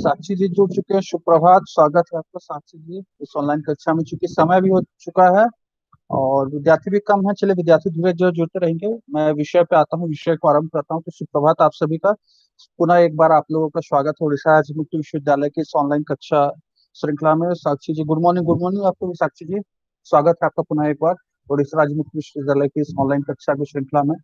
साक्षी जी जुड़ चुके हैं। सुप्रभात, स्वागत है आपका साक्षी जी इस ऑनलाइन कक्षा में। चूंकि समय भी हो चुका है और विद्यार्थी भी कम है, चले विद्यार्थी धीरे धीरे जुड़ते रहेंगे। मैं विषय पे आता हूँ, विषय को आरंभ करता हूँ। तो सुप्रभात आप सभी का। पुनः एक बार आप लोगों का स्वागत है उड़ीसा राज्य मुक्त विश्वविद्यालय की इस ऑनलाइन कक्षा श्रृंखला में। Sakshi ji good morning. Good morning आपको भी साक्षी जी। स्वागत है आपका पुनः एक बार उड़ीसा राज्य मुक्त विश्वविद्यालय की इस ऑनलाइन कक्षा की श्रृंखला में।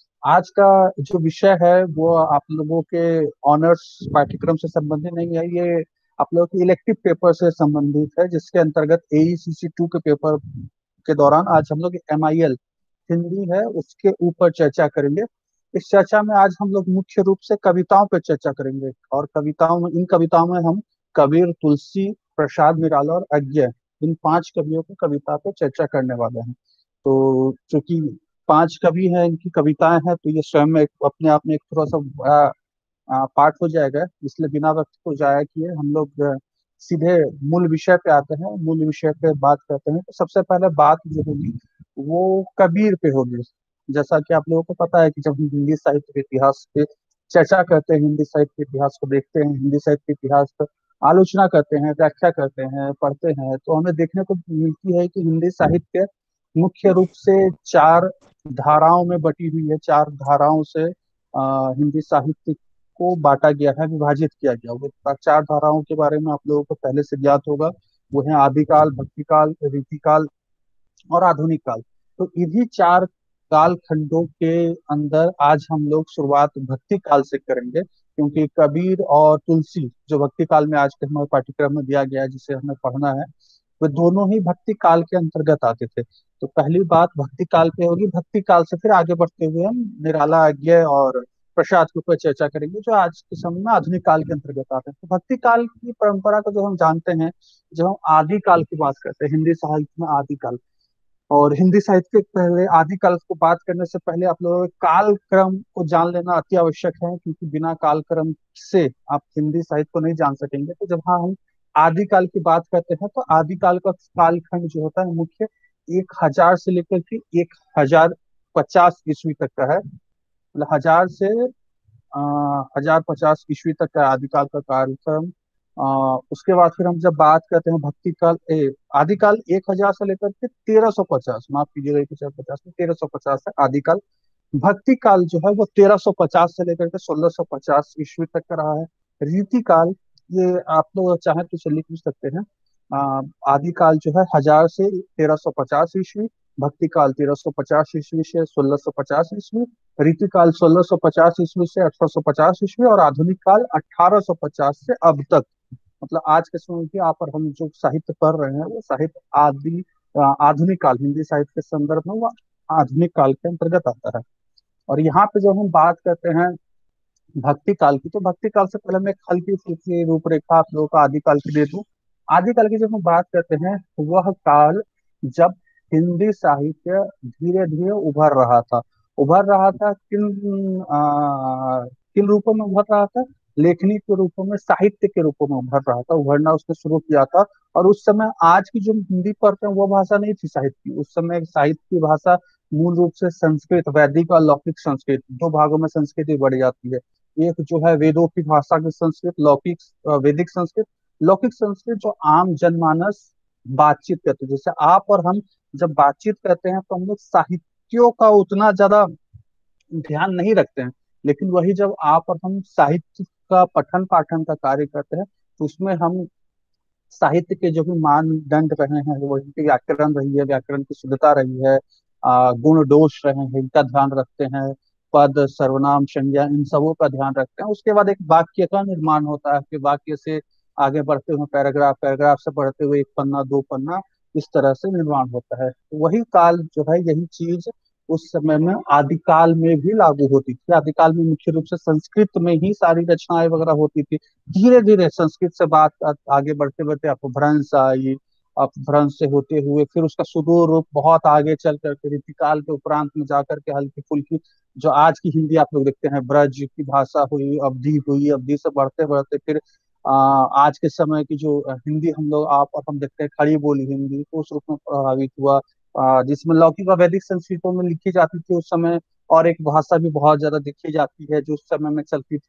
आज का जो विषय है वो आप लोगों के ऑनर्स पाठ्यक्रम से संबंधित नहीं है। ये आप लोगों के इलेक्टिव पेपर से संबंधित है, जिसके अंतर्गत AECC 2 के पेपर के दौरान आज हम लोग MIL हिंदी है उसके ऊपर चर्चा करेंगे। इस चर्चा में आज हम लोग मुख्य रूप से कविताओं पर चर्चा करेंगे और इन कविताओं में हम कबीर, तुलसी, प्रसाद निराला और अज्ञे, इन 5 कवियों की कविता पर चर्चा करने वाले हैं। तो चूंकि 5 कवि हैं, इनकी कविताएं हैं, तो ये स्वयं में अपने आप में एक थोड़ा सा बड़ा पाठ हो जाएगा। इसलिए बिना वक्त को जाया किए हम लोग सीधे मूल विषय पे आते हैं, मूल विषय पे बात करते हैं। तो सबसे पहले बात जो होगी वो कबीर पे होगी। जैसा कि आप लोगों को पता है कि जब हम हिंदी साहित्य के इतिहास पे चर्चा करते हैं, हिंदी साहित्य के इतिहास को देखते हैं, हिंदी साहित्य के इतिहास पर आलोचना करते हैं, व्याख्या करते हैं, पढ़ते हैं, तो हमें देखने को मिलती है कि हिंदी साहित्य मुख्य रूप से 4 धाराओं में बटी हुई है। 4 धाराओं से हिंदी साहित्य को बांटा गया है, विभाजित किया गया। वो 4 धाराओं के बारे में आप लोगों को पहले से ज्ञात होगा। वो है आदिकाल, भक्तिकाल, रीतिकाल और आधुनिक काल। तो इन्हीं 4 काल खंडों के अंदर आज हम लोग शुरुआत भक्ति काल से करेंगे, क्योंकि कबीर और तुलसी जो भक्ति काल में आज के हमारे पाठ्यक्रम में दिया गया है, जिसे हमें पढ़ना है, वे दोनों ही भक्ति काल के अंतर्गत आते थे। तो पहली बात भक्ति काल पे होगी। भक्ति काल से फिर आगे बढ़ते हुए हम निराला, अज्ञेय और प्रसाद के ऊपर चर्चा करेंगे, जो आज के समय में आधुनिक काल के अंतर्गत आते हैं। तो भक्ति काल की परंपरा को जो हम जानते हैं, जब हम आदि काल की बात करते हैं, हिंदी साहित्य में आदि काल, और हिंदी साहित्य के पहले आदिकाल को बात करने से पहले आप लोगों को काल क्रम को जान लेना अति आवश्यक है, क्योंकि बिना काल क्रम से आप हिंदी साहित्य को नहीं जान सकेंगे। तो जब हाँ हम आदिकाल की बात करते हैं, तो आदिकाल का कालखंड जो होता है मुख्य 1000 से लेकर के 1050 ईस्वी तक का है। मतलब 1000 से 1050 ईस्वी तक का आदिकाल का कालक्रम। उसके बाद फिर हम जब बात करते हैं भक्ति काल, आदिकाल 1000 से लेकर के 1350, माफ कीजिएगा, 1050 में 1350 है आदिकाल। भक्ति काल जो है वो 1350 से लेकर के 1650 ईस्वी तक का रहा है। रीति काल, ये आप लोग चाहें तो इसे लिख भी सकते हैं। आदिकाल जो है 1000 से 1350 ईस्वी, भक्ति काल 1350 ईस्वी से 1650 ईस्वी, रीति काल 1650 ईस्वी से 1850 ईस्वी, और आधुनिक काल 1850 से अब तक। मतलब आज के समय की आप और हम जो साहित्य पढ़ रहे हैं वो साहित्य आधुनिक काल, हिंदी साहित्य के संदर्भ में वो आधुनिक काल के अंतर्गत आता है। और यहाँ पे जब हम बात करते हैं भक्ति काल की, तो भक्ति काल से पहले मैं एक हल्की फुल्की रूपरेखा आप लोगों को आदिकाल की दे दूं। आदिकाल की जब हम बात करते हैं, वह काल जब हिंदी साहित्य धीरे धीरे उभर रहा था किन रूपों में उभर रहा था? लेखनी के रूपों में, साहित्य के रूपों में उभर रहा था। उभरना उसने शुरू किया था। और उस समय आज की जो हिंदी पढ़ते हैं वो भाषा नहीं थी साहित्य की। उस समय साहित्य की भाषा मूल रूप से संस्कृत, वैदिक और लौकिक संस्कृत, 2 भागों में संस्कृति बढ़ जाती है। एक जो है वेदों की भाषा की संस्कृत, लौकिक वैदिक संस्कृत। लौकिक संस्कृत जो आम जनमानस बातचीत करते हैं, जैसे आप और हम जब बातचीत करते हैं तो हम लोग साहित्यों का उतना ज्यादा ध्यान नहीं रखते हैं। लेकिन वही जब आप और हम साहित्य का पठन पाठन का कार्य करते हैं, तो उसमें हम साहित्य के जो भी मानदंड रहे हैं, वो इनकी व्याकरण रही है, व्याकरण की शुद्धता रही है, गुण दोष रहे हैं, इनका ध्यान रखते हैं। पद, सर्वनाम, संज्ञा, इन सबों का ध्यान रखते हैं। उसके बाद एक वाक्य का निर्माण होता है, फिर वाक्य से आगे बढ़ते हुए पैराग्राफ, पैराग्राफ से बढ़ते हुए 1 पन्ना, 2 पन्ना, इस तरह से निर्माण होता है। तो वही काल जो है, यही चीज उस समय में आदिकाल में भी लागू होती थी। आदिकाल में मुख्य रूप से संस्कृत में ही सारी रचनाएं वगैरह होती थी। धीरे धीरे संस्कृत से बात आगे बढ़ते बढ़ते अपभ्रंश आई। अपभ्रंश से होते हुए फिर उसका सुदूर रूप बहुत आगे चल करके रीतिकाल के उपरांत में जाकर के हल्की फुल्की जो आज की हिंदी आप लोग देखते हैं, ब्रज की भाषा हुई, अवधि हुई, अवधि से बढ़ते बढ़ते फिर आज के समय की जो हिंदी हम लोग आप और हम देखते हैं, खड़ी बोली हिंदी, तो उस रूप में प्रभावित हुआ। जिसमें लौकिक और वैदिक संस्कृतों में लिखी जाती थी उस समय, और एक भाषा भी बहुत ज्यादा लिखी जाती है जो उस समय में चलती थी,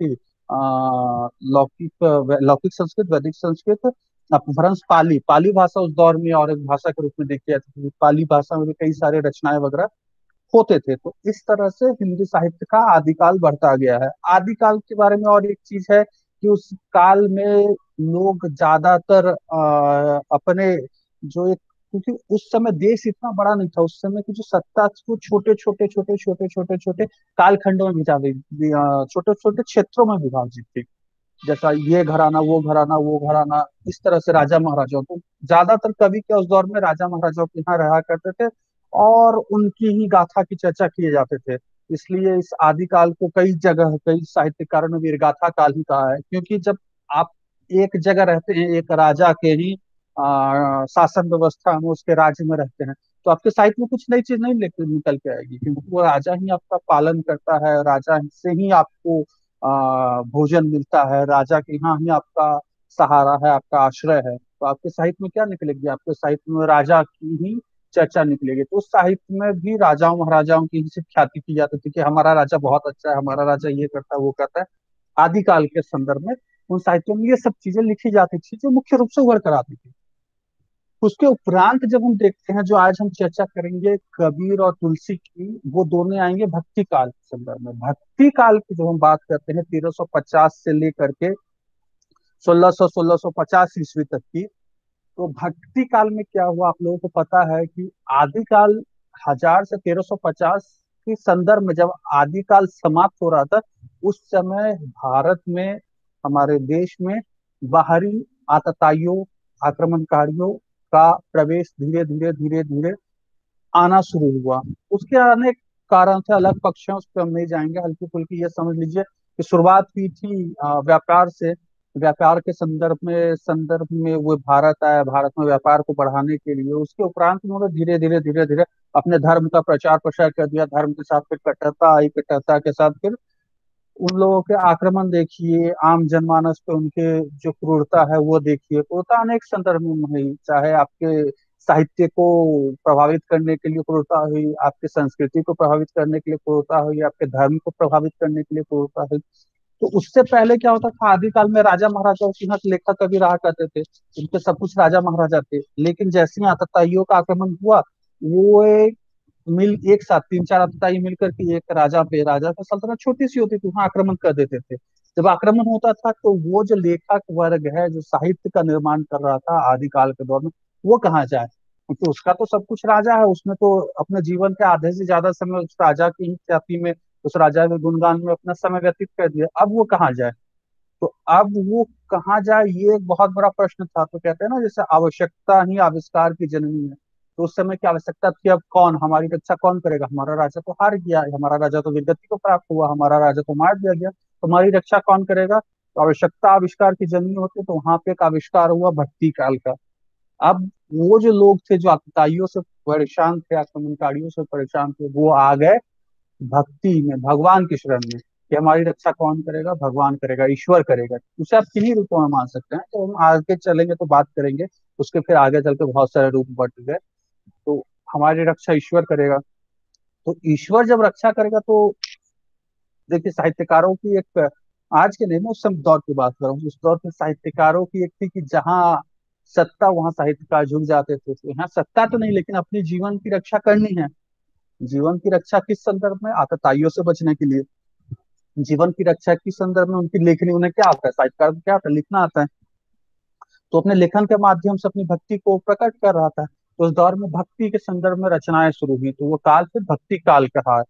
लौकिक संस्कृत, वैदिक संस्कृत, अपभ्रंश पाली, पाली भाषा उस दौर में और एक भाषा के रूप में देखी जाती थी। पाली भाषा में भी कई सारे रचनाएं वगैरह होते थे। तो इस तरह से हिंदी साहित्य का आदिकाल बढ़ता गया है। आदिकाल के बारे में और एक चीज है कि उस काल में लोग ज्यादातर अपने जो एक, क्योंकि उस समय देश इतना बड़ा नहीं था, उस समय की जो सत्ता थी वो छोटे छोटे कालखंडों में छोटे छोटे क्षेत्रों में विभाजित थी। जैसा ये घराना वो घराना वो घराना, इस तरह से राजा महाराजाओं को ज्यादातर कवि के उस दौर में राजा महाराजाओं के यहाँ रहा करते थे और उनकी ही गाथा की चर्चा किए जाते थे। इसलिए इस आदिकाल को कई जगह कई साहित्यकारों ने वीरगाथा काल ही कहा है, क्योंकि जब आप एक जगह रहते हैं, एक राजा के ही शासन व्यवस्था में, उसके राज्य में रहते हैं, तो आपके साहित्य में कुछ नई चीज नहीं निकल के आएगी, क्योंकि वो राजा ही आपका पालन करता है, राजा से ही आपको भोजन मिलता है, राजा के यहाँ ही आपका सहारा है, आपका आश्रय है। तो आपके साहित्य में क्या निकलेगी? आपके साहित्य में राजा की ही चर्चा निकलेगी। तो उस साहित्य में भी राजाओं महाराजाओं की ही सिर्फ ख्याति की जाती थी कि हमारा राजा बहुत अच्छा है, हमारा राजा ये करता है वो करता है। आदिकाल के संदर्भ में उन साहित्यों में ये सब चीजें लिखी जाती थी जो मुख्य रूप से उभर कर आती थी। उसके उपरांत जब हम देखते हैं, जो आज हम चर्चा करेंगे कबीर और तुलसी की, वो दोनों आएंगे भक्ति काल के संदर्भ में। भक्ति काल की जब हम बात करते हैं 1350 से लेकर के 1650 ईस्वी तक की, तो भक्ति काल में क्या हुआ आप लोगों को पता है कि आदिकाल 1000 से 1350 के संदर्भ में जब आदिकाल समाप्त हो रहा था, उस समय भारत में, हमारे देश में बाहरी आतताइयों, आक्रमणकारियों का प्रवेश धीरे धीरे धीरे धीरे आना शुरू हुआ। उसके अनेक कारण थे, अलग पक्ष हैं, उस पर हम नहीं जाएंगे। हल्की फुल्की ये समझ लीजिए कि शुरुआत हुई थी व्यापार से। व्यापार के संदर्भ में वो भारत आया, भारत में व्यापार को बढ़ाने के लिए। उसके उपरांत उन्होंने धीरे धीरे अपने धर्म का प्रचार प्रसार कर दिया। धर्म के साथ फिर कट्टरता आई, कट्टरता के साथ फिर उन लोगों के आक्रमण देखिए, आम जनमानस पे उनके जो क्रूरता है वो देखिए। क्रूरता अनेक संदर्भ में हुई, चाहे आपके साहित्य को प्रभावित करने के लिए क्रूरता हुई, आपके संस्कृति को प्रभावित करने के लिए क्रूरता हुई, आपके धर्म को प्रभावित करने के लिए क्रूरता हुई। तो उससे पहले क्या होता था, आदिकाल में राजा महाराजाओं के यहाँ लेखक कवि रहा करते थे, उनके सब कुछ राजा महाराजा थे। लेकिन जैसे ही आतताइयों का आक्रमण हुआ, वो एक साथ तीन चार आतताई मिलकर के एक राजा पे, राजा का सल्तनत छोटी सी होती थी, वहां आक्रमण कर देते थे। जब आक्रमण होता था तो वो जो लेखक वर्ग है जो साहित्य का निर्माण कर रहा था आदिकाल के दौर में, वो कहाँ जाए? क्योंकि उसका तो सब कुछ राजा है, उसने तो अपने जीवन के आधे से ज्यादा समय उस राजा की ही ख्याति में, उस राजा के गुणगान में अपना समय व्यतीत कर दिया। अब वो कहाँ जाए? तो अब वो कहाँ जाए, ये एक बहुत बड़ा प्रश्न था। तो कहते हैं ना, जैसे आवश्यकता ही आविष्कार की जननी है। तो उस समय की आवश्यकता थी, अब कौन हमारी रक्षा कौन करेगा? हमारा राजा तो हार गया, हमारा राजा तो वीरगति को प्राप्त हुआ, हमारा राजा तो मार दिया गया, तो हमारी रक्षा कौन करेगा? तो आवश्यकता आविष्कार की जननी होती, तो वहां पे एक आविष्कार हुआ भक्ति काल का। अब वो जो लोग थे जो आतताइयों से परेशान थे, आक्रमणकारियों से परेशान थे, वो आ गए भक्ति में, भगवान की शरण में, कि हमारी रक्षा कौन करेगा? भगवान करेगा, ईश्वर करेगा। उसे आप किन्हीं रूपों में मान सकते हैं, तो हम आगे चलेंगे तो बात करेंगे उसके। फिर आगे चल के बहुत सारे रूप बढ़ गए। तो हमारी रक्षा ईश्वर करेगा। तो ईश्वर जब रक्षा करेगा तो देखिए, साहित्यकारों की एक, आज के नहीं, मैं उस समय दौर की बात कर रहा हूँ, उस दौर के साहित्यकारों की एक थी कि जहाँ सत्ता वहां साहित्यकार झुक जाते थे। तो यहाँ सत्ता तो नहीं, लेकिन अपने जीवन की रक्षा करनी है। जीवन की रक्षा किस संदर्भ में? आतताइयों से बचने के लिए। जीवन की रक्षा के संदर्भ में उनकी लेखनी, उन्हें क्या आता है, साहित्यकार को क्या आता है? लिखना आता है। तो अपने लेखन के माध्यम से अपनी भक्ति को प्रकट कर रहा था। तो उस दौर में भक्ति के संदर्भ में रचनाएं शुरू हुई, तो वो काल फिर भक्ति काल कहा,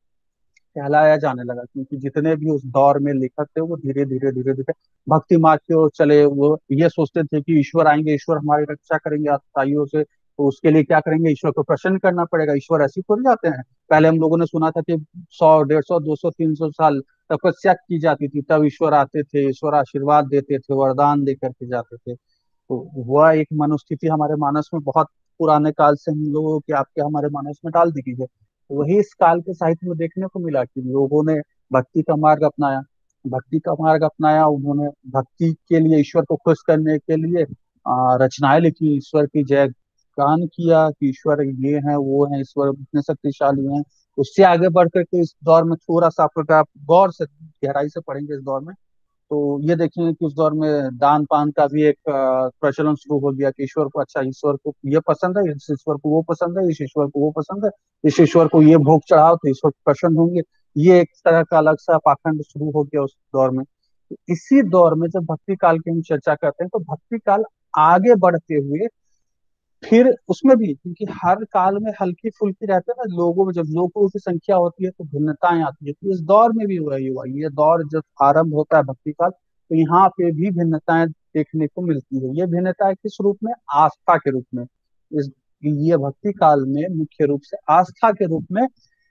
कहलाया जाने लगा। क्योंकि जितने भी उस दौर में लेखक थे वो धीरे धीरे धीरे धीरे भक्ति मार्ग की ओर चले। वो ये सोचते थे कि ईश्वर आएंगे, ईश्वर हमारी रक्षा करेंगे आतताइयों से, तो उसके लिए क्या करेंगे? ईश्वर को प्रसन्न करना पड़ेगा। ईश्वर ऐसे थोड़ी जाते हैं। पहले हम लोगों ने सुना था कि 100, 150, 200, 300 साल तपस्या की जाती थी, तब ईश्वर आते थे, ईश्वर आशीर्वाद देते थे, वरदान दे करके जाते थे। तो वह एक मनोस्थिति हमारे मानस में बहुत पुराने काल से हम लोगों के, आपके, हमारे मानस में डाल दी गई है। तो वही इस काल के साहित्य में देखने को मिला कि लोगों ने भक्ति का मार्ग अपनाया। भक्ति का मार्ग अपनाया उन्होंने, भक्ति के लिए, ईश्वर को खुश करने के लिए रचनाएं लिखी, ईश्वर की जय गान किया कि ईश्वर ये है वो है, ईश्वर इतने शक्तिशाली हैं। उससे आगे बढ़ करके इस दौर में थोड़ा सा आप गौर से, गहराई से पढ़ेंगे इस दौर में, तो ये देखेंगे कि उस दौर में दान पान का भी एक प्रचलन शुरू हो गया कि ईश्वर को, अच्छा ईश्वर को ये पसंद है, इस ईश्वर को वो पसंद है, इस ईश्वर को वो पसंद है, इस ईश्वर को ये भोग चढ़ाओ तो ईश्वर प्रसन्न होंगे। ये एक तरह का अलग सा पाखंड शुरू हो गया उस दौर में। तो इसी दौर में जब भक्ति काल की हम चर्चा करते हैं तो भक्ति काल आगे बढ़ते हुए फिर उसमें भी, क्योंकि हर काल में हल्की फुल्की रहते हैं ना, लोगों में जब लोगों की संख्या होती है तो भिन्नताएं आती है, तो इस दौर में भी वही हुआ। ये दौर जब आरंभ होता है भक्ति काल, तो यहाँ पे भी भिन्नताएं देखने को मिलती है। ये भिन्नताएं किस रूप में? आस्था के रूप में। इस ये भक्ति काल में मुख्य रूप से आस्था के रूप में,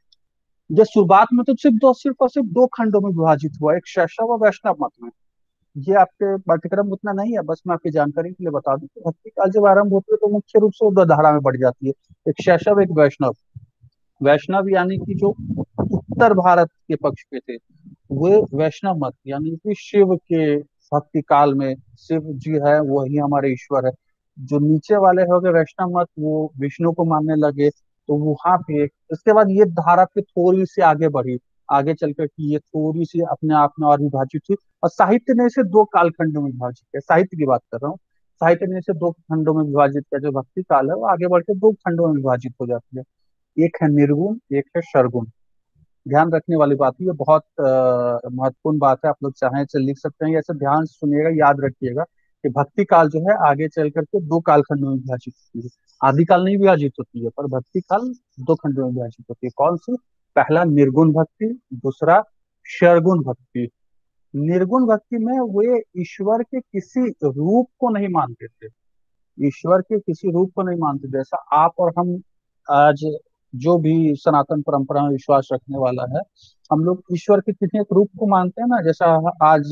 जो शुरुआत में तो सिर्फ और सिर्फ दो खंडों में विभाजित हुआ, एक शैशव और वैष्णव मत में। ये आपके पाठ्यक्रम उतना नहीं है, बस मैं आपकी जानकारी के लिए बता दूं कि भक्ति काल जब आरंभ होती है तो मुख्य रूप से वो दो धारा में बढ़ जाती है, एक शैशव एक वैष्णव। वैष्णव यानी कि जो उत्तर भारत के पक्ष के थे, वे वैष्णव मत यानी कि शिव के भक्ति काल में शिव जी है वही हमारे ईश्वर है। जो नीचे वाले हो गए वैष्णव मत, वो विष्णु को मानने लगे। तो वहां पे इसके बाद ये धारा फिर थोड़ी सी आगे बढ़ी, आगे चलकर कि ये थोड़ी सी अपने आप में और विभाजित हुई, और साहित्य ने इसे दो कालखंडों में विभाजित किया। साहित्य की बात कर रहा हूँ। साहित्य ने इसे दो खंडों में विभाजित किया। जो भक्ति काल है वो आगे बढ़ के दो खंडों में विभाजित हो जाती है, एक है निर्गुण, एक है सरगुण। ध्यान रखने वाली बात है, ये बहुत महत्वपूर्ण बात है। आप लोग चाहें तो लिख सकते हैं, या ऐसे ध्यान से सुनिएगा, याद रखिएगा कि भक्ति काल जो है आगे चल करके दो कालखंडों में विभाजित होती है। आदि काल नहीं विभाजित होती है, पर भक्ति काल दो खंडों में विभाजित होती है। कौन सी? पहला निर्गुण भक्ति, दूसरा शरगुण भक्ति। निर्गुण भक्ति में वे ईश्वर के किसी रूप को नहीं मानते थे। ईश्वर के किसी रूप को नहीं मानते, जैसा आप और हम आज जो भी सनातन परंपरा में विश्वास रखने वाला है, हम लोग ईश्वर के किसी एक रूप को मानते हैं ना। जैसा आज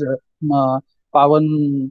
पावन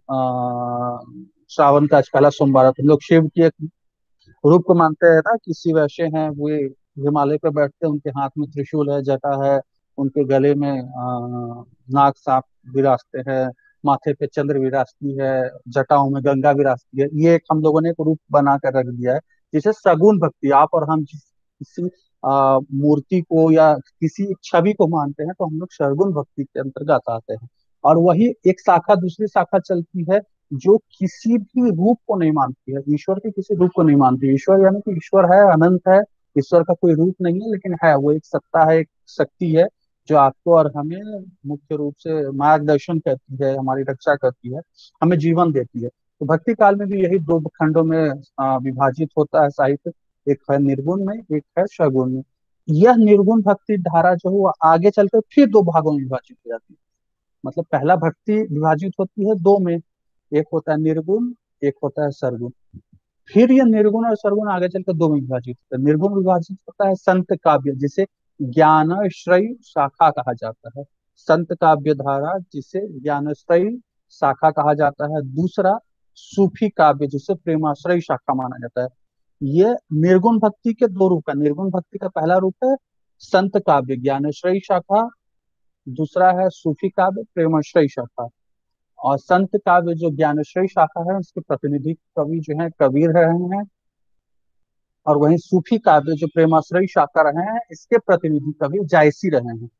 श्रावण का आज पहला सोमवार है, तो हम लोग शिव की एक रूप को मानते हैं ना, कि शिव ऐसे हैं, वे हिमालय पर बैठते हैं, उनके हाथ में त्रिशूल है, जटा है, उनके गले में नाग सांप विराजते हैं, माथे पे चंद्र विराजती है, जटाओं में गंगा विराजती है। ये एक हम लोगों ने एक रूप बना कर रख दिया है, जिसे सगुण भक्ति। आप और हम जिस किसी मूर्ति को या किसी एक छवि को मानते हैं तो हम लोग सरगुण भक्ति के अंतर्गत आते हैं। और वही एक शाखा दूसरी शाखा चलती है, जो किसी भी रूप को नहीं मानती है, ईश्वर के किसी रूप को नहीं मानती। ईश्वर यानी कि ईश्वर है, अनंत है, ईश्वर का कोई रूप नहीं है, लेकिन है, वो एक सत्ता है, एक शक्ति है, जो आपको और हमें मुख्य रूप से मार्गदर्शन करती है, हमारी रक्षा करती है, हमें जीवन देती है। तो भक्ति काल में भी यही दो खंडों में विभाजित होता है साहित्य, एक है निर्गुण में, एक है सगुण में। यह निर्गुण भक्ति धारा जो है वो आगे चलकर फिर दो भागों में विभाजित हो जाती है। मतलब पहला भक्ति विभाजित होती है दो में, एक होता है निर्गुण, एक होता है सरगुण। फिर ये निर्गुण और सरगुण आगे चलकर दो में विभाजित होता है। निर्गुण विभाजित होता है संत काव्य, जिसे ज्ञानाश्रयी शाखा कहा जाता है। संत काव्य धारा जिसे ज्ञानाश्रयी शाखा कहा जाता है। दूसरा सूफी काव्य, जिसे प्रेमाश्रयी शाखा माना जाता है। ये निर्गुण भक्ति के दो रूप का, निर्गुण भक्ति का पहला रूप है संत काव्य ज्ञानाश्रयी शाखा, दूसरा है सूफी काव्य प्रेमाश्रयी शाखा। और संत काव्य जो ज्ञानेश्वरी शाखा है, उसके प्रतिनिधि कवि जो है कबीर रहे हैं। और वहीं सूफी काव्य जो प्रेमाश्रयी शाखा रहे हैं, इसके प्रतिनिधि कवि जायसी रहे हैं।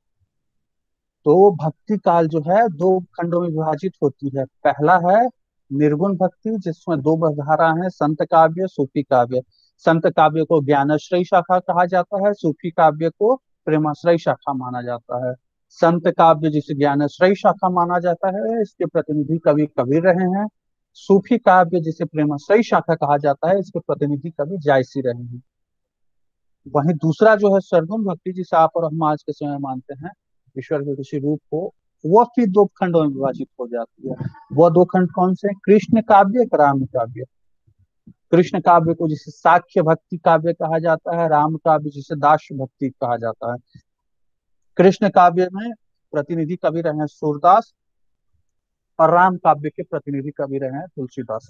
तो भक्ति काल जो है दो खंडों में विभाजित होती है। पहला है निर्गुण भक्ति, जिसमें दो धारा है, संत काव्य सूफी काव्य। संत काव्य को ज्ञानाश्रयी शाखा कहा जाता है, सूफी काव्य को प्रेमाश्रयी शाखा माना जाता है। संत काव्य जिसे ज्ञानाश्रयी शाखा माना जाता है, इसके प्रतिनिधि कवि कबीर रहे हैं। सूफी काव्य जिसे प्रेमाश्रयी शाखा कहा जाता है, इसके प्रतिनिधि कवि जायसी रहे हैं। वहीं दूसरा जो है सरगुण भक्ति, जिसे आप और हम आज के समय में मानते हैं ईश्वर के किसी रूप को, वह फिर दो खंडों में विभाजित हो जाती है। वह दो खंड कौन से हैं? कृष्ण काव्य, राम काव्य। कृष्ण काव्य को जिसे साख्य भक्ति काव्य कहा जाता है, राम काव्य जिसे दास भक्ति कहा जाता है। कृष्ण काव्य में प्रतिनिधि कवि रहे हैं सूरदास, और राम काव्य के प्रतिनिधि कवि रहे हैं तुलसीदास।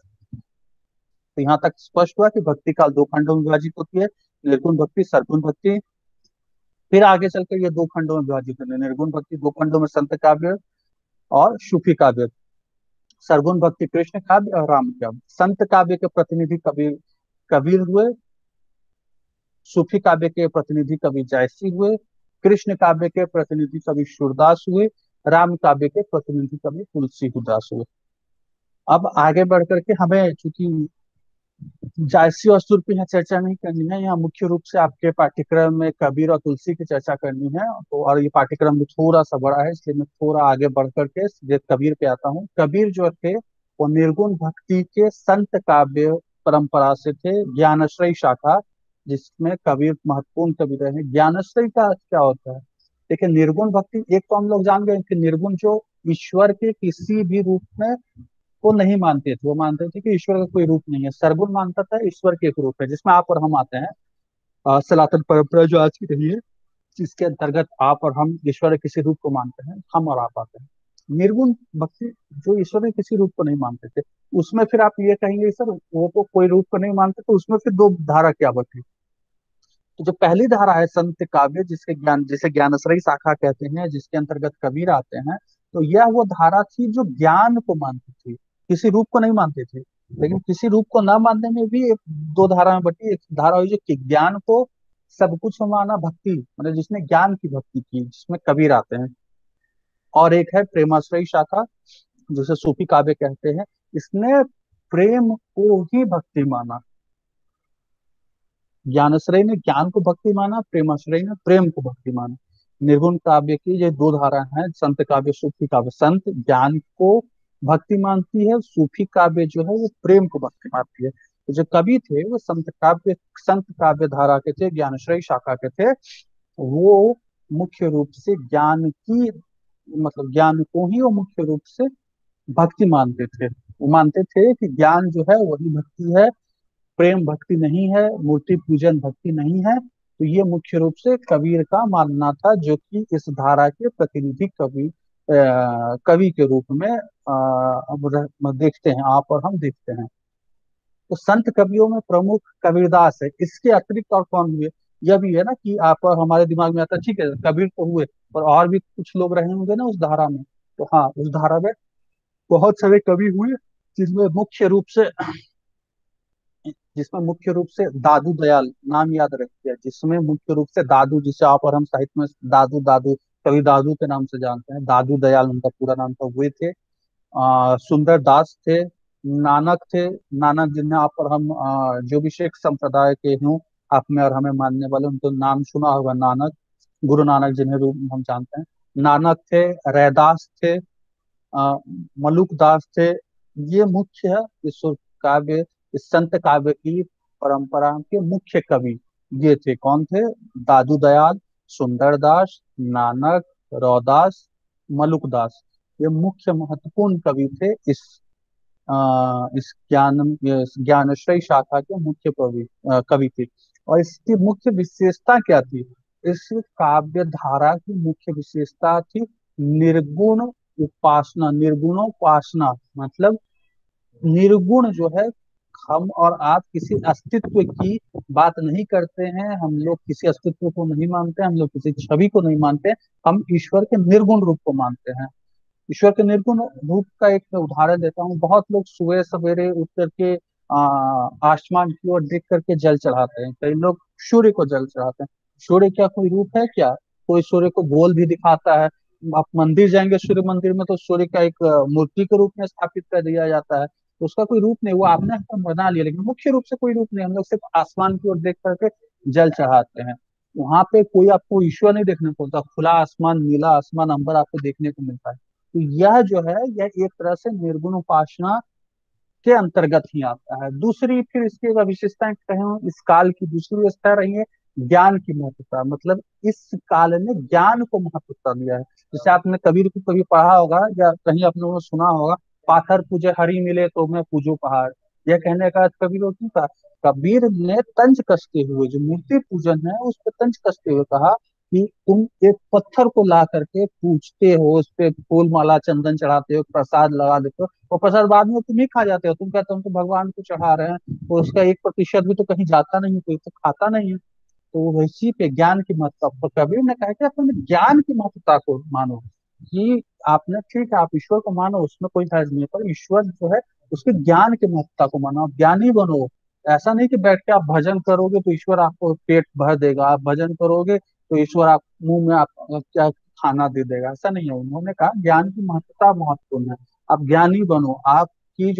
तो यहाँ तक स्पष्ट हुआ कि भक्ति काल दो खंडों में विभाजित होती है, निर्गुण भक्ति सरगुण भक्ति। फिर आगे चलकर ये दो खंडों में विभाजित होती है, निर्गुण भक्ति दो खंडों में संत काव्य और सूफी काव्य, सरगुण भक्ति कृष्ण काव्य और राम काव्य। संत काव्य के प्रतिनिधि कबीर कबीर हुए, सूफी काव्य के प्रतिनिधि कवि जायसी हुए, कृष्ण काव्य के प्रतिनिधि कवि सूरदास हुए, राम काव्य के प्रतिनिधि कवि तुलसीदास हुए। अब आगे बढ़ करके हमें चूंकि जायसी और सुर पे यहाँ चर्चा नहीं करनी है, यहाँ मुख्य रूप से आपके पाठ्यक्रम में कबीर और तुलसी की चर्चा करनी है। तो और ये पाठ्यक्रम भी थोड़ा सा बड़ा है, इसलिए मैं थोड़ा आगे बढ़ करके सीधे कबीर पे आता हूँ। कबीर जो थे वो निर्गुण भक्ति के संत काव्य परंपरा से थे, ज्ञानाश्रय शाखा, जिसमें कबीर महत्वपूर्ण कवि रहे हैं। ज्ञानाश्रय का क्या होता है? देखिए, निर्गुण भक्ति एक तो हम लोग जान गए कि निर्गुण जो ईश्वर के किसी भी रूप में वो नहीं मानते थे, वो मानते थे कि ईश्वर का कोई रूप नहीं है। सरगुण मानता था ईश्वर के एक रूप है, जिसमें आप और हम आते हैं। सनातन परंपरा जो आज की रही है, जिसके अंतर्गत आप और हम ईश्वर के किसी रूप को मानते हैं, हम और आप आते हैं। निर्गुण भक्ति जो ईश्वर के किसी रूप को नहीं मानते थे, उसमें फिर आप ये कहेंगे सर वो तो कोई रूप को नहीं मानते, तो उसमें फिर दो धारा क्या बची? तो जो पहली धारा है संत काव्य, जिसे ज्ञानश्रयी शाखा कहते हैं, जिसके अंतर्गत कबीर आते हैं, तो यह वो धारा थी जो ज्ञान को मानती थी, किसी रूप को नहीं मानते थे। लेकिन किसी रूप को न मानने में भी एक दो धारा में बटी। एक धारा हुई जो कि ज्ञान को सब कुछ माना, भक्ति मतलब जिसने ज्ञान की भक्ति की, जिसमें कबीर आते हैं। और एक है प्रेमाश्रयी शाखा, जिसे सूफी काव्य कहते हैं। इसने प्रेम को ही भक्ति माना। ज्ञानाश्रय ने ज्ञान को भक्ति माना, प्रेमाश्रय ने प्रेम को भक्ति माना। निर्गुण काव्य की ये दो धारा हैं, संत काव्य सूफी काव्य। संत ज्ञान को भक्ति मानती है, सूफी काव्य जो है वो प्रेम को भक्ति मानती है। तो जो कवि थे वो संत काव्य धारा के थे, ज्ञानाश्रय शाखा के थे। वो मुख्य रूप से ज्ञान की मतलब ज्ञान को ही वो मुख्य रूप से भक्ति मानते थे। वो मानते थे कि ज्ञान जो है वही भक्ति है, प्रेम भक्ति नहीं है, मूर्ति पूजन भक्ति नहीं है। तो ये मुख्य रूप से कबीर का मानना था, जो कि इस धारा के प्रतिनिधि कवि के रूप में देखते हैं, आप और हम देखते हैं। तो संत कवियों में प्रमुख कबीरदास है। इसके अतिरिक्त और कौन हुए? यह भी है ना कि आप और हमारे दिमाग में आता है, ठीक है कबीर तो हुए, और भी कुछ लोग रहे होंगे ना उस धारा में। तो हाँ, उस धारा में बहुत सारे कवि हुए, जिसमें मुख्य रूप से जिसमें मुख्य रूप से दादू दयाल, नाम याद रखिए, जिसमें मुख्य रूप से दादू, जिसे आप और हम साहित्य में दादू दादू कवि दादू के नाम से जानते हैं, दादू दयाल उनका पूरा नाम था, हुए थे। सुंदर दास थे, नानक थे। नानक जिन्हें आप और हम जो भी सिख संप्रदाय के हों, आप में और हमें मानने वाले, उनको नाम सुना होगा, नानक, गुरु नानक जिन्हें रूप हम जानते हैं। नानक थे, रैदास थे, मलुक दास थे। ये मुख्य है इस काव्य, इस संत काव्य की परंपरा के मुख्य कवि। ये थे, कौन थे? दादू दयाल, सुंदर दास, नानक, रौदास, मलुक दास। ये मुख्य महत्वपूर्ण कवि थे इस ज्ञानश्रय शाखा के मुख्य कवि थे। और इसकी मुख्य विशेषता क्या थी? इस काव्य धारा की मुख्य विशेषता थी निर्गुण उपासना। निर्गुणोपासना मतलब निर्गुण जो है, हम और आप किसी अस्तित्व की बात नहीं करते हैं, हम लोग किसी अस्तित्व को नहीं मानते, हम लोग किसी छवि को नहीं मानते, हम ईश्वर के निर्गुण रूप को मानते हैं। ईश्वर के निर्गुण रूप का एक मैं उदाहरण देता हूँ। बहुत लोग सुबह सवेरे उठ करके आसमान की ओर देख करके जल चढ़ाते हैं। कई लोग सूर्य को जल चढ़ाते हैं। सूर्य क्या कोई रूप है क्या? कोई सूर्य को गोल भी दिखाता है। आप मंदिर जाएंगे, सूर्य मंदिर में तो सूर्य का एक मूर्ति के रूप में स्थापित कर दिया जाता है। तो उसका कोई रूप नहीं, वो आपने बना लिया, लेकिन मुख्य रूप से कोई रूप नहीं। हम लोग सिर्फ आसमान की ओर देख करके जल चढ़ाते हैं। वहां पे कोई आपको ईश्वर नहीं देखने को मिलता, खुला आसमान, नीला आसमान, अंबर आपको देखने को मिलता है। तो यह जो है, यह एक तरह से निर्गुण उपासना के अंतर्गत ही आता है। दूसरी फिर इसकी अगर विशेषताएं कहें, इस काल की दूसरी विशेषता रही है ज्ञान की महत्वता। मतलब इस काल ने ज्ञान को महत्वता दिया है। जैसे आपने कबीर को कभी पढ़ा होगा या कहीं आपने वो सुना होगा, पाथर पूजे हरि मिले तो मैं पूजो पहाड़। यह कहने का अर्थ कबीर को क्यों था? कबीर ने तंज कसते हुए, जो मूर्ति पूजन है उस पर तंज कसते हुए कहा कि तुम एक पत्थर को ला करके पूजते हो, उस पे फूल माला चंदन चढ़ाते हो, प्रसाद लगा देते हो, और प्रसाद बाद में तुम ही खा जाते हो। तुम कहते हो हम तो भगवान को चढ़ा रहे हैं, तो उसका 1% भी तो कहीं जाता नहीं, कोई तो खाता नहीं है। तो वैसी पे ज्ञान की महत्ता पर कबीर ने कहा कि अपने ज्ञान की महत्ता को मानो। कि आपने ठीक है, आप ईश्वर को मानो, उसमें कोई हर्ज नहीं है, पर ईश्वर जो है उसके ज्ञान की महत्ता को मानो, आप ज्ञानी बनो। ऐसा नहीं कि बैठ के आप भजन करोगे तो ईश्वर आपको पेट भर देगा, आप भजन करोगे तो ईश्वर आप मुंह में आप क्या खाना दे देगा, ऐसा नहीं है। उन्होंने कहा ज्ञान की महत्वता महत्वपूर्ण है, आप ज्ञानी बनो। आपकी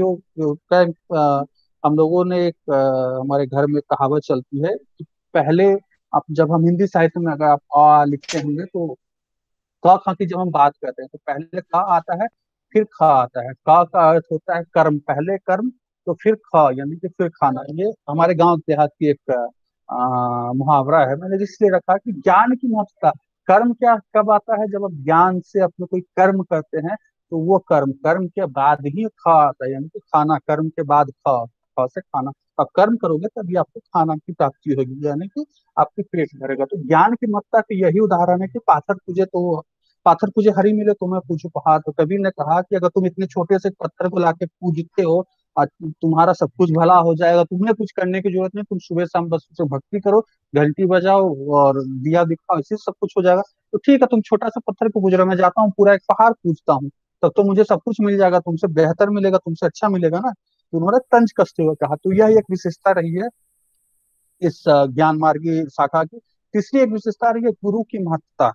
हम लोगों ने हमारे घर में कहावत चलती है कि पहले, आप जब हम हिंदी साहित्य में अगर आप आ लिखते होंगे तो क ख की जब हम बात करते हैं तो पहले क आता है, फिर ख आता है। क का अर्थ होता है कर्म, पहले कर्म तो फिर ख, यानी कि फिर खाना। ये हमारे गांव देहात की एक मुहावरा है, मैंने इसलिए रखा कि ज्ञान की महत्वता। कर्म क्या कब आता है? जब आप ज्ञान से अपने कोई कर्म करते हैं तो वो कर्म, कर्म के बाद ही ख आता है, यानी कि खाना, कर्म के बाद ख, ख से खाना। आप कर्म करोगे तभी आपको खाना की प्राप्ति होगी, यानी कि आपकी पेट भरेगा। तो ज्ञान की महत्ता के यही उदाहरण है कि पाथर पूजे हरि मिले तुम्हें पूछो पहाड़। तो कबीर ने कहा कि अगर तुम इतने छोटे से पत्थर को लाके पूजते हो और तुम्हारा सब कुछ भला हो जाएगा, तुम्हें कुछ करने की जरूरत नहीं, तुम सुबह शाम बस उसे भक्ति करो, घंटी बजाओ और दिया दिखाओ, इससे सब कुछ हो जाएगा। तो ठीक है, तुम छोटा सा पत्थर को पूज रहे हो, मैं जाता हूँ पूरा एक पहाड़ पूजता हूँ, तब तो मुझे सब कुछ मिल जाएगा, तुमसे बेहतर मिलेगा, तुमसे अच्छा मिलेगा ना। तो उन्होंने तंज कसते हुए कहा। तो यह एक विशेषता रही है इस ज्ञान मार्गी शाखा की। तीसरी एक विशेषता रही है गुरु की महत्ता।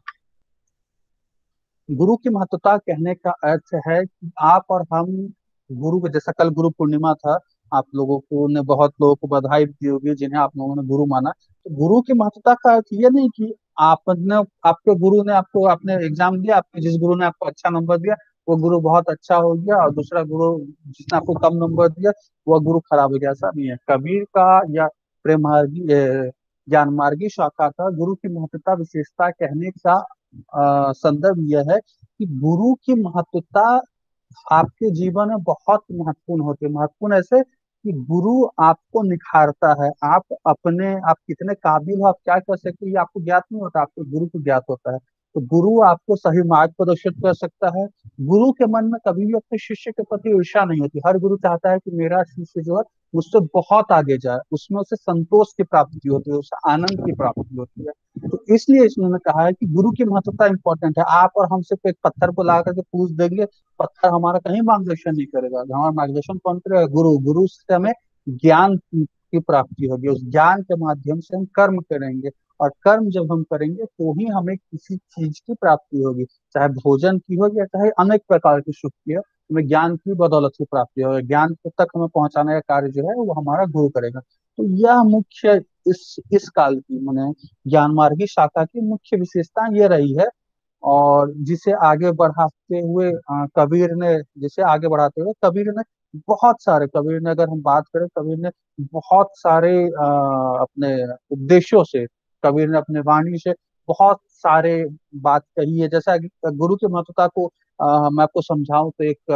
गुरु की महत्वता कहने का अर्थ है कि आप और हम गुरु को, जैसा कल गुरु पूर्णिमा था, आप लोगों को ने बहुत लोगों को बधाई दी होगी जिन्हें आप लोगों ने गुरु माना। तो गुरु की महत्वता का अर्थ ये नहीं कि आपने, आपके गुरु ने आपको, आपने एग्जाम दिया, आपके जिस गुरु ने आपको अच्छा नंबर दिया वो गुरु बहुत अच्छा हो गया, और दूसरा गुरु जिसने आपको कम नंबर दिया वह गुरु खराब हो गया, ऐसा नहीं है। कबीर का या प्रेम मार्गी ज्ञान मार्गी शाखा का गुरु की महत्वता विशेषता कहने का संदर्भ यह है कि गुरु की महत्वता आपके जीवन में बहुत महत्वपूर्ण होती है। महत्वपूर्ण ऐसे कि गुरु आपको निखारता है, आप कितने काबिल हो, आप क्या कर सकते हो, ये आपको ज्ञात नहीं होता, आपको गुरु को ज्ञात होता है। तो गुरु आपको सही मार्ग प्रदर्शित कर सकता है। गुरु के मन में कभी भी अपने शिष्य के प्रति ईर्ष्या नहीं होती। हर गुरु चाहता है कि मेरा शिष्य जो है मुझसे बहुत आगे जाए, उसमें उसे संतोष की प्राप्ति होती है, उसे आनंद की प्राप्ति होती है। तो इसलिए इसने कहा है कि गुरु की महत्वता इंपॉर्टेंट है। आप और हम सिर्फ एक पत्थर को ला करके पूछ देंगे, पत्थर हमारा कहीं मार्गदर्शन नहीं करेगा। हमारा मार्गदर्शन कौन करेगा? गुरु। गुरु से हमें ज्ञान की प्राप्ति होगी, उस ज्ञान के माध्यम से हम कर्म करेंगे, और कर्म जब हम करेंगे तो ही हमें किसी चीज की प्राप्ति होगी, चाहे भोजन की हो या चाहे अनेक प्रकार की सुख की हो, हमें ज्ञान की बदौलत की प्राप्ति होगी। ज्ञान तक हमें पहुंचाने का कार्य जो है वो हमारा गुरु करेगा। तो यह मुख्य इस काल की मैंने ज्ञान मार्गी शाखा की मुख्य विशेषता ये रही है। और जिसे आगे बढ़ाते हुए कबीर ने, जिसे आगे बढ़ाते हुए कबीर ने बहुत सारे, कबीर ने अगर हम बात करें, कबीर ने बहुत सारे अपने उपदेशों से, कबीर ने अपने वाणी से बहुत सारे बात कही है। जैसा कि गुरु की महत्वता को मैं आपको समझाऊं तो एक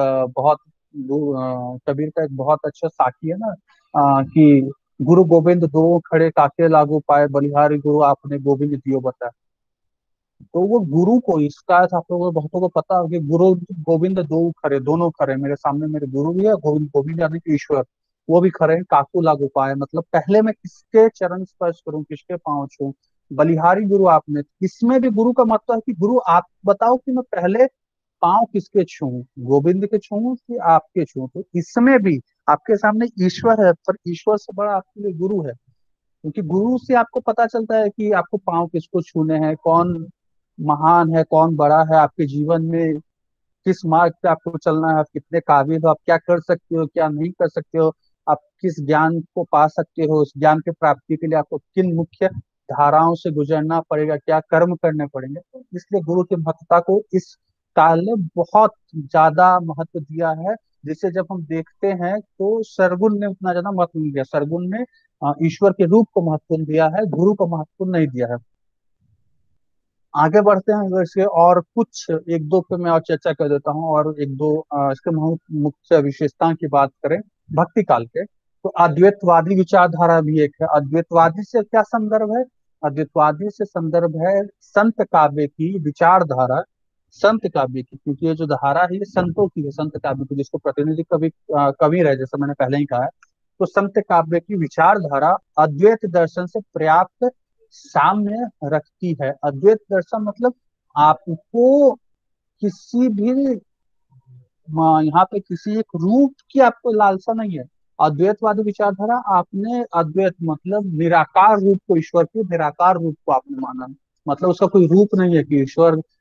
कबीर का एक बहुत अच्छा साखी है ना, कि गुरु गोविंद दो खड़े काके लागू पाए, बलिहारी गुरु आपने गोविंद दियो बता। तो वो गुरु को, इसका अर्थ आप लोगों को बहुतों को पता होगा कि गुरु गोविंद दो खड़े, दोनों खड़े, मेरे सामने मेरे गुरु भी है, गोविंद, गोविंद यानी कि ईश्वर, वो भी खड़े हैं। काकू लागू पाए मतलब पहले मैं किसके चरण स्पर्श करूं, किसके पांव छूं। बलिहारी गुरु आपने, इसमें भी गुरु का मतलब है कि गुरु आप बताओ कि मैं पहले पांव किसके छूं, गोविंद के छूं कि आपके छूं। तो इसमें भी आपके सामने ईश्वर है, पर ईश्वर से बड़ा आपके लिए गुरु है, क्योंकि गुरु से आपको पता चलता है कि आपको पांव किसको छूने हैं, कौन महान है, कौन बड़ा है आपके जीवन में, किस मार्ग पे आपको चलना है, आप कितने काबिल हो, आप क्या कर सकते हो, क्या नहीं कर सकते हो, आप किस ज्ञान को पा सकते हो, उस ज्ञान की प्राप्ति के लिए आपको किन मुख्य धाराओं से गुजरना पड़ेगा, क्या कर्म करने पड़ेंगे। तो इसलिए गुरु की महत्ता को इस काल ने बहुत ज्यादा महत्व दिया है, जिसे जब हम देखते हैं तो सरगुण ने उतना ज्यादा महत्व नहीं दिया। सरगुण ने ईश्वर के रूप को महत्व दिया है, गुरु को महत्व नहीं दिया है। आगे बढ़ते हैं वैसे, और कुछ एक दो पे मैं और चर्चा कर देता हूँ, और एक दो इसके मुख्य विशेषताओं की बात करें भक्ति काल के, तो अद्वैतवादी विचारधारा भी एक है। अद्वैतवादी से क्या संदर्भ है? अद्वैतवादी से संदर्भ है संत काव्य की विचारधारा, संत काव्य की, क्योंकि ये जो धारा है ये संतों की है, संत काव्य की, जिसको प्रतिनिधि कवि कबीर है, जैसा मैंने पहले ही कहा है। तो संत काव्य की विचारधारा अद्वैत दर्शन से पर्याप्त साम्य रखती है। अद्वैत दर्शन मतलब आपको किसी भी यहाँ पे किसी एक रूप की आपको लालसा नहीं है। अद्वैतवादी विचारधारा, आपने अद्वैत मतलब निराकार रूप को, ईश्वर के निराकार रूप को आपने माना, मतलब उसका कोई रूप नहीं है कि ईश्वर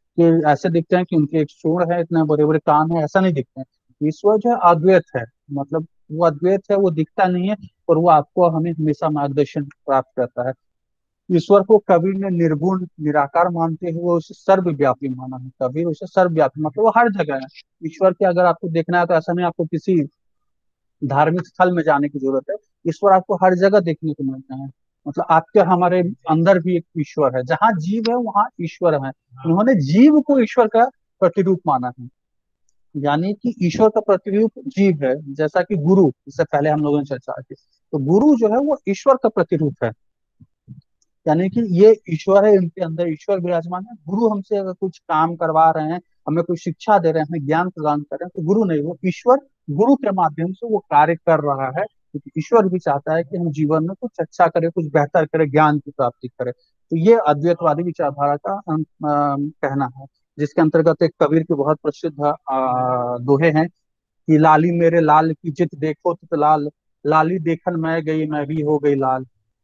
कि ऐसे दिखते हैं कि उनके एक सूंड है, इतने बड़े बड़े कान है, ऐसा नहीं दिखते हैं। ईश्वर जो है अद्वैत है, मतलब वो अद्वैत है, वो दिखता नहीं है, और वो आपको हमें हमेशा मार्गदर्शन प्राप्त करता है। ईश्वर को कबीर ने निर्गुण निराकार मानते हुए उसे सर्वव्यापी माना है। कबीर उसे सर्वव्यापी मतलब वो हर जगह है। ईश्वर के अगर आपको देखना है तो ऐसा नहीं आपको किसी धार्मिक स्थल में जाने की जरूरत है। ईश्वर आपको हर जगह देखने को मिलते हैं। मतलब आपके हमारे अंदर भी एक ईश्वर है, जहाँ जीव है वहाँ ईश्वर है। उन्होंने जीव को ईश्वर का प्रतिरूप माना है, यानी कि ईश्वर का प्रतिरूप जीव है। जैसा कि गुरु, इससे पहले हम लोगों ने चर्चा की, तो गुरु जो है वो ईश्वर का प्रतिरूप है। यानी कि ये ईश्वर है, इनके अंदर ईश्वर विराजमान है। गुरु हमसे अगर कुछ काम करवा रहे हैं, हमें कुछ शिक्षा दे रहे हैं, हमें ज्ञान प्रदान कर रहे हैं, तो गुरु नहीं, वो ईश्वर गुरु के माध्यम से वो कार्य कर रहा है, क्योंकि ईश्वर भी चाहता है कि हम जीवन में कुछ अच्छा करें, कुछ बेहतर करें, ज्ञान की प्राप्ति करें। तो ये अद्वैतवादी विचारधारा का कहना है, जिसके अंतर्गत एक कबीर के बहुत प्रसिद्ध दोहे हैं कि लाली मेरे लाल की जित देखो तित लाल, लाली देखन मैं गई मैं भी हो गई लाल।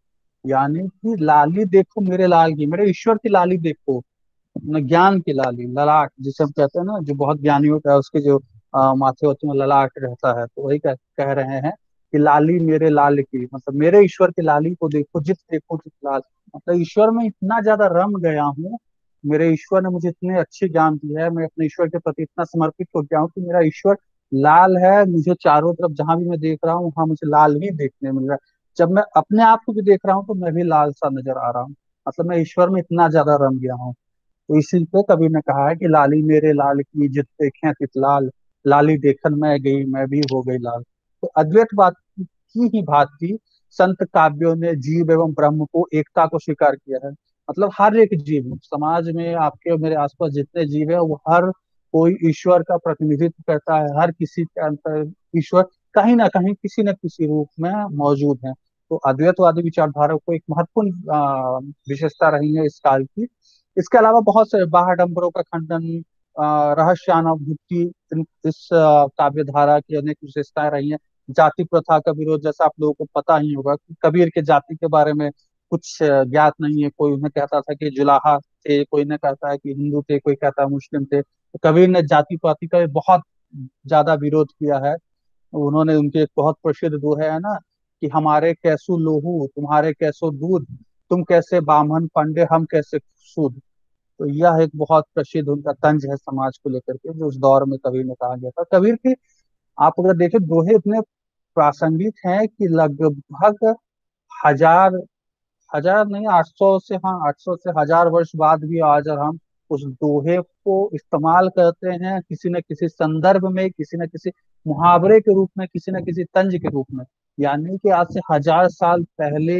यानी कि लाली देखो मेरे लाल की, मेरे ईश्वर की लाली देखो, न ज्ञान की लाली, ललाट जिसे हम कहते हैं ना, जो बहुत ज्ञानियों का उसके जो माथे होते हैं ललाट रहता है, तो वही कह रहे हैं कि लाली मेरे लाल की, मतलब मेरे ईश्वर की लाली को देखो, जित देखो जित लाल। मतलब ईश्वर में इतना ज्यादा रम गया हूँ, मेरे ईश्वर ने मुझे इतने अच्छे ज्ञान दिया है, मैं अपने ईश्वर के प्रति इतना समर्पित हो गया हूँ कि मेरा ईश्वर लाल है। मुझे चारों तरफ जहां भी मैं देख रहा हूँ वहां मुझे लाल ही देखने मिल रहा है। जब मैं अपने आप को भी देख रहा हूँ तो मैं भी लाल सा नजर आ रहा हूँ। मतलब मैं ईश्वर में इतना ज्यादा रम गया हूँ। तो इसी पे कबीर ने कहा है कि लाली मेरे लाल की जित देखें तित लाल, लाली देखन मैं गई मैं भी हो गई लाल। तो अद्वैतवाद की ही भांति संत काव्यों ने जीव एवं ब्रह्म को एकता को स्वीकार किया है। मतलब हर एक जीव समाज में, आपके और मेरे आसपास जितने जीव है, वो हर कोई ईश्वर का प्रतिनिधित्व करता है। हर किसी के अंतर ईश्वर कहीं ना कहीं किसी न किसी रूप में मौजूद है। तो अद्वैतवादी विचारधारा को एक महत्वपूर्ण विशेषता रही है इस काल की। इसके अलावा बहुत से बाह्य आडंबरों का खंडन, रहस्यानुभूति, इस काव्य धारा की अनेक विशेषताएं रही हैं। जाति प्रथा का विरोध, जैसा आप लोगों को पता ही होगा कि कबीर के जाति के बारे में कुछ ज्ञात नहीं है। कोई उन्हें कहता था कि जुलाहा थे, कोई ने कहता है कि हिंदू थे, कोई कहता है मुस्लिम थे। तो कबीर ने जाति पाति का बहुत ज्यादा विरोध किया है। उन्होंने, उनके एक बहुत प्रसिद्ध दोहे है ना कि हमारे कैसो लोहू तुम्हारे कैसो दूध, तुम कैसे बामन पंडे हम कैसे सूद। तो यह एक बहुत प्रसिद्ध उनका तंज है समाज को लेकर के, जो उस दौर में कबीर ने कहा गया था। कबीर के आप अगर देखें दोहे इतने प्रासंगिक हैं कि लगभग हजार, हजार नहीं 800 से, हाँ 800 से 1000 वर्ष बाद भी आज और हम उस दोहे को इस्तेमाल करते हैं किसी न किसी संदर्भ में, किसी न किसी मुहावरे के रूप में, किसी न किसी तंज के रूप में। यानी कि आज से 1000 साल पहले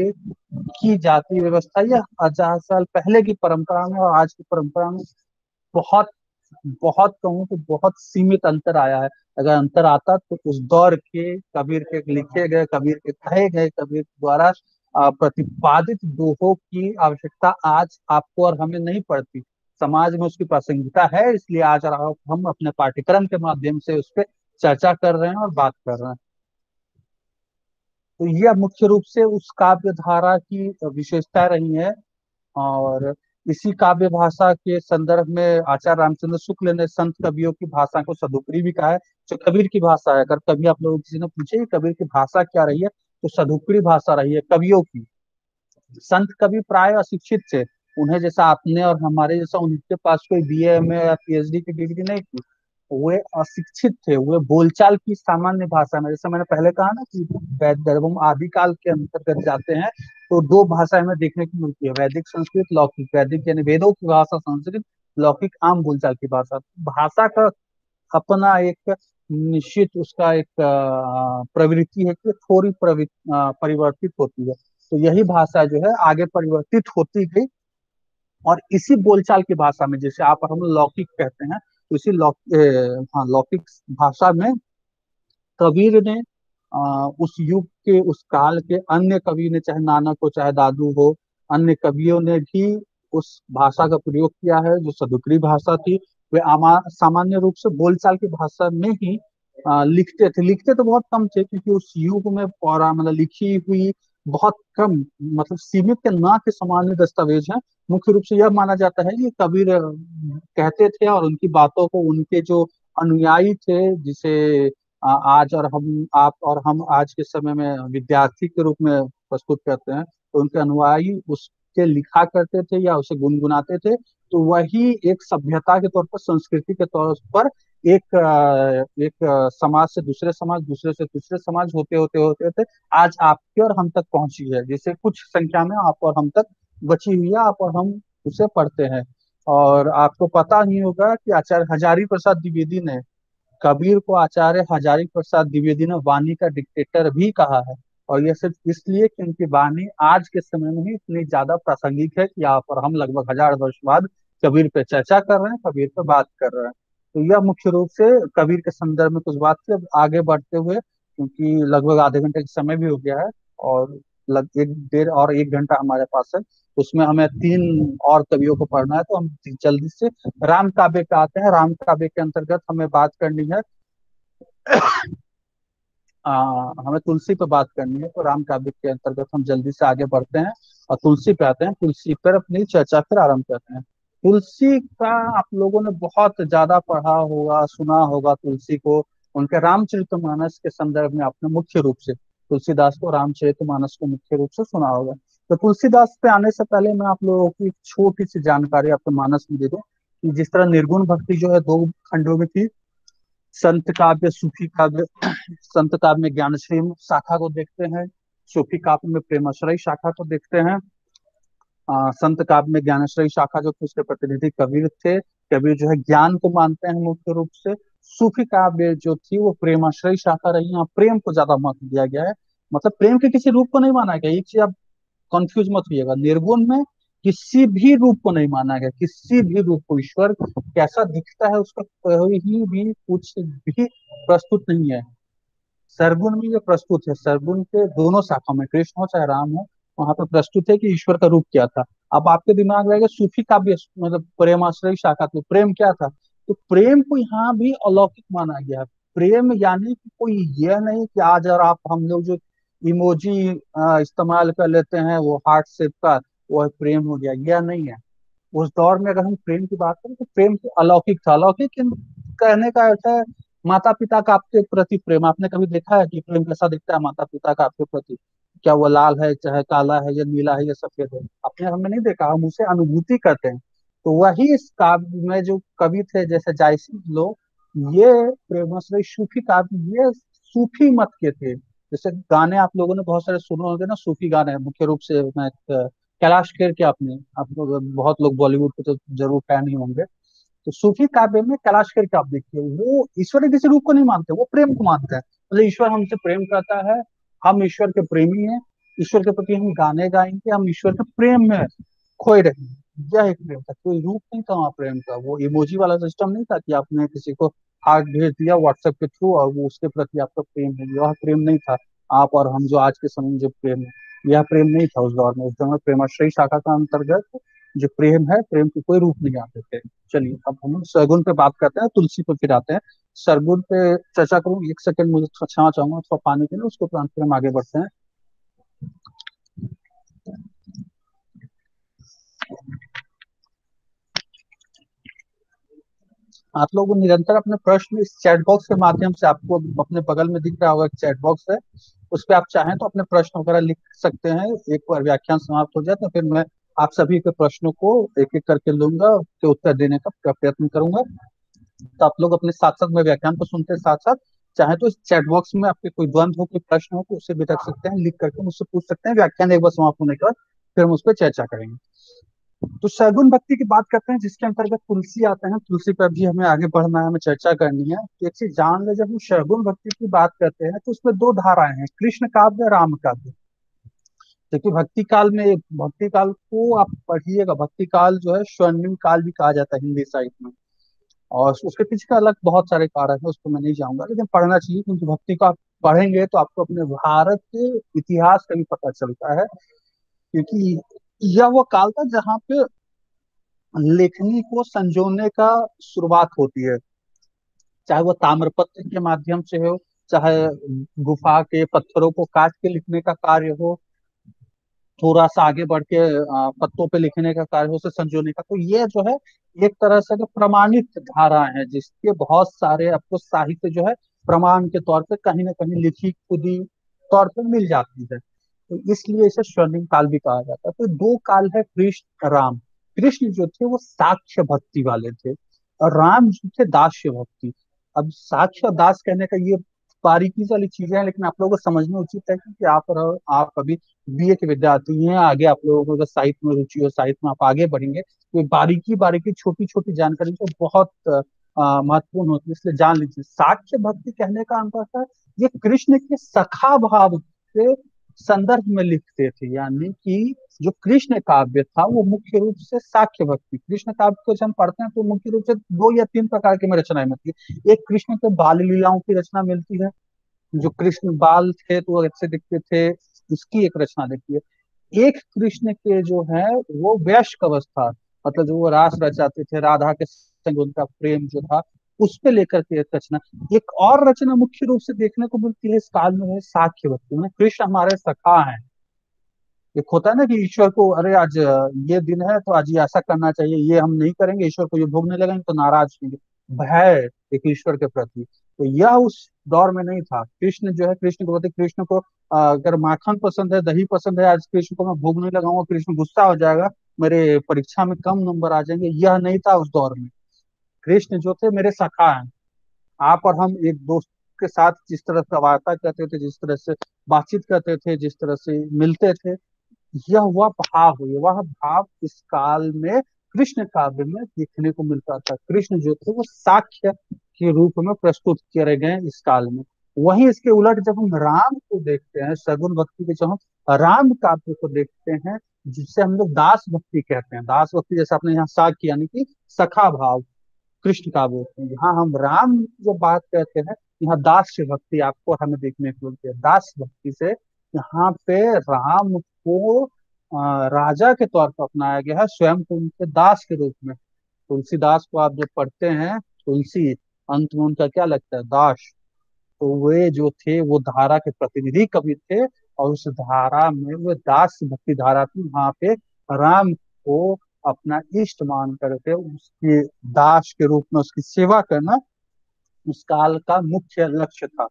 की जाति व्यवस्था या 1000 साल पहले की परंपरा में और आज की परंपरा में बहुत, बहुत कहूँ तो बहुत सीमित अंतर आया है। अगर अंतर आता तो उस दौर के कबीर के लिखे गए, कबीर के कहे गए, कबीर द्वारा प्रतिपादित दोहों की आवश्यकता आज आपको और हमें नहीं पड़ती। समाज में उसकी प्रासंगिकता है, इसलिए आज हम अपने पाठ्यक्रम के माध्यम से उस पर चर्चा कर रहे हैं और बात कर रहे हैं। तो यह मुख्य रूप से उस काव्य धारा की विशेषता रही है। और इसी काव्य भाषा के संदर्भ में आचार्य रामचंद्र शुक्ल ने संत कवियों की भाषा को सदुपरी भी कहा है। जो कबीर की भाषा है, अगर कभी आप लोगों किसी ने पूछे कि कबीर की भाषा क्या रही है, तो सदुपरी भाषा रही है कवियों की। संत कवि प्राय अशिक्षित थे, उन्हें जैसा आपने और हमारे जैसा उनके पास कोई बीए एमए या पीएचडी की डिग्री नहीं थी। वे अशिक्षित थे, वे बोलचाल की सामान्य भाषा में, जैसे मैंने पहले कहा ना कि जब हम आदिकाल के अंतर्गत जाते हैं तो दो भाषाएं हमें देखने को मिलती है, वैदिक संस्कृत, लौकिक। वैदिक यानी वेदों की भाषा संस्कृत, लौकिक आम बोलचाल की भाषा। भाषा का अपना एक निश्चित उसका एक प्रवृत्ति है कि थोड़ी परिवर्तित होती है। तो यही भाषा जो है आगे परिवर्तित होती गई, और इसी बोलचाल की भाषा में, जैसे आप हम लौकिक कहते हैं, तो इसी हाँ लौकिक भाषा में कबीर ने उस युग के, उस काल के अन्य कवि ने, चाहे नानक हो चाहे दादू हो, अन्य कवियों ने भी उस भाषा का प्रयोग किया है जो सदुक्री भाषा थी। वे सामान्य रूप से बोलचाल की भाषा में ही लिखते थे। लिखते तो बहुत कम थे, क्योंकि उस युग में पौरा मतलब लिखी हुई बहुत कम, मतलब सीमित के ना के सामान्य दस्तावेज हैं। मुख्य रूप से यह माना जाता है कि कबीर कहते थे, और उनकी बातों को उनके जो अनुयायी थे, जिसे आज और हम आप और हम आज के समय में विद्यार्थी के रूप में प्रस्तुत करते हैं, तो उनके अनुयायी उसके लिखा करते थे या उसे गुनगुनाते थे। तो वही एक सभ्यता के तौर पर, संस्कृति के तौर पर एक समाज से दूसरे समाज, दूसरे से तीसरे समाज होते होते होते होते आज आपके और हम तक पहुंची है, जिसे कुछ संख्या में आप और हम तक बची हुई है, आप और हम उसे पढ़ते हैं। और आपको पता ही होगा कि आचार्य हजारी प्रसाद द्विवेदी ने कबीर को आचार्य हजारी प्रसाद द्विवेदी ने वाणी का डिक्टेटर भी कहा है। और यह सिर्फ इसलिए कि उनकी वाणी आज के समय में ही इतनी ज्यादा प्रासंगिक है कि आप और हम लगभग 1000 वर्ष बाद कबीर पे चर्चा कर रहे हैं, कबीर पे बात कर रहे हैं। तो यह मुख्य रूप से कबीर के संदर्भ में कुछ बात थी। अब आगे बढ़ते हुए, क्योंकि लगभग आधे घंटे का समय भी हो गया है, और लग एक डेढ़ और 1 घंटा हमारे पास है, उसमें हमें 3 और कवियों को पढ़ना है, तो हम जल्दी से राम काव्य पे आते हैं। राम काव्य के अंतर्गत हमें बात करनी है, आ, हमें तुलसी पे बात करनी है। तो राम काव्य के अंतर्गत हम जल्दी से आगे बढ़ते हैं और तुलसी पे आते हैं। तुलसी पर अपनी चर्चा फिर आरंभ करते हैं। तुलसी का आप लोगों ने बहुत ज्यादा पढ़ा होगा, सुना होगा तुलसी को। उनके रामचरितमानस के संदर्भ में आपने मुख्य रूप से तुलसीदास को रामचरितमानस को मुख्य रूप से सुना होगा। तो तुलसीदास पे आने से पहले मैं आप लोगों की एक छोटी सी जानकारी आपके मानस में दे दूं कि जिस तरह निर्गुण भक्ति जो है 2 खंडों में थी, संत काव्य, सूफी काव्य। संत काव्य में ज्ञानश्री शाखा को देखते हैं, सूफी काव्य में प्रेमाश्रयी शाखा को देखते हैं। संत काव्य में ज्ञानश्रयी शाखा जो थी उसके प्रतिनिधि कबीर थे। कबीर जो है ज्ञान को मानते हैं मुख्य रूप से। सूफी काव्य जो थी वो प्रेमाश्रयी शाखा रही। यहाँ प्रेम को ज्यादा महत्व दिया गया है, मतलब प्रेम के किसी रूप को नहीं माना गया। एक चीज आप कंफ्यूज मत होइएगा, निर्गुण में किसी भी रूप को नहीं माना गया, किसी भी रूप को। ईश्वर कैसा दिखता है उसका कोई भी कुछ भी प्रस्तुत नहीं है। सरगुण में ये प्रस्तुत है, सरगुण के दोनों शाखा में, कृष्ण हो चाहे राम हो, वहां पे प्रस्तुत है कि ईश्वर का रूप क्या था। अब आपके दिमाग में आएगा सूफी काव्य मतलब प्रेमाश्रय शाखा, तो प्रेम क्या था। तो प्रेम को यहाँ भी अलौकिक माना गया है। प्रेम यानी कि कोई यह नहीं कि आज और आप हम लोग जो इमोजी इस्तेमाल कर लेते हैं वो हार्ट शेप का, वो प्रेम हो गया, यह नहीं है। उस दौर में अगर हम प्रेम की बात करें तो प्रेम तो अलौकिक था। अलौकिक कहने का अर्थ है माता पिता का आपके प्रति प्रेम। आपने कभी देखा है कि प्रेम कैसा दिखता है माता पिता का आपके प्रति? क्या वो लाल है, चाहे काला है, या नीला है, या सफेद है? अपने हमने नहीं देखा, हम उसे अनुभूति करते हैं। तो वही इस काव्य में जो कवि थे जैसे जायसी लोग, ये प्रेमाश्रय सूफी काव्य, ये सूफी मत के थे। जैसे गाने आप लोगों ने बहुत सारे सुने होंगे ना, सूफी गाने। मुख्य रूप से मैं कैलाश खेर के, आपने आप लोग बहुत लोग बॉलीवुड के तो जरूर फैन ही होंगे। तो सूफी काव्य में कैलाश खेर के आप देखिए, वो ईश्वर के किसी रूप को नहीं मानते, वो प्रेम को मानते हैं। मतलब ईश्वर हमसे प्रेम करता है, हम ईश्वर के प्रेमी हैं, ईश्वर के प्रति हम गाने गाएंगे, हम ईश्वर के प्रेम में खोए रहेंगे। यह एक प्रेम था, कोई रूप नहीं था वहाँ प्रेम का। वो इमोजी वाला सिस्टम नहीं था कि आपने किसी को हार्ट भेज दिया व्हाट्सएप के थ्रू और वो उसके प्रति आपका प्रेम है, यह प्रेम नहीं था। आप और हम जो आज के समय में जो प्रेम है, यह प्रेम नहीं था उस दौर में। उस दौर में प्रेमाश्रयी शाखा का अंतर्गत जो प्रेम है, प्रेम के कोई रूप नहीं आते थे। चलिए अब हम सरगुन पे बात करते हैं, तुलसी पे फिर आते हैं। सरगुन पे चर्चा करूँ, 1 सेकंड मुझे क्षमा चाहूंगा, थोड़ा पानी पीना, उसके उपरांत फिर हम आगे बढ़ते हैं। आप लोग निरंतर अपने प्रश्न इस चैट बॉक्स के माध्यम से, आपको अपने बगल में दिख रहा होगा चैट बॉक्स है, उस पर आप चाहें तो अपने प्रश्न वगैरह लिख सकते हैं। एक बार व्याख्यान समाप्त हो जाए तो फिर मैं आप सभी के प्रश्नों को एक एक करके लूंगा, उसके उत्तर देने का प्रयत्न करूंगा। तो आप लोग अपने साथ साथ में व्याख्यान को सुनते साथ साथ चाहे तो इस चैट बॉक्स में आपके कोई द्वंद हो, कोई प्रश्न हो, तो उसे भी रख सकते हैं, लिख करके मुझसे पूछ सकते हैं। व्याख्यान एक बार समाप्त होने के बाद फिर हम उस पर चर्चा करेंगे। तो शैगुन भक्ति की बात करते हैं, जिसके अंतर्गत तुलसी आते हैं। तुलसी पर भी हमें आगे बढ़ना है, हमें चर्चा करनी है। तो एक चीज जान ले, जब हम शैगुन भक्ति की बात करते हैं तो उसमें 2 धाराएं हैं, कृष्ण काव्य, राम काव्य। देखिए भक्ति काल में, भक्ति काल को आप पढ़िएगा, भक्ति काल जो है स्वर्णिम काल भी कहा जाता है हिंदी साहित्य में। और उसके पीछे का अलग बहुत सारे कारण है, उस पर मैं नहीं जाऊंगा, लेकिन पढ़ना चाहिए, क्योंकि भक्ति को आप पढ़ेंगे तो आपको अपने भारत के इतिहास का भी पता चलता है। क्योंकि यह वो काल था जहाँ पे लेखनी को संजोने का शुरुआत होती है। चाहे वो ताम्रपत्र के माध्यम से हो, चाहे गुफा के पत्थरों को काट के लिखने का कार्य हो, थोड़ा सा आगे बढ़ के पत्तों पे लिखने का कार्य हो, उसे संजोने का। तो ये जो है एक तरह से जो प्रमाणित धारा है, जिसके बहुत सारे आपको साहित्य जो है प्रमाण के तौर पे कहीं ना कहीं लिखी खुदी तौर पे मिल जाती है। तो इसलिए इसे स्वर्णिम काल भी कहा जाता है। तो दो काल है कृष्ण राम। कृष्ण जो थे वो साक्ष्य भक्ति वाले थे, और राम जो थे दास्य भक्ति। अब साक्ष्य और दास कहने का ये बारीकी वाली चीजें हैं, लेकिन आप लोगों को समझना उचित है कि आप अभी बीए के विद्यार्थी हैं। आगे आप लोगों को अगर साहित्य में रुचि हो, साहित्य में आप आगे बढ़ेंगे, तो बारीकी बारीकी छोटी छोटी जानकारी जो बहुत महत्वपूर्ण होती है, इसलिए जान लीजिए। साक्ष्य भक्ति कहने का अंतर है, ये कृष्ण के सखा भाव के संदर्भ में लिखते थे। यानी कि जो कृष्ण काव्य था वो मुख्य रूप से साक्ष्य भक्ति। कृष्ण काव्य को जब हम पढ़ते हैं तो मुख्य रूप से दो या तीन प्रकार की में रचनाएं मिलती है। एक कृष्ण के बाल लीलाओं की रचना मिलती है, जो कृष्ण बाल थे तो वो अच्छे दिखते थे, उसकी एक रचना देखी है। एक कृष्ण के जो है वो वयस्क अवस्था, मतलब जो वो रास रचाते थे, राधा के संग उनका प्रेम जो था, उस पे लेकर के एक रचना। एक और रचना मुख्य रूप से देखने को मिलती है इस काल में, है साक्ष्य भक्ति में। कृष्ण हमारे सखा हैं। एक होता है ना कि ईश्वर को, अरे आज ये दिन है तो आज ये ऐसा करना चाहिए, ये हम नहीं करेंगे, ईश्वर को ये भोग नहीं लगेंगे तो नाराज होंगे। भय एक ईश्वर के प्रति, तो यह उस दौर में नहीं था। कृष्ण जो है, कृष्ण को बोलते, कृष्ण को अगर माखन पसंद है, दही पसंद है, आज कृष्ण को मैं भोग नहीं लगाऊंगा, कृष्ण गुस्सा हो जाएगा, मेरे परीक्षा में कम नंबर आ जाएंगे, यह नहीं था उस दौर में। कृष्ण जो थे मेरे सखा हैं। आप और हम एक दोस्त के साथ जिस तरह से वार्ता करते थे, जिस तरह से बातचीत करते थे, जिस तरह से मिलते थे, यह वह भाव हुई, वह भाव इस काल में कृष्ण काव्य में देखने को मिलता था। कृष्ण जो थे वो साक्ष्य के रूप में प्रस्तुत करे गए इस काल में। वहीं इसके उलट जब हम राम को देखते हैं, सगुन भक्ति के, जब हम राम काव्य को देखते हैं, जिसे हम लोग दास भक्ति कहते हैं, दास भक्ति जैसे आपने यहाँ साक्ष्य यानी कि सखा भाव कृष्ण काव्य होते हैं, यहाँ हम राम की जो बात कहते हैं, यहाँ दास्य भक्ति आपको हमें देखने को मिलती है। दास भक्ति से यहाँ पे राम को राजा के तौर पर अपनाया गया है, स्वयं को उनके दास के रूप में। तुलसीदास को आप जब पढ़ते हैं, तुलसी अंत में उनका क्या लगता है, दास। तो वे जो थे वो धारा के प्रतिनिधि कवि थे, और उस धारा में वो दास भक्ति धारा थी। वहां पे राम को अपना इष्ट मान करके उसके दास के रूप में उसकी सेवा करना उस काल का मुख्य लक्ष्य था।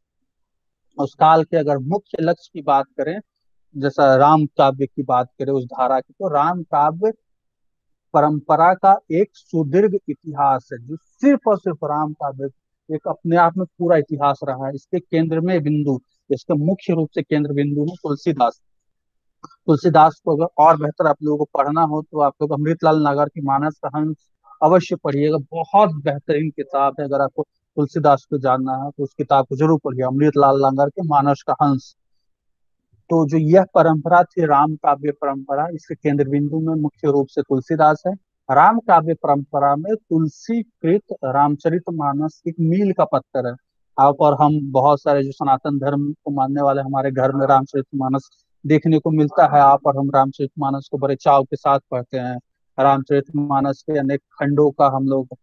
उस काल के अगर मुख्य लक्ष्य की बात करें, जैसा राम काव्य की बात करें उस धारा की, तो राम काव्य परंपरा का एक सुदीर्घ इतिहास है, जो सिर्फ और सिर्फ राम काव्य एक अपने आप में पूरा इतिहास रहा है। इसके केंद्र में बिंदु, इसके मुख्य रूप से केंद्र बिंदु है तुलसीदास। तुलसीदास को अगर और बेहतर आप लोगों को पढ़ना हो तो आप लोग अमृतलाल नागर की मानस का हंस अवश्य पढ़िएगा। बहुत बेहतरीन किताब है। अगर आपको तुलसीदास को जानना है तो उस किताब को जरूर पढ़िए, अमृतलाल नागर के मानस का हंस। तो जो यह परंपरा थी राम काव्य परंपरा, इसके केंद्र बिंदु में मुख्य रूप से तुलसीदास है। राम काव्य परंपरा में तुलसी कृत रामचरितमानस एक मील का पत्थर है। आप और हम बहुत सारे जो सनातन धर्म को मानने वाले, हमारे घर में रामचरितमानस देखने को मिलता है। आप और हम रामचरितमानस को बड़े चाव के साथ पढ़ते हैं। रामचरितमानस के अनेक खंडों का हम लोग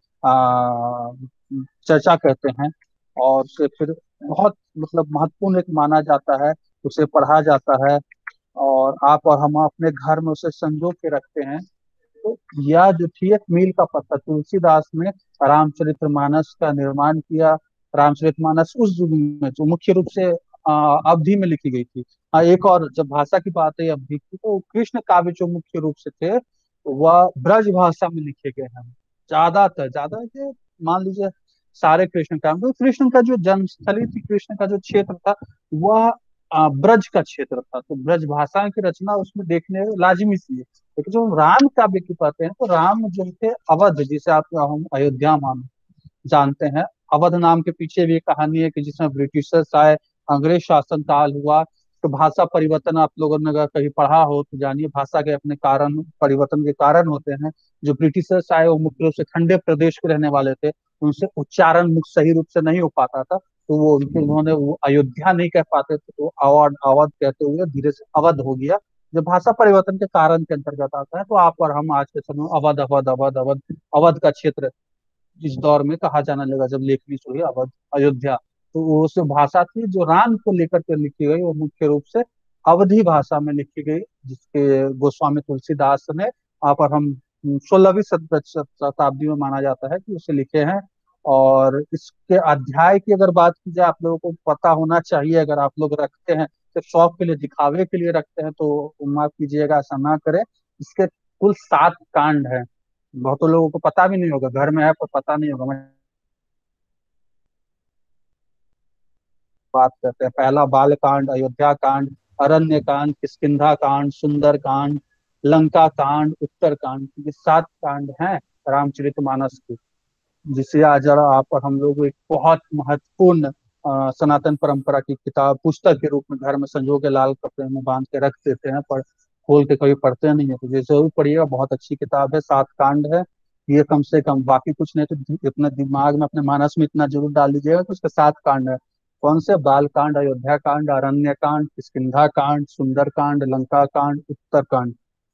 चर्चा करते हैं, और उसे फिर बहुत मतलब महत्वपूर्ण एक माना जाता है, उसे पढ़ा जाता है, और आप और हम अपने घर में उसे संजो के रखते हैं। तो यह जो थी एक मील का पत्थर, तुलसीदास ने रामचरितमानस का निर्माण किया। रामचरितमानस उस युग में जो मुख्य रूप से अवधि में लिखी गई थी। एक और जब भाषा की बात है अवधि की, तो कृष्ण काव्य जो मुख्य रूप से थे वह ब्रज भाषा में लिखे गए हैं। ज्यादातर ज्यादा के मान लीजिए सारे कृष्ण काव्य, तो कृष्ण का जो जन्मस्थली थी, कृष्ण का जो क्षेत्र था, वह ब्रज का क्षेत्र था। तो ब्रज भाषा की रचना उसमें देखने लाजिमी सी है। लेकिन जो राम काव्य की बात है, तो राम जो थे अवध, जिसे आप हम अयोध्या मान जानते हैं, अवध नाम के पीछे भी एक कहानी है कि जिसमें ब्रिटिशर्स आए, अंग्रेज शासन काल हुआ, तो भाषा परिवर्तन आप लोगों ने अगर कहीं पढ़ा हो तो जानिए, भाषा के अपने कारण परिवर्तन के कारण होते हैं। जो ब्रिटिशर्स आए वो मुख्य रूप से ठंडे प्रदेश के रहने वाले थे, उनसे उच्चारण मुख सही रूप से नहीं हो पाता था, तो वो उन्होंने वो अयोध्या नहीं कह पाते थे, तो अवध अवध कहते हुए धीरे से अवध हो गया। जब भाषा परिवर्तन के कारण के अंतर्गत आता है, तो आप और हम आज के समय में अवध अवध अवध अवध अवध का क्षेत्र इस दौर में कहा जाने लगा, जब लेखनी शुरू हुई अवध अयोध्या। तो वो उस भाषा थी जो राम को लेकर के लिखी गई, वो मुख्य रूप से अवधी भाषा में लिखी गई, जिसके गोस्वामी तुलसीदास ने आप और हम 16वीं शताब्दी में माना जाता है कि उसे लिखे हैं। और इसके अध्याय की अगर बात की जाए, आप लोगों को पता होना चाहिए, अगर आप लोग रखते हैं सिर्फ शौक के लिए, दिखावे के लिए रखते हैं, तो माफ कीजिएगा, ऐसा ना करें। इसके कुल 7 कांड हैं। बहुतों लोगों को पता भी नहीं होगा, घर में है पर पता नहीं होगा। मैं बात करते हैं, पहला बाल कांड, अयोध्या कांड, अरण्य कांड, किष्किंधा कांड, सुंदर कांड, लंका कांड, उत्तर कांड। ये 7 कांड हैं रामचरितमानस के, जिसे आज आप और हम लोग एक बहुत महत्वपूर्ण सनातन परंपरा की किताब, पुस्तक के रूप में घर में संजो के लाल कपड़े में बांध के रख देते हैं, पर खोल के कभी पढ़ते नहीं है। तो ये जरूर पढ़िएगा, बहुत अच्छी किताब है, 7 कांड है। ये कम से कम, बाकी कुछ नहीं तो अपने दिमाग में, अपने मानस में इतना जरूर डाल लीजिएगा कि उसके 7 कांड है। कौन से? बाल कांड, अयोध्या कांड, अरण्य कांड, किष्किंधा कांड, सुंदर कांड, लंका कांड, उत्तर कांड।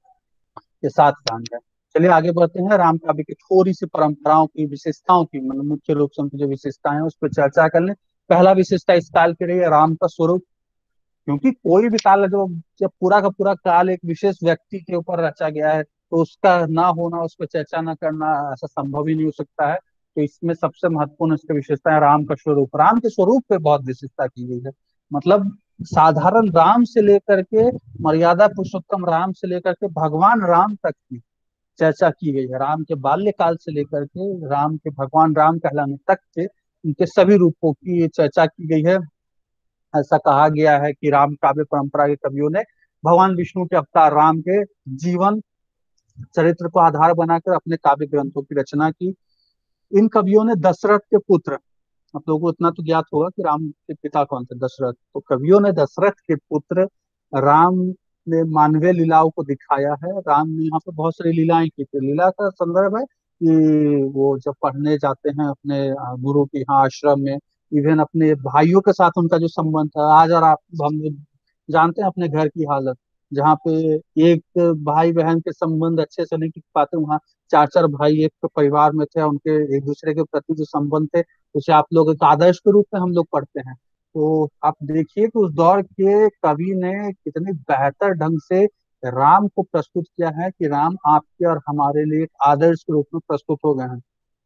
ये 7 कांड है। चलिए आगे बढ़ते हैं, राम काव्य की थोड़ी सी परंपराओं की, विशेषताओं की, मतलब मुख्य रूप से उनकी जो विशेषताएं हैं उस पर चर्चा कर लें। पहला विशेषता इस काल की रही है राम का स्वरूप। क्योंकि कोई भी काल है, जो जब पूरा का पूरा काल एक विशेष व्यक्ति के ऊपर रचा गया है, तो उसका ना होना, उस पर चर्चा ना करना, ऐसा संभव ही नहीं हो सकता है। तो इसमें सबसे महत्वपूर्ण इसकी विशेषता है राम का स्वरूप। राम के स्वरूप पे बहुत विशेषता की गई है। मतलब साधारण राम से लेकर के मर्यादा पुरुषोत्तम राम से लेकर के भगवान राम तक की चर्चा की गई है। राम के बाल्यकाल से लेकर के राम के भगवान राम कहलाने तक के उनके सभी रूपों की चर्चा की गई है। ऐसा कहा गया है कि राम काव्य परंपरा के कवियों ने भगवान विष्णु के अवतार राम के जीवन चरित्र को आधार बनाकर अपने काव्य ग्रंथों की रचना की। इन कवियों ने दशरथ के पुत्र, आप लोगों को इतना तो ज्ञात होगा कि राम के पिता कौन थे, दशरथ। तो कवियों ने दशरथ के पुत्र राम ने मानवीय लीलाओं को दिखाया है। राम ने यहाँ पे बहुत सारी लीलाएं की थी। लीला का संदर्भ है कि वो जब पढ़ने जाते हैं अपने गुरु के यहाँ आश्रम में, इवन अपने भाइयों के साथ उनका जो संबंध था, आज और आप हम लोग जानते हैं अपने घर की हालत, जहाँ पे एक भाई बहन के संबंध अच्छे से नहीं टिक पाते, वहाँ चार चार भाई एक परिवार में थे, उनके एक दूसरे के प्रति जो संबंध थे, उसे आप लोग एक आदर्श के रूप में हम लोग पढ़ते हैं। तो आप देखिए कि उस दौर के कवि ने कितने बेहतर ढंग से राम को प्रस्तुत किया है, कि राम आपके और हमारे लिए एक आदर्श के रूप में प्रस्तुत हो गए हैं।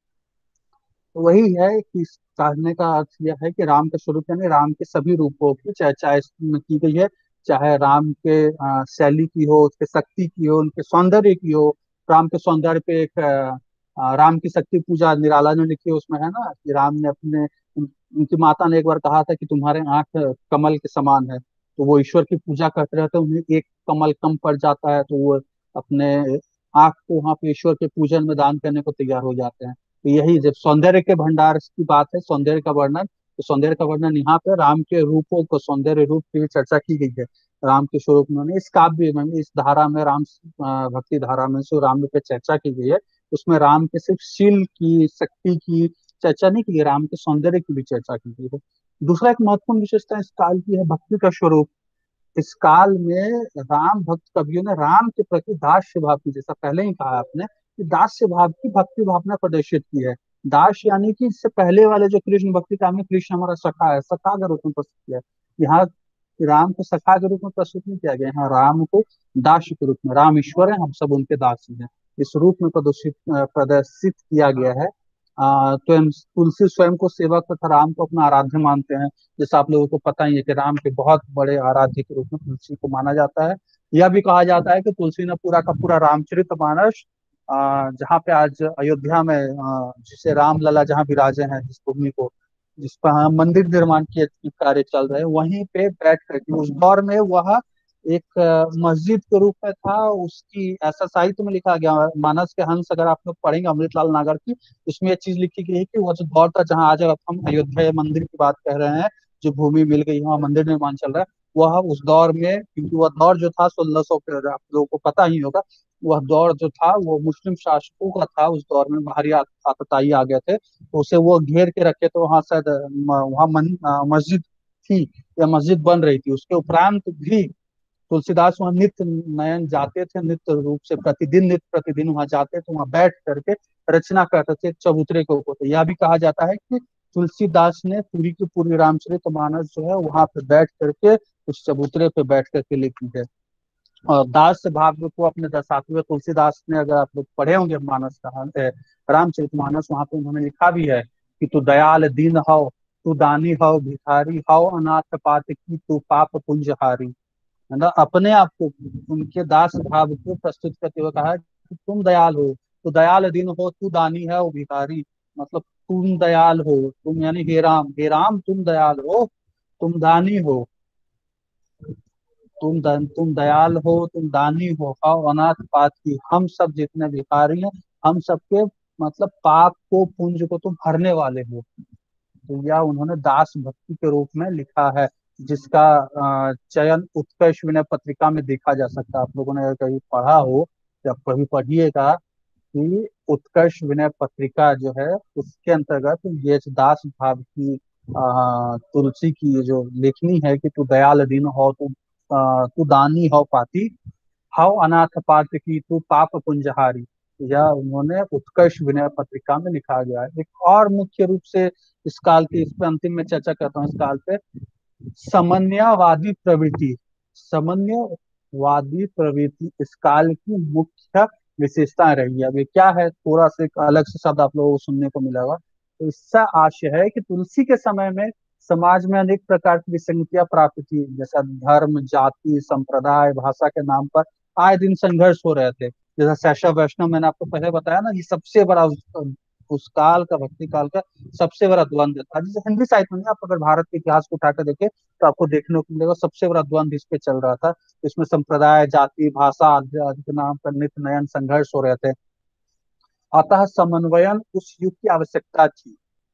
तो वही है कि इस कहने का अर्थ यह है कि राम के स्वरूप यानी राम के सभी रूपों की चर्चा इसमें की गई है। चाहे राम के शैली की हो, उसके शक्ति की हो, उनके सौंदर्य की हो। राम के सौंदर्य पे एक राम की शक्ति पूजा निराला ने लिखी है, उसमें है ना कि राम ने उनकी माता ने एक बार कहा था कि तुम्हारे आंख कमल के समान है। तो वो ईश्वर की पूजा करते रहते हैं, उन्हें एक कमल कम पड़ जाता है, तो वो अपने आंख को वहां पे ईश्वर के पूजन में दान करने को तैयार हो जाते हैं। तो यही जब सौंदर्य के भंडार की बात है, सौंदर्य का वर्णन, तो सौंदर्य का वर्णन यहाँ पे राम के रूपों को, सौंदर्य रूप की भी चर्चा की गई है। राम के स्वरूप में इस काव्य में, इस धारा में, राम भक्ति धारा में जो राम पे चर्चा की गई है, उसमें राम के सिर्फ शील की, शक्ति की चर्चा नहीं की गई, राम के सौंदर्य की भी चर्चा की गई है। दूसरा एक महत्वपूर्ण विशेषता इस काल की है भक्ति का स्वरूप। इस काल में राम भक्त कवियों ने राम के प्रति दास्य भाव की, जैसा पहले ही कहा आपने, कि दास्य भाव की भक्ति भावना प्रदर्शित की है। दास यानी कि इससे पहले वाले जो कृष्ण भक्ति काम में कृष्ण हमारा सखा है, सखा के रूप में प्रस्तुत किया है। यहाँ राम को सखा के रूप में प्रस्तुत नहीं किया गया, यहाँ राम को दास के रूप में, राम ईश्वर है, हम सब उनके दास ही हैं, इस रूप में प्रदर्शित किया गया है। तो तुलसी स्वयं को सेवक तथा राम को अपना आराध्य मानते हैं। जैसा आप लोगों को पता ही है कि राम के बहुत बड़े आराध्य के रूप में तुलसी को माना जाता है। यह भी कहा जाता है कि तुलसी ने पूरा का पूरा रामचरितमानस, जहाँ पे आज अयोध्या में जिसे रामलला जहाँ विराजे हैं, जिस भूमि को, जिस पर मंदिर निर्माण के कार्य चल रहे हैं, वहीं पे बैठ करके, उस दौर में वह एक मस्जिद के रूप में था। उसकी ऐसा साहित्य में लिखा गया, मानस के हंस अगर आप लोग पढ़ेंगे अमृतलाल नागर की, उसमें ये चीज लिखी गई है कि वह जो दौर था, जहाँ आज हम अयोध्या मंदिर की बात कह रहे हैं, जो भूमि मिल गई, वहाँ मंदिर निर्माण चल रहा है, वह उस दौर में, क्योंकि वह दौर जो था 1600 पे, आप लोगों को पता ही होगा, वह दौर जो था वो मुस्लिम शासकों का था। उस दौर में बाहरी आतताई आ गए थे, तो उसे वो घेर के रखे, तो वहां शायद वहाँ मस्जिद थी, या मस्जिद बन रही थी। उसके उपरांत भी तुलसीदास वहाँ नित्य नयन जाते थे, नित्य रूप से प्रतिदिन, नित्य प्रतिदिन वहां जाते थे, वहां बैठ करके रचना करते थे चबूतरे के ऊपर। तो यह भी कहा जाता है कि तुलसीदास ने पूरी की पूरी रामचरितमानस जो है वहां पे बैठ करके उस चबूतरे पे बैठ करके लिखी है। और दास भाव को अपने दशात्वें तुलसीदास ने, अगर आप लोग पढ़े होंगे मानस का रामचरितमानस, वहां पे उन्होंने लिखा भी है कि तू दयाल दीन हौ, तू दानी हौ, भिखारी हौ, अनाथ पात की तू पाप पुंजहारी। मतलब अपने आप को, उनके दास भाव को प्रस्तुत करते हुए कहा है कि तुम दयाल हो, तू दयाल दीन हो, तू दानी है, वो भिखारी। मतलब तुम दयाल हो, तुम यानी हे राम तुम दयाल हो, तुम दानी हो, तुम दयाल हो, तुम दानी हो, आओ अनाथ पात की, हम सब जितने भिखारी हैं, हम सबके मतलब पाप को पुंज को तुम भरने वाले हो। तो यह उन्होंने दास भक्ति के रूप में लिखा है, जिसका चयन उत्कर्ष विनय पत्रिका में देखा जा सकता है। आप लोगों ने अगर कभी पढ़ा हो, जब कभी पढ़िएगा कि उत्कर्ष विनय पत्रिका जो है, उसके अंतर्गत ये जो दास भाव की तुलसी की ये जो लेखनी है कि तू दयाल दीन हो, तू दानी हो पाती, हाउ अनाथ पात्र की तू पाप पुंजहारी। यह उन्होंने उत्कर्ष विनय पत्रिका में लिखा गया है। एक और मुख्य रूप से इस काल की, इस पे अंतिम में चर्चा करता हूँ, इस काल पे समन्वयवादी प्रवृत्ति। समन्वयवादी प्रवृत्ति इस काल की मुख्य विशेषता रही है। अब ये क्या है, थोड़ा सा एक अलग से शब्द आप लोगों को सुनने को मिलेगा। तो इसका आशय है कि तुलसी के समय में समाज में अनेक प्रकार की विसंगतियां प्राप्त थी, जैसा धर्म, जाति, संप्रदाय, भाषा के नाम पर आए दिन संघर्ष हो रहे थे। जैसा शैशव वैष्णव, मैंने आपको पहले बताया ना, ये सबसे बड़ा उस काल का, भक्ति काल का सबसे बड़ा द्वंद्व था। जैसे हिंदी साहित्य में आप अगर भारत के इतिहास को उठाकर देखें, तो आपको देखने को मिलेगा सबसे बड़ा द्वंद्व इस पे चल रहा था। इसमें संप्रदाय, जाति, भाषा आदि आदि के नाम पर नित्य नयन संघर्ष हो रहे थे। अतः समन्वयन उस युग की आवश्यकता थी।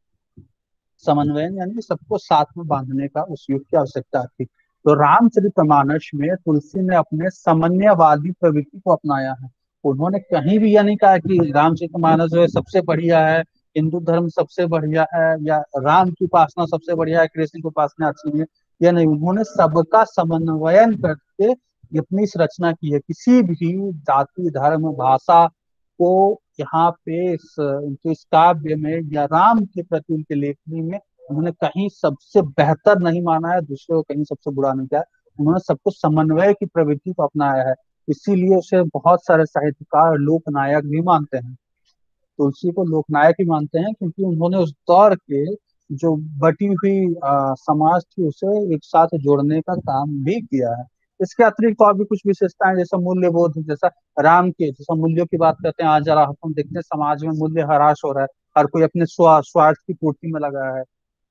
समन्वयन यानी सबको साथ में बांधने का उस युग की आवश्यकता थी। तो रामचरितमानस में तुलसी ने अपने समन्वयवादी प्रवृत्ति को अपनाया है। उन्होंने कहीं भी यह नहीं कहा कि रामचरितमानस जो है सबसे बढ़िया है, हिंदू धर्म सबसे बढ़िया है, या राम की उपासना सबसे बढ़िया है, कृष्ण की उपासना अच्छी है। यह नहीं, उन्होंने सबका समन्वयन करके अपनी इस रचना की है। किसी भी जाति, धर्म, भाषा को यहाँ पे इस काव्य में या राम के प्रति उनके लेखनी में उन्होंने कहीं सबसे बेहतर नहीं माना है, दूसरे को कहीं सबसे बुरा नहीं किया। उन्होंने सबको समन्वय की प्रवृत्ति को अपनाया है। इसीलिए उसे बहुत सारे साहित्यकार लोकनायक भी मानते हैं। तुलसी को लोकनायक ही मानते हैं, क्योंकि उन्होंने उस दौर के जो बटी हुई समाज थी उसे एक साथ जोड़ने का काम भी किया है। इसके अतिरिक्त और भी कुछ विशेषताएं, जैसे मूल्य बोध, जैसा राम के, जैसा मूल्यों की बात करते हैं, आज जरा हम देखते हैं समाज में मूल्य ह्रास हो रहा है। हर कोई अपने स्वार्थ की पूर्ति में लगा है।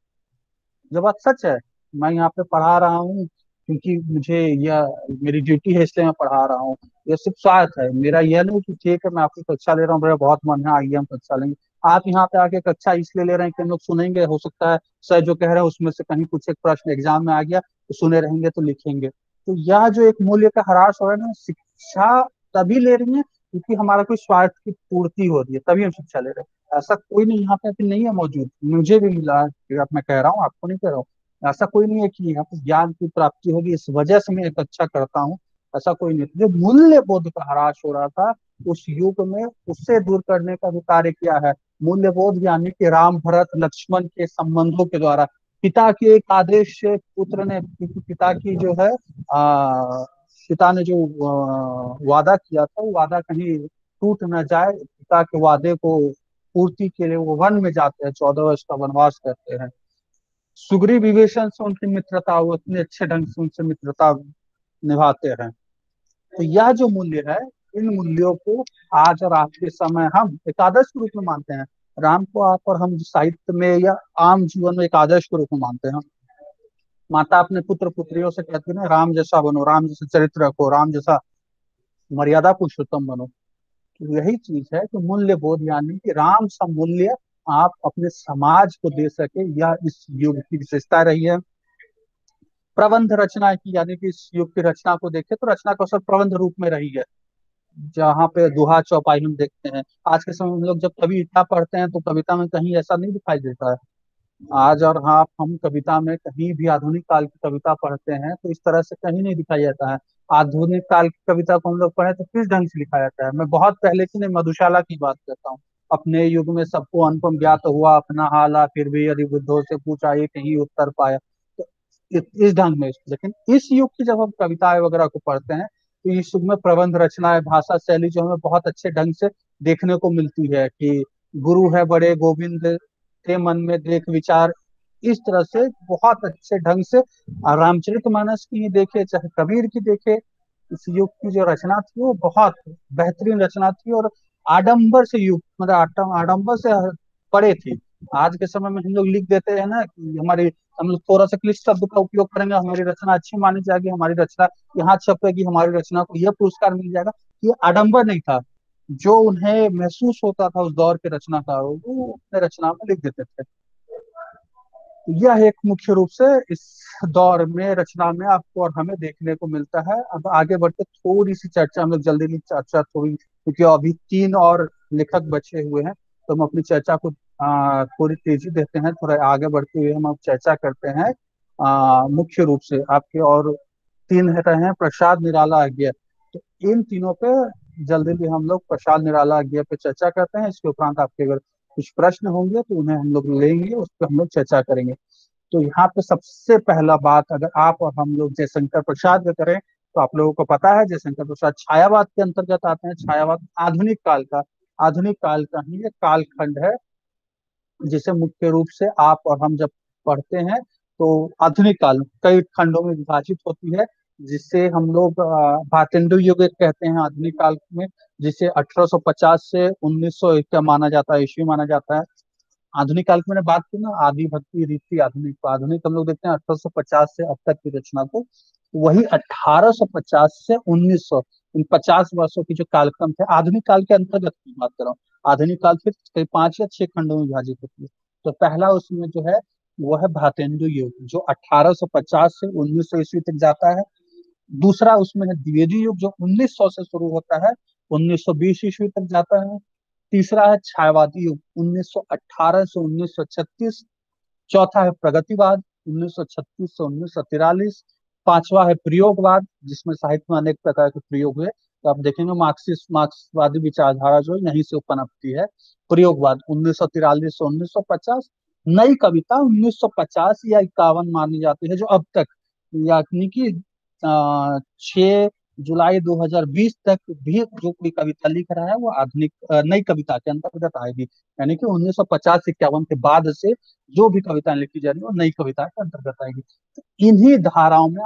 जो बात सच है, मैं यहाँ पे पढ़ा रहा हूँ क्योंकि मुझे यह मेरी ड्यूटी है, इसलिए मैं पढ़ा रहा हूँ। यह सिर्फ स्वार्थ है मेरा, यह नहीं कि ठीक है मैं आपकी कक्षा ले रहा हूँ, मेरा बहुत मन है, आइए हम कक्षा लेंगे। आप यहाँ पे आके कक्षा इसलिए ले रहे हैं कि हम लोग सुनेंगे, हो सकता है सर जो कह रहे हैं उसमें से कहीं कुछ एक प्रश्न एग्जाम में आ गया, तो सुने रहेंगे तो लिखेंगे। तो यह जो एक मूल्य का ह्रास हो रहा है ना, शिक्षा तभी ले रही है क्योंकि हमारा कोई स्वार्थ की पूर्ति हो रही है, तभी हम शिक्षा ले रहे हैं। ऐसा कोई नहीं यहाँ पे अभी नहीं है मौजूद, मुझे भी मिला है, मैं कह रहा हूँ, आपको नहीं कह रहा हूँ। ऐसा कोई नहीं है कि यहाँ पे ज्ञान की प्राप्ति होगी इस वजह से मैं एक अच्छा करता हूँ, ऐसा कोई नहीं। जो मूल्य बोध का ह्रास हो रहा था उस युग में, उससे दूर करने का भी कार्य किया है। मूल्य बोध यानी कि राम, भरत, लक्ष्मण के संबंधों के द्वारा पिता के एक आदेश से पुत्र ने, क्योंकि पिता की जो है आ, पिता ने जो वादा किया था, वो वादा कहीं टूट न जाए, पिता के वादे को पूर्ति के लिए वो वन में जाते हैं, 14 वर्ष का वनवास करते हैं। सुग्रीव विभीषण से उनकी मित्रता, वो इतने अच्छे ढंग से उनसे मित्रता निभाते हैं। तो यह जो मूल्य है, इन मूल्यों को आज और आज के समय हम एक आदर्श के रूप में मानते हैं। राम को आप और हम साहित्य में या आम जीवन में एक आदर्श के रूप में मानते हैं। माता अपने पुत्र पुत्रियों से कहती है ना, राम जैसा बनो, राम जैसा चरित्र रखो, राम जैसा मर्यादा पुरुषोत्तम बनो। तो यही चीज है कि मूल्य बोध, यानी कि राम सा मूल्य आप अपने समाज को दे सके, यह इस युग की विशेषता रही है। प्रबंध रचना की, यानी कि इस युग की रचना को देखें तो रचना कौशल प्रबंध रूप में रही है, जहाँ पे दोहा चौपाई हम देखते हैं। आज के समय में हम लोग जब कविता पढ़ते हैं तो कविता में कहीं ऐसा नहीं दिखाई देता है। आज और हाँ, हम कविता में कहीं भी आधुनिक काल की कविता पढ़ते हैं तो इस तरह से कहीं नहीं दिखाई जाता है। आधुनिक काल की कविता को हम लोग पढ़े तो किस ढंग से लिखा जाता है। मैं बहुत पहले की नहीं, मधुशाला की बात करता हूँ। अपने युग में सबको अनुपम ज्ञात हुआ अपना हाला, फिर भी यदि बुद्धों से पूछा एक ही उत्तर पाया। तो इस ढंग में। लेकिन इस युग की जब हम कविताएं वगैरह को पढ़ते हैं तो इस युग में प्रबंध रचनाएं, भाषा शैली जो हमें बहुत अच्छे ढंग से देखने को मिलती है कि गुरु है बड़े गोविंद के मन में देख विचार, इस तरह से बहुत अच्छे ढंग से रामचरितमानस की ही देखे चाहे कबीर की देखे, इस युग की जो रचना थी वो बहुत बेहतरीन रचना थी और आडंबर से युक्त, मतलब आडंबर से परे थी। आज के समय में हम लोग लिख देते हैं ना कि हमारी, हम लोग थोड़ा सा क्लिष्ट शब्द का उपयोग करेंगे, हमारी रचना अच्छी मानी जाएगी, हमारी रचना यहाँ छपेगी, हमारी रचना को यह पुरस्कार मिल जाएगा। ये आडंबर नहीं था, जो उन्हें महसूस होता था उस दौर के रचनाकारों को, वो अपने रचना में लिख देते थे। यह एक मुख्य रूप से इस दौर में रचना में आपको और हमें देखने को मिलता है। अब आगे बढ़ते थोड़ी सी चर्चा, हम लोग जल्दी जल्दी चर्चा थोड़ी, क्योंकि अभी तीन और लेखक बचे हुए हैं तो हम अपनी चर्चा को थोड़ी तेजी देते हैं, थोड़ा आगे बढ़ते हुए हम अब चर्चा करते हैं। मुख्य रूप से आपके और तीन है रहे हैं प्रसाद निराला अज्ञे, तो इन तीनों पे जल्दी जल्दी हम लोग प्रसाद निराला अज्ञे पे चर्चा करते हैं। इसके उपरांत आपके अगर कुछ प्रश्न होंगे तो उन्हें हम लोग लेंगे, उस पर हम लोग चर्चा करेंगे। तो यहाँ पे सबसे पहला बात अगर आप और हम लोग जयशंकर प्रसाद का करें तो आप लोगों को पता है जयशंकर प्रसाद छायावाद के अंतर्गत आते हैं। छायावाद आधुनिक काल का ही एक कालखंड है जिसे मुख्य रूप से आप और हम जब पढ़ते हैं तो आधुनिक काल कई खंडों में विभाजित होती है, जिसे हम लोग भारतेंदु युग कहते हैं आधुनिक काल में, जिसे 1850 से 1900 का माना जाता है, ईस्वी माना जाता है। आधुनिक काल की मैंने बात की ना, आदि भक्ति रीति आधुनिक, आधुनिक हम लोग देखते हैं 1850 से अब तक की रचना को। वही 1850 से 1900, इन 50 वर्षों की जो कालक्रम थे आधुनिक काल के अंतर्गत की बात कर रहा हूँ। आधुनिक काल फिर कई 5 या 6 खंडों में विभाजित होती है। तो पहला उसमें जो है वो है भारतेंदु युग, जो 1850 से 1900 ईस्वी तक जाता है। दूसरा उसमें है द्विवेदी युग, जो 1900 से शुरू होता है, 1920 ईस्वी तक जाता है। तीसरा है छायावादी युग, 1918 से 1936। चौथा है प्रगतिवाद, 1936 से 1943। पांचवा है प्रयोगवाद, जिसमें साहित्य में अनेक प्रकार के प्रयोग हुए, तो आप देखेंगे मार्क्सवादी विचारधारा जो है यहीं से पनपती है। प्रयोगवाद 1943 से 1950। नई कविता 1950 या 51 मानी जाती है, जो अब तक यानी कि 6 जुलाई 2020 तक भी जो कोई कविता लिख रहा है वो आधुनिक नई कविता के अंतर्गत आएगी। यानी कि 1950-51 के बाद से जो भी कविताएं लिखी जा रही है वो नई कविता के अंतर्गत आएगी। तो इन्हीं धाराओं में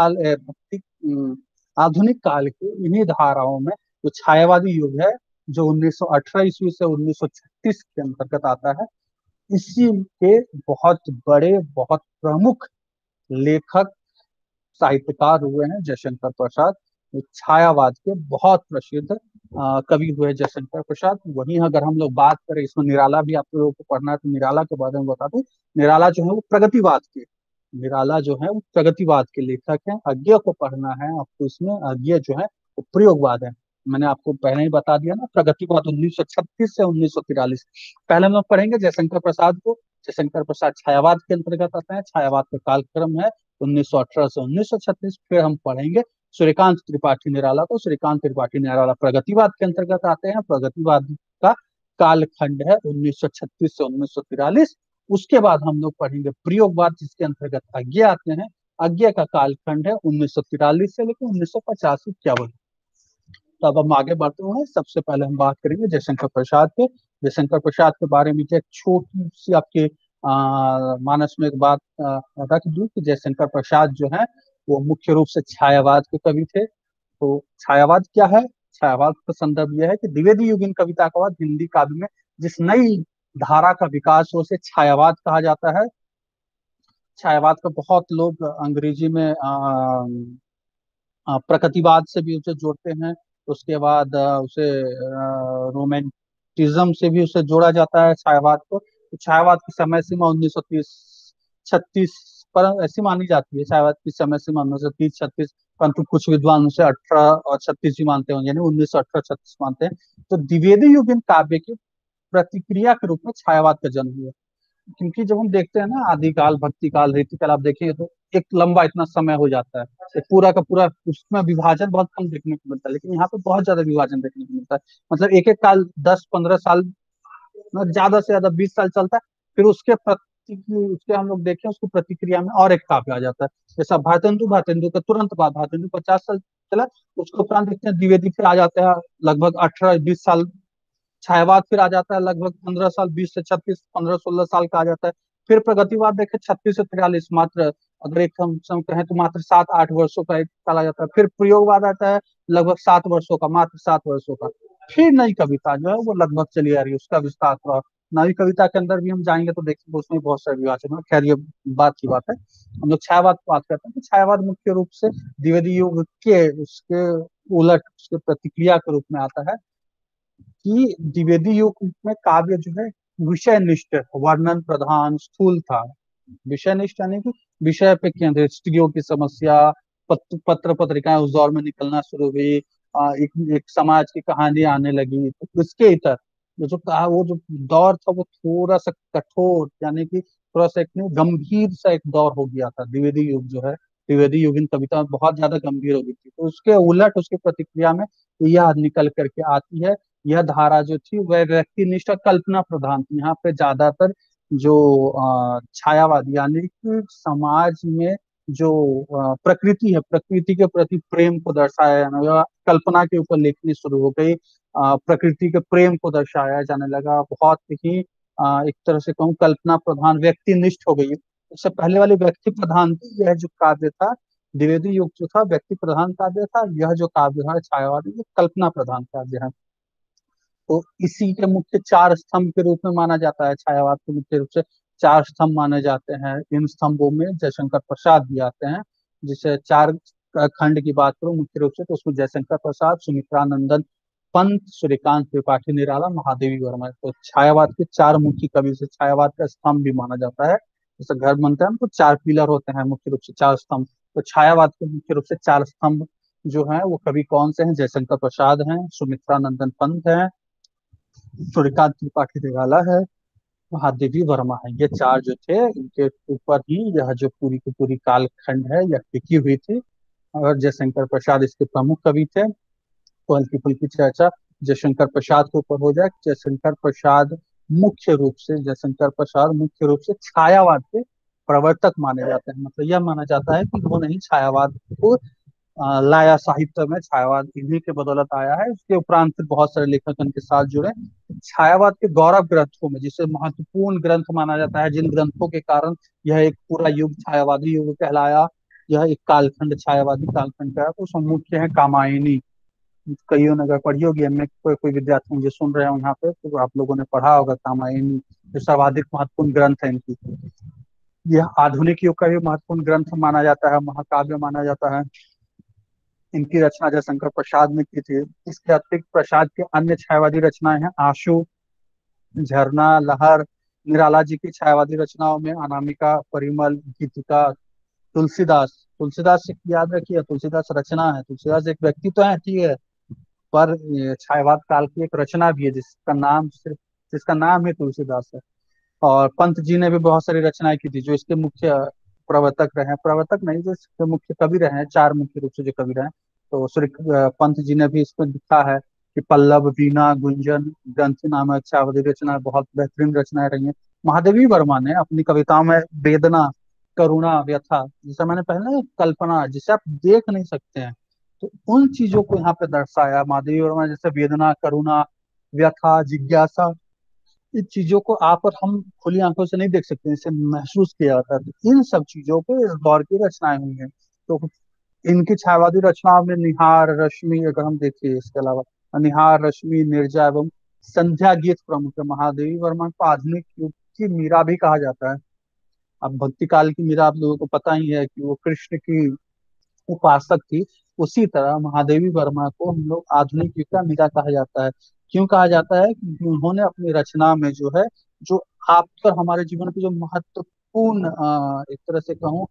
आधुनिक काल के इन्हीं धाराओं में जो छायावादी युग है, जो 1918 ईस्वी से 1936 के अंतर्गत आता है, इसी के बहुत बड़े बहुत प्रमुख लेखक साहित्यकार हुए हैं जयशंकर प्रसाद। छायावाद के बहुत प्रसिद्ध कवि हुए जयशंकर प्रसाद। वहीं अगर हम लोग बात करें, इसमें निराला भी आप लोगों को पढ़ना है तो निराला के बारे में बता दूं। निराला जो है वो प्रगतिवाद के, निराला जो है वो प्रगतिवाद के लेखक हैं। अज्ञे को पढ़ना है आपको, इसमें अज्ञे जो है वो प्रयोगवाद है। मैंने आपको पहले ही बता दिया ना, प्रगतिवाद 1936 से 1943। पहले हम लोग पढ़ेंगे जयशंकर प्रसाद को। जयशंकर प्रसाद छायावाद के अंतर्गत आता है। छायावाद का कालक्रम है 1918 से 1936। फिर हम पढ़ेंगे सूर्यकांत त्रिपाठी निराला को। सूर्यकांत त्रिपाठी निराला प्रगतिवाद के अंतर्गत आते हैं। प्रगतिवाद का कालखंड है 1936 से 1943। उसके बाद हम लोग पढ़ेंगे प्रयोगवाद, जिसके अंतर्गत अज्ञे आते हैं। अज्ञे का कालखंड है 1943 से लेकर 1950-51। तो अब हम आगे बढ़ते हैं। सबसे पहले हम बात करेंगे जयशंकर प्रसाद के। जयशंकर प्रसाद के बारे में एक छोटी सी आपके मानस में एक बात रख दूं कि जयशंकर प्रसाद जो है वो मुख्य रूप से छायावाद के कवि थे। तो छायावाद क्या है? छायावाद का संदर्भ यह है कि द्विवेदी युगीन कविता का बाद हिंदी काव्य में जिस नई धारा का विकास हो उसे छायावाद कहा जाता है। छायावाद का बहुत लोग अंग्रेजी में प्रकृतिवाद से भी उसे जोड़ते हैं। उसके बाद उसे रोमांटिज्म से भी उसे जोड़ा जाता है छायावाद को। तो छायावाद की समय सीमा 1930-36 पर ऐसी मानी जाती है। छायावाद की समय सीमा 1930-36, परंतु कुछ विद्वान उसे 18 और 36 भी मानते हैं, यानी 1918-36 मानते हैं। तो द्विवेदी युगीन काव्य की प्रतिक्रिया के रूप में छायावाद का जन्म हुआ। क्योंकि जब हम देखते हैं ना आदिकाल, भक्ति काल, रीति काल, आप देखिए तो एक लंबा इतना समय हो जाता है, एक पूरा का पूरा, उसमें विभाजन बहुत कम देखने को मिलता है। लेकिन यहाँ पे बहुत ज्यादा विभाजन देखने को मिलता है। मतलब एक एक काल 10-15 साल, मतलब ज्यादा से ज्यादा 20 साल चलता है। फिर उसके कि उसके हम लोग देखें उसकी प्रतिक्रिया में और एक काव्य आ जाता है। जैसा भातेंदु, भातेंदु का तुरंत बाद भातेंदु 50 साल चला, उसके उपरांत देखते हैं द्विवेदी फिर आ जाता है लगभग 18-20 साल। छायावाद फिर आ जाता है लगभग 15 साल, 20 से 36, 15-16 साल का आ जाता है। फिर प्रगतिवाद देखे 36 से 43, मात्र अगर एक हम सम कहें तो मात्र 7-8 वर्षों का एक साल आ जाता है। फिर प्रयोगवाद आता है लगभग 7 वर्षों का, मात्र 7 वर्षों का। फिर नई कविता जो है वो लगभग चली आ रही है, उसका विस्तार थोड़ा। नई कविता के अंदर भी हम जाएंगे तो देखेंगे उसमें बहुत सारे विभाजन हैं। खैर ये बात की बात है। हम लोग छायावाद की बात करते हैं, तो छायावाद मुख्य रूप से द्विवेदी युग के उसके उलट उसके प्रतिक्रिया के रूप में आता है कि द्विवेदी युग में काव्य जो है विषयनिष्ठ, वर्णन प्रधान, स्थूल था। विषयनिष्ठ यानी कि विषय पे केंद्रित, स्त्रियों की समस्या, पत्र पत्रिकाएं उस दौर में निकलना शुरू हुई। एक समाज की कहानी आने लगी, तो उसके इतर वो जो कहा, वो जो दौर था वो थोड़ा सा कठोर, यानी कि थोड़ा सा एक नहीं, गंभीर सा एक दौर हो गया था। द्विवेदी युग जो है, द्विवेदी युगीन कविता बहुत ज्यादा गंभीर हो गई थी, तो उसके उलट उसकी प्रतिक्रिया में यह निकल करके आती है। यह धारा जो थी वह व्यक्तिनिष्ठ और कल्पना प्रधान थी। यहाँ पे ज्यादातर जो छायावाद यानी कि समाज में जो प्रकृति है, प्रकृति के प्रति प्रेम को दर्शाया जाने लगा, कल्पना के ऊपर लिखनी शुरू हो गई। प्रकृति के प्रेम को दर्शाया जाने लगा, बहुत ही एक तरह से कहूँ कल्पना प्रधान, व्यक्तिनिष्ठ हो गई। उससे पहले वाली व्यक्ति प्रधान थी, यह जो काव्य था द्विवेदी युग जो था व्यक्ति प्रधान काव्य था। यह जो काव्य है छायावादी, ये कल्पना प्रधान काव्य है। तो इसी के मुख्य चार स्तंभ के रूप में माना जाता है। छायावाद के मुख्य रूप से चार स्तंभ माने जाते हैं। इन स्तंभों में जयशंकर प्रसाद भी आते हैं। जिसे चार खंड की बात करूं मुख्य रूप से, तो उसमें जयशंकर प्रसाद, सुमित्रानंदन पंत, सूर्यकांत त्रिपाठी निराला, महादेवी वर्मा। तो छायावाद के चार मुख्य कवि से छायावाद का स्तंभ भी माना जाता है। जैसे घर बनते हैं तो चार पिलर होते हैं, मुख्य रूप से चार स्तंभ। तो छायावाद के मुख्य रूप से चार स्तंभ जो है वो कवि कौन से हैं? जयशंकर प्रसाद हैं, सुमित्रानंदन पंत हैं, सूर्यकांत त्रिपाठी निराला है, महादेवी वर्मा है। ये चार जो थे इनके ऊपर ही यह जो पूरी की पूरी कालखंड है यह टिकी हुई थी। और जयशंकर प्रसाद इसके प्रमुख कवि थे। तो हल्की फुल्की चर्चा जयशंकर प्रसाद के ऊपर हो जाए। जयशंकर प्रसाद मुख्य रूप से छायावाद के प्रवर्तक माने जाते हैं। मतलब यह माना जाता है कि उन्होंने ही छायावाद को लाया साहित्य में। छायावाद इन्हीं के बदौलत आया है। इसके उपरांत फिर बहुत सारे लेखक इनके साथ जुड़े। छायावाद के गौरव ग्रंथों में, जिसे महत्वपूर्ण ग्रंथ माना जाता है, जिन ग्रंथों के कारण यह एक पूरा युग छायावादी युग कहलाया, यह एक कालखंड छायावादी कालखंड का है, तो उसमें मुख्य है कामायनी। कईयों ने अगर पढ़ी होगी, एमए कोई विद्यार्थी मुझे सुन रहे हो यहाँ पे, तो आप लोगों ने पढ़ा होगा कामायनी, जो सर्वाधिक महत्वपूर्ण ग्रंथ है इनकी। यह आधुनिक युग का भी महत्वपूर्ण ग्रंथ माना जाता है, महाकाव्य माना जाता है। इनकी रचना जयशंकर प्रसाद ने की थी। इसके अतिरिक्त प्रसाद की अन्य छायावादी रचनाएं हैं आशु, झरना, लहर। निराला जी की छायावादी रचनाओं में अनामिका, परिमल, गीतिका, तुलसीदास। तुलसीदास से याद रखिए, तुलसीदास रचना है, तुलसीदास एक व्यक्ति तो है ठीक है, पर ये छायावाद काल की एक रचना भी है जिसका नाम ही तुलसीदास है। और पंत जी ने भी बहुत सारी रचनाएं की थी, जो इसके मुख्य प्रवर्तक रहे हैं। प्रवर्तक नहीं, जो इसके मुख्य कवि रहे हैं, चार मुख्य रूप से जो कवि रहे हैं। तो सूर्य पंत जी ने भी इसको लिखा है कि पल्लव, वीणा, गुंजन, ग्रंथि नामक छायावादी रचना बहुत बेहतरीन रचनाएं रही हैं। महादेवी वर्मा ने अपनी कविताओं में वेदना, करुणा, व्यथा, जैसा मैंने पहले ना, कल्पना जिसे आप देख नहीं सकते हैं, तो उन चीजों को यहाँ पे दर्शाया। महादेवी वर्मा जैसे वेदना, करुणा, व्यथा, जिज्ञासा, इन चीजों को आप और हम खुली आंखों से नहीं देख सकते, इसे महसूस किया जाता है। तो इन सब चीजों पे इस दौर की रचनाएं हुई हैं। तो इनकी छायावादी रचनाओं में निहार, रश्मि, अगर हम देखिए इसके अलावा निहार, रश्मि, निर्जा एवं संध्या गीत प्रमुख है। महादेवी वर्मा को आधुनिक युग की मीरा भी कहा जाता है। अब भक्ति काल की मीरा आप लोगों को पता ही है कि वो कृष्ण की उपासक थी। उसी तरह महादेवी वर्मा को हम लोग आधुनिक युग का मीरा कहा जाता है। क्यों कहा जाता है? क्योंकि उन्होंने अपनी रचना में जो है, जो आपका हमारे जीवन की जो महत्वपूर्ण एक तरह से कहूँ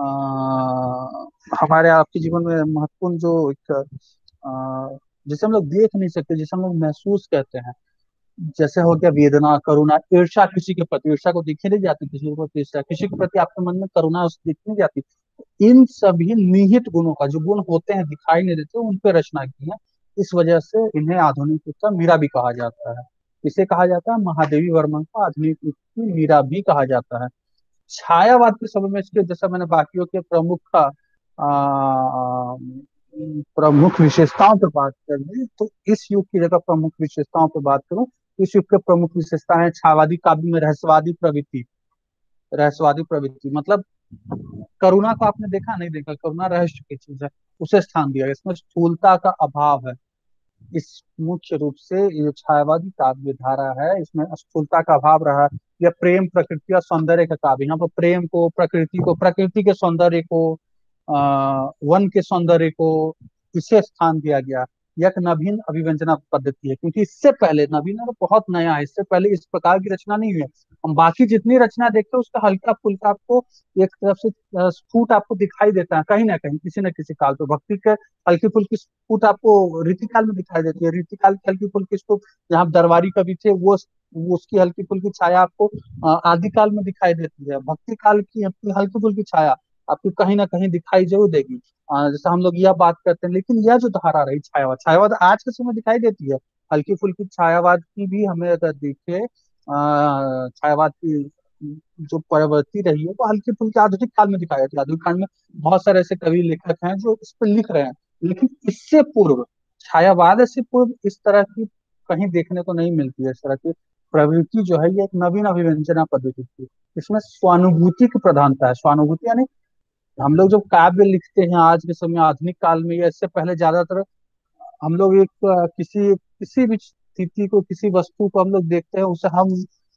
हमारे आपके जीवन में महत्वपूर्ण जो एक जिसे हम लोग देख नहीं सकते, जिसे हम लोग महसूस कहते हैं, जैसे हो गया वेदना, करुणा, ईर्षा, किसी के प्रति ईर्षा को दिखी नहीं जाती, किसी के प्रति ईर्षा, किसी के प्रति आपके मन में करुणा उस दिख नहीं जाती। इन सभी निहित गुणों का, जो गुण होते हैं दिखाई नहीं देते, उन पे रचना की है। इस वजह से इन्हें आधुनिक युग का मीरा भी कहा जाता है। इसे कहा जाता है महादेवी वर्मा को आधुनिक युग की मीरा भी कहा जाता है। छायावाद के समय में इसके, जैसा मैंने बाकियों के प्रमुख विशेषताओं पर बात कर ली, तो इस युग की जगह प्रमुख विशेषताओं पर बात करूं, इस युग के प्रमुख विशेषता है छायावादी काव्य में रहस्यवादी प्रवृत्ति। रहस्यवादी प्रवृत्ति मतलब करुणा को आपने देखा नहीं देखा, करुणा रहस्य की चीज है, उसे स्थान दिया गया। इसमें स्थूलता का अभाव है। इस मुख्य रूप से ये छायावादी काव्य धारा है, इसमें स्थूलता का अभाव रहा है। या प्रेम प्रकृति और सौंदर्य का काव्य, यहाँ पर प्रेम को, प्रकृति के सौंदर्य को, वन के सौंदर्य को, इसे स्थान दिया गया। यह एक नवीन अभिव्यंजना पद्धति है, क्योंकि इससे पहले नवीन और बहुत नया है, इससे पहले इस प्रकार की रचना नहीं हुई है। हम बाकी जितनी रचना देखते हैं उसका हल्का फुल्का आपको एक तरफ से स्फुट आपको दिखाई देता है, कहीं ना कहीं किसी न किसी काल पे। भक्ति के हल्की फुल्की स्फुट आपको रीतिकाल में दिखाई देती है, रीतिकाल की हल्की फुल्की स्फुट, जहाँ दरबारी कवि थे वो उसकी हल्की फुल्की छाया आपको आदिकाल में दिखाई देती है। भक्ति काल की अपनी हल्की फुल्की छाया आपको कहीं ना कहीं दिखाई जरूर देगी। जैसे हम लोग यह बात करते हैं, लेकिन यह जो धारा रही छायावाद, छायावाद आज के समय दिखाई देती है। हल्की फुल्की छायावाद की भी हमें अगर देखे, छायावाद की जो प्रवृत्ति रही है वो हल्की फुल्की आधुनिक काल में दिखाई देती है। आधुनिक काल में बहुत सारे ऐसे कवि लेखक हैं जो इस पर लिख रहे हैं, लेकिन इससे पूर्व, छायावाद से पूर्व इस तरह की कहीं देखने को नहीं मिलती है। इस तरह की प्रवृत्ति जो है ये एक नवीन अभिव्यंजना पद्धति थी। इसमें स्वानुभूति की प्रधानता है। स्वानुभूति यानी हम लोग जब काव्य लिखते हैं आज के समय आधुनिक काल में या इससे पहले, ज्यादातर हम लोग एक किसी किसी भी स्थिति को, किसी वस्तु को हम लोग देखते हैं, उसे हम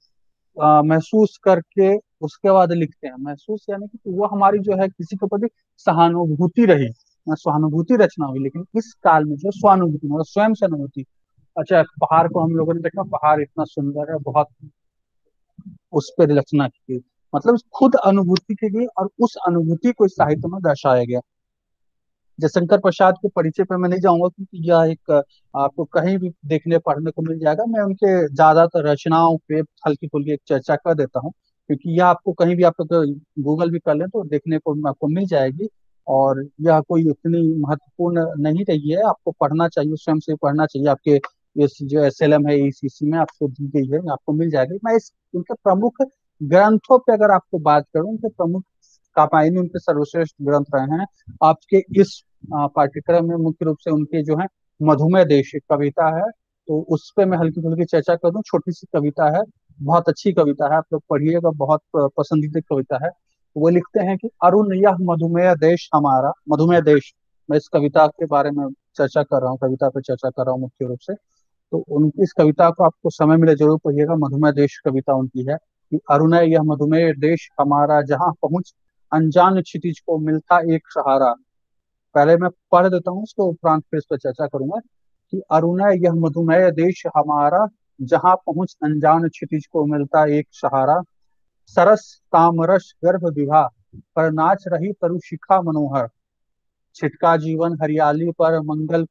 महसूस करके उसके बाद लिखते हैं। महसूस यानी कि वो हमारी जो है किसी के प्रति सहानुभूति रही, सहानुभूति रचना हुई। लेकिन इस काल में जो स्वानुभूति मतलब स्वयं से अनुभूति, अच्छा पहाड़ को हम लोगों ने देखा, पहाड़ इतना सुंदर है, बहुत उस पर रचना की गई, मतलब खुद अनुभूति की गई और उस अनुभूति को इस साहित्य में दर्शाया गया। जयशंकर प्रसाद के परिचय पर मैं नहीं जाऊंगा, क्योंकि यह एक आपको कहीं भी देखने पढ़ने को मिल जाएगा। मैं उनके ज्यादातर रचनाओं पे हल्की फुल्की एक चर्चा कर देता हूँ, क्योंकि यह आपको कहीं भी आप अगर गूगल भी कर लें तो देखने को आपको मिल जाएगी। और यह कोई उतनी महत्वपूर्ण नहीं रही है, आपको पढ़ना चाहिए, स्वयं से पढ़ना चाहिए। आपके इस जो एसएलएम है, ईसीसी में आपको दी गई है, आपको मिल जाएगी। मैं इस उनके प्रमुख ग्रंथों पे अगर आपको बात करूं, उनके प्रमुख कापायनी उनके सर्वश्रेष्ठ ग्रंथ रहे हैं आपके इस पाठ्यक्रम में। मुख्य रूप से उनके जो है मधुमेह देश एक कविता है, तो उस पे मैं हल्की फुल्की चर्चा कर दूं। छोटी सी कविता है, बहुत अच्छी कविता है, आप लोग पढ़िएगा, बहुत पसंदीदा कविता है। वो लिखते हैं कि अरुण यह मधुमेह देश हमारा, मधुमेह देश, मैं इस कविता के बारे में चर्चा कर रहा हूँ, कविता पे चर्चा कर रहा हूँ मुख्य रूप से। तो उनकी इस कविता को आपको समय मिले जरूर पढ़िएगा। मधुमेह देश कविता उनकी है कि अरुण यह मधुमेह देश हमारा, जहाँ पहुंच अनजान क्षितिज को मिलता एक सहारा। पहले मैं पढ़ देता हूँ, उसके उपरांत फिर इस पर चर्चा करूंगा कि अरुण यह मधुमेह देश हमारा, जहाँ पहुंच अनजान क्षितिज को मिलता एक सहारा। सरस तामरस गर्भ विवाह, पर नाच रही तरु शिखा मनोहर। छिटका जीवन हरियाली पर मंगल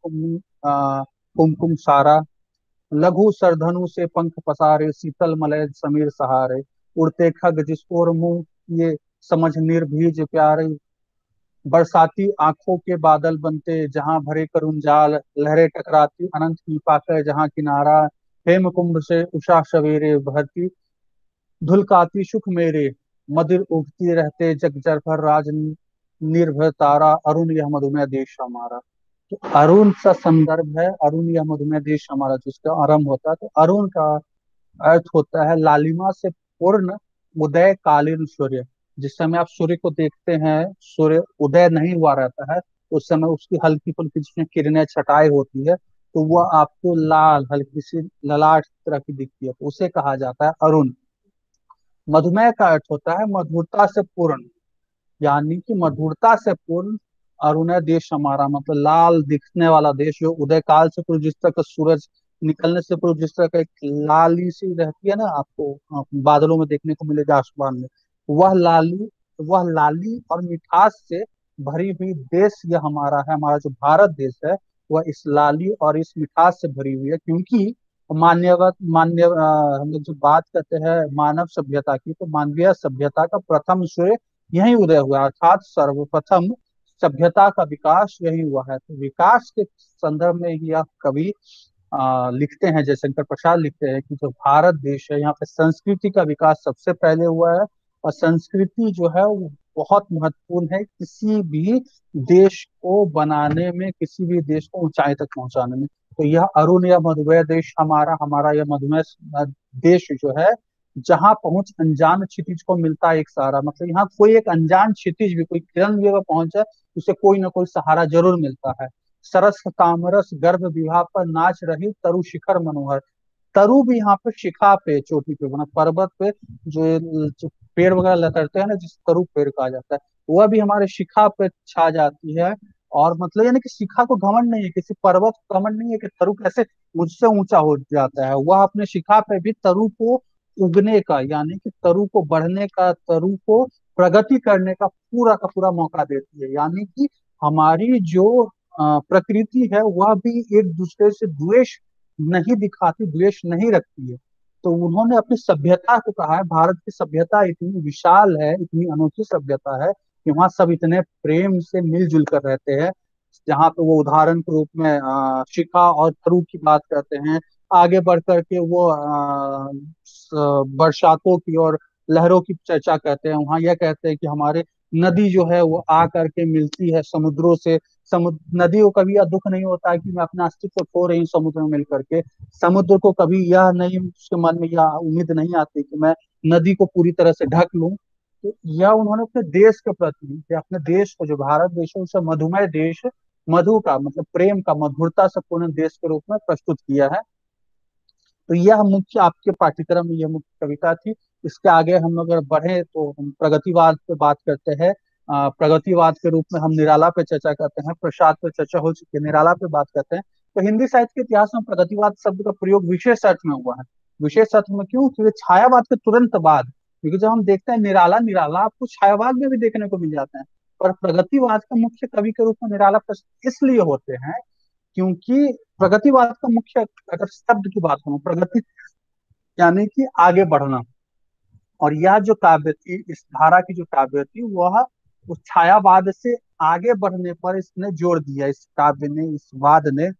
कुमकुम सारा। लघु सरधनु से पंख पसारे, शीतल मलय समीर सहारे। उड़ते खग जिसको और मुंह ये, समझ निर्भीज प्यारे। बरसाती आंखों के बादल बनते, जहां भरे करुण जाल। लहरें टकराती अनंत की पाकर जहां किनारा। हेम कुंभ से उषा सवेरे भरती, धुलकाती सुख मेरे। मदिर उगती रहते जग जर पर राज निर्भर तारा। अरुण यह मधुमेह देश हमारा। तो अरुण सा संदर्भ है, अरुण यह मधुमेह देश हमारा जिसका आरंभ होता है। तो अरुण का अर्थ होता है लालिमा से पूर्ण उदय कालीन सूर्य। जिस समय आप सूर्य को देखते हैं, सूर्य उदय नहीं हुआ रहता है, उस समय उसकी हल्की फुल्की जिसमें किरणें छटाई होती है, तो वह आपको लाल हल्की सी ललाट तरह की दिखती है, तो उसे कहा जाता है अरुण। मधुमेह का अर्थ होता है मधुरता से पूर्ण, यानी कि मधुरता से पूर्ण अरुणय देश हमारा, मतलब लाल दिखने वाला देश। जो उदय काल से पूर्व जिस तरह का सूरज निकलने से पूर्व जिस तरह का एक लाली सी रहती है ना, आपको बादलों में देखने को मिलेगा आसमान में, वह लाली, वह लाली और मिठास से भरी हुई देश यह हमारा है। हमारा जो भारत देश है वह इस लाली और इस मिठास से भरी हुई है, क्योंकि हम लोग जो बात करते हैं मानव सभ्यता की, तो मानवीय सभ्यता का प्रथम सूर्य यही उदय हुआ, अर्थात सर्वप्रथम सभ्यता का विकास यही हुआ है। तो विकास के संदर्भ में ही यह कवि लिखते हैं, जयशंकर प्रसाद लिखते हैं कि जो भारत देश है यहाँ पे संस्कृति का विकास सबसे पहले हुआ है। और संस्कृति जो है वो बहुत महत्वपूर्ण है किसी भी देश को बनाने में, किसी भी देश को ऊंचाई तक पहुंचाने में। तो यह अरुण या मधुमेह देश हमारा, हमारा यह मधुमेह देश जो है, जहाँ पहुंच अनजान क्षितिज को मिलता है एक सहारा। मतलब यहाँ कोई एक अनजान क्षितिज भी, कोई किरण भी अगर पहुंच जाए, उसे कोई ना कोई सहारा जरूर मिलता है। सरस कामरस गर्भ विवाह पर नाच रही तरु शिखर मनोहर। तरु भी यहाँ पे शिखा पे, चोटी पे बना, पर्वत पे जो पेड़ वगैरह लतरते हैं ना, जिस तरु पेड़ कहा जाता है, वह भी हमारे शिखा पे छा जाती है। और मतलब यानी कि शिखा को घमंड नहीं है, किसी पर्वत को घमंड नहीं है कि तरु कैसे मुझसे ऊंचा हो जाता है। वह अपने शिखा पे भी तरु को उगने का, यानी कि तरु को बढ़ने का, तरु को प्रगति करने का पूरा मौका देती है। यानी कि हमारी जो प्रकृति है वह भी एक दूसरे से द्वेष नहीं दिखाती, द्वेष नहीं रखती है। तो उन्होंने अपनी सभ्यता को कहा है, भारत की सभ्यता इतनी विशाल है, इतनी अनोखी सभ्यता है कि वहाँ सब इतने प्रेम से मिलजुल कर रहते हैं। जहाँ पे वो उदाहरण के रूप में शिखा और तरु की बात करते हैं। आगे बढ़ करके वो बरसातों की और लहरों की चर्चा करते हैं। वहाँ यह कहते हैं कि हमारे नदी जो है वो आ करके मिलती है समुद्रों से। समुद्र, नदी को कभी यह दुख नहीं होता है कि मैं अपना अस्तित्व खो रही हूँ समुद्र में मिल करके। समुद्र को कभी यह नहीं, उसके मन में यह उम्मीद नहीं आती कि मैं नदी को पूरी तरह से ढक लूं। तो यह उन्होंने अपने देश के प्रति, या अपने देश को, जो भारत देश है उसे मधुमय देश, मधु का मतलब प्रेम का, मधुरता से पूर्ण देश के रूप में प्रस्तुत किया है। तो यह मुख्य आपके पाठ्यक्रम में यह मुख्य कविता थी। इसके आगे हम अगर बढ़े तो हम प्रगतिवाद पे बात करते हैं। प्रगतिवाद के रूप में हम निराला पे चर्चा करते हैं, प्रसाद पे चर्चा हो चुकी है, निराला पे बात करते हैं। तो हिंदी साहित्य के इतिहास में प्रगतिवाद शब्द का प्रयोग विशेष अर्थ में हुआ है। विशेष अर्थ में क्यों? क्योंकि छायावाद के तुरंत बाद, क्योंकि जब हम देखते हैं निराला, निराला आपको छायावाद में भी देखने को मिल जाते हैं। पर प्रगतिवाद का मुख्य कवि के रूप में निराला प्रस्तुत इसलिए होते हैं क्योंकि प्रगतिवाद का मुख्य, अगर शब्द की बात करूं, प्रगति यानी कि आगे बढ़ना। और यह जो काव्य थी, इस धारा की जो काव्य थी, वह उस छायावाद से आगे बढ़ने पर इसने जोर दिया। इस काव्य ने, इस वाद ने,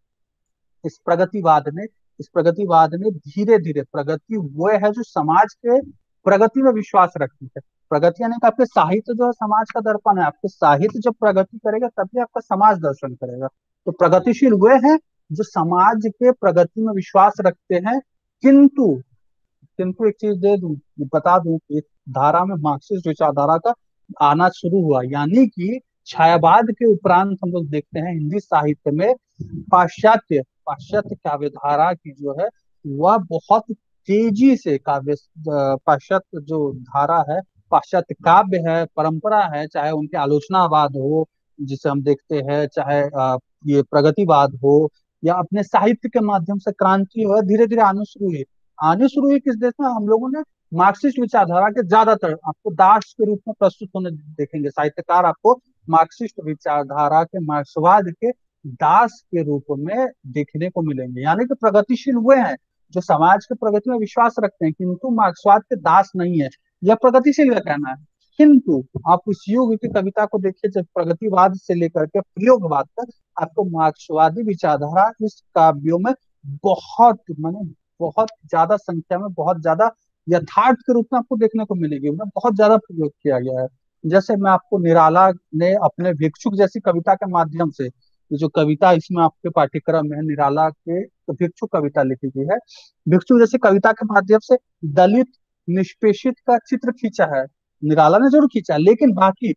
इस प्रगतिवाद ने, इस प्रगतिवाद ने धीरे धीरे, प्रगति वो है जो समाज के प्रगति में विश्वास रखती है। प्रगति यानी कि आपके साहित्य जो है समाज का दर्पण है। आपके साहित्य जब प्रगति करेगा तभी आपका समाज दर्शन करेगा। तो प्रगतिशील वे हैं जो समाज के प्रगति में विश्वास रखते हैं। किंतु किंतु एक चीज दे दूं, बता दूं कि इस धारा में मार्क्सिस्ट विचारधारा का आना शुरू हुआ। यानी कि छायावाद के उपरांत हम लोग देखते हैं हिंदी साहित्य में पाश्चात्य पाश्चात्य काव्य धारा की जो है वह बहुत तेजी से काव्य, पाश्चात्य जो धारा है, पाश्चात्य काव्य है, परंपरा है, चाहे उनके आलोचनावाद हो जिसे हम देखते हैं, चाहे ये प्रगतिवाद हो, या अपने साहित्य के माध्यम से क्रांति हो, धीरे धीरे आने शुरू हुई किस देश में? हम लोगों ने मार्क्सिस्ट विचारधारा के ज्यादातर आपको दास के रूप में प्रस्तुत होने देखेंगे। साहित्यकार आपको मार्क्सिस्ट विचारधारा के, मार्क्सवाद के दास के रूप में देखने को मिलेंगे। यानी कि प्रगतिशील वे हैं जो समाज के प्रगति में विश्वास रखते हैं, किंतु मार्क्सवाद के दास नहीं है। यह प्रगतिशील का कहना है। किंतु आप इस युग की कविता को देखिए, जब प्रगतिवाद से लेकर के प्रयोगवाद तक आपको मार्क्सवादी विचारधारा इस काव्यों में बहुत, माने बहुत ज्यादा संख्या में, बहुत ज्यादा यथार्थ के रूप में आपको देखने को मिलेगी। उनमें बहुत ज्यादा प्रयोग किया गया है। जैसे मैं आपको निराला ने अपने भिक्षुक जैसी कविता के माध्यम से, ये जो कविता इसमें आपके पाठ्यक्रम में है, निराला के तो भिक्षुक कविता लिखी गई है। भिक्षुक जैसी कविता के माध्यम से दलित निष्पेषित का चित्र खींचा है, निराला ने जरूर खींचा है, लेकिन बाकी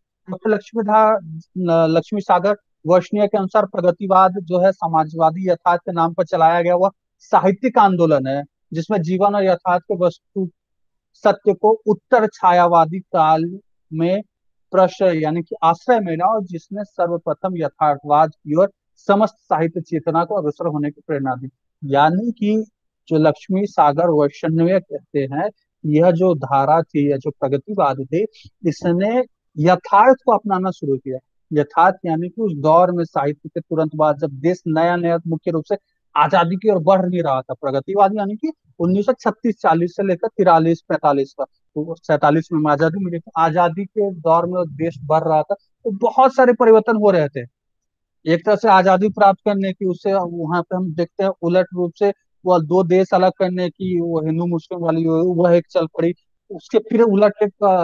लक्ष्मी सागर वर्षनीय के अनुसार प्रगतिवाद जो है समाजवादी यथार्थ के नाम पर चलाया गया हुआ साहित्यिक आंदोलन है, जिसमें जीवन और यथार्थ के वस्तु सत्य को उत्तर छायावादी काल में प्रश्रय यानी कि आश्रय मिला, और जिसने सर्वप्रथम यथार्थवाद की ओर समस्त साहित्य चेतना को अग्रसर होने की प्रेरणा दी। यानी कि जो लक्ष्मी सागर वैष्णव कहते हैं, यह जो धारा थी, यह जो प्रगतिवाद थे, इसने यथार्थ को अपनाना शुरू किया। यथार्थ यानी कि उस दौर में साहित्य के तुरंत बाद जब देश नया नया मुख्य रूप से आजादी की ओर बढ़ नहीं रहा था, प्रगतिवाद यानी कि 1936-40 से लेकर 43-45 का, तो 47 में आजादी मिली, तो आजादी के दौर में देश बढ़ रहा था, तो बहुत सारे परिवर्तन हो रहे थे। एक तरह से आजादी प्राप्त करने की, उससे वहां पे हम देखते हैं उलट रूप से वो दो देश अलग करने की, वो हिंदू मुस्लिम वाली वह एक चल पड़ी। उसके फिर उलट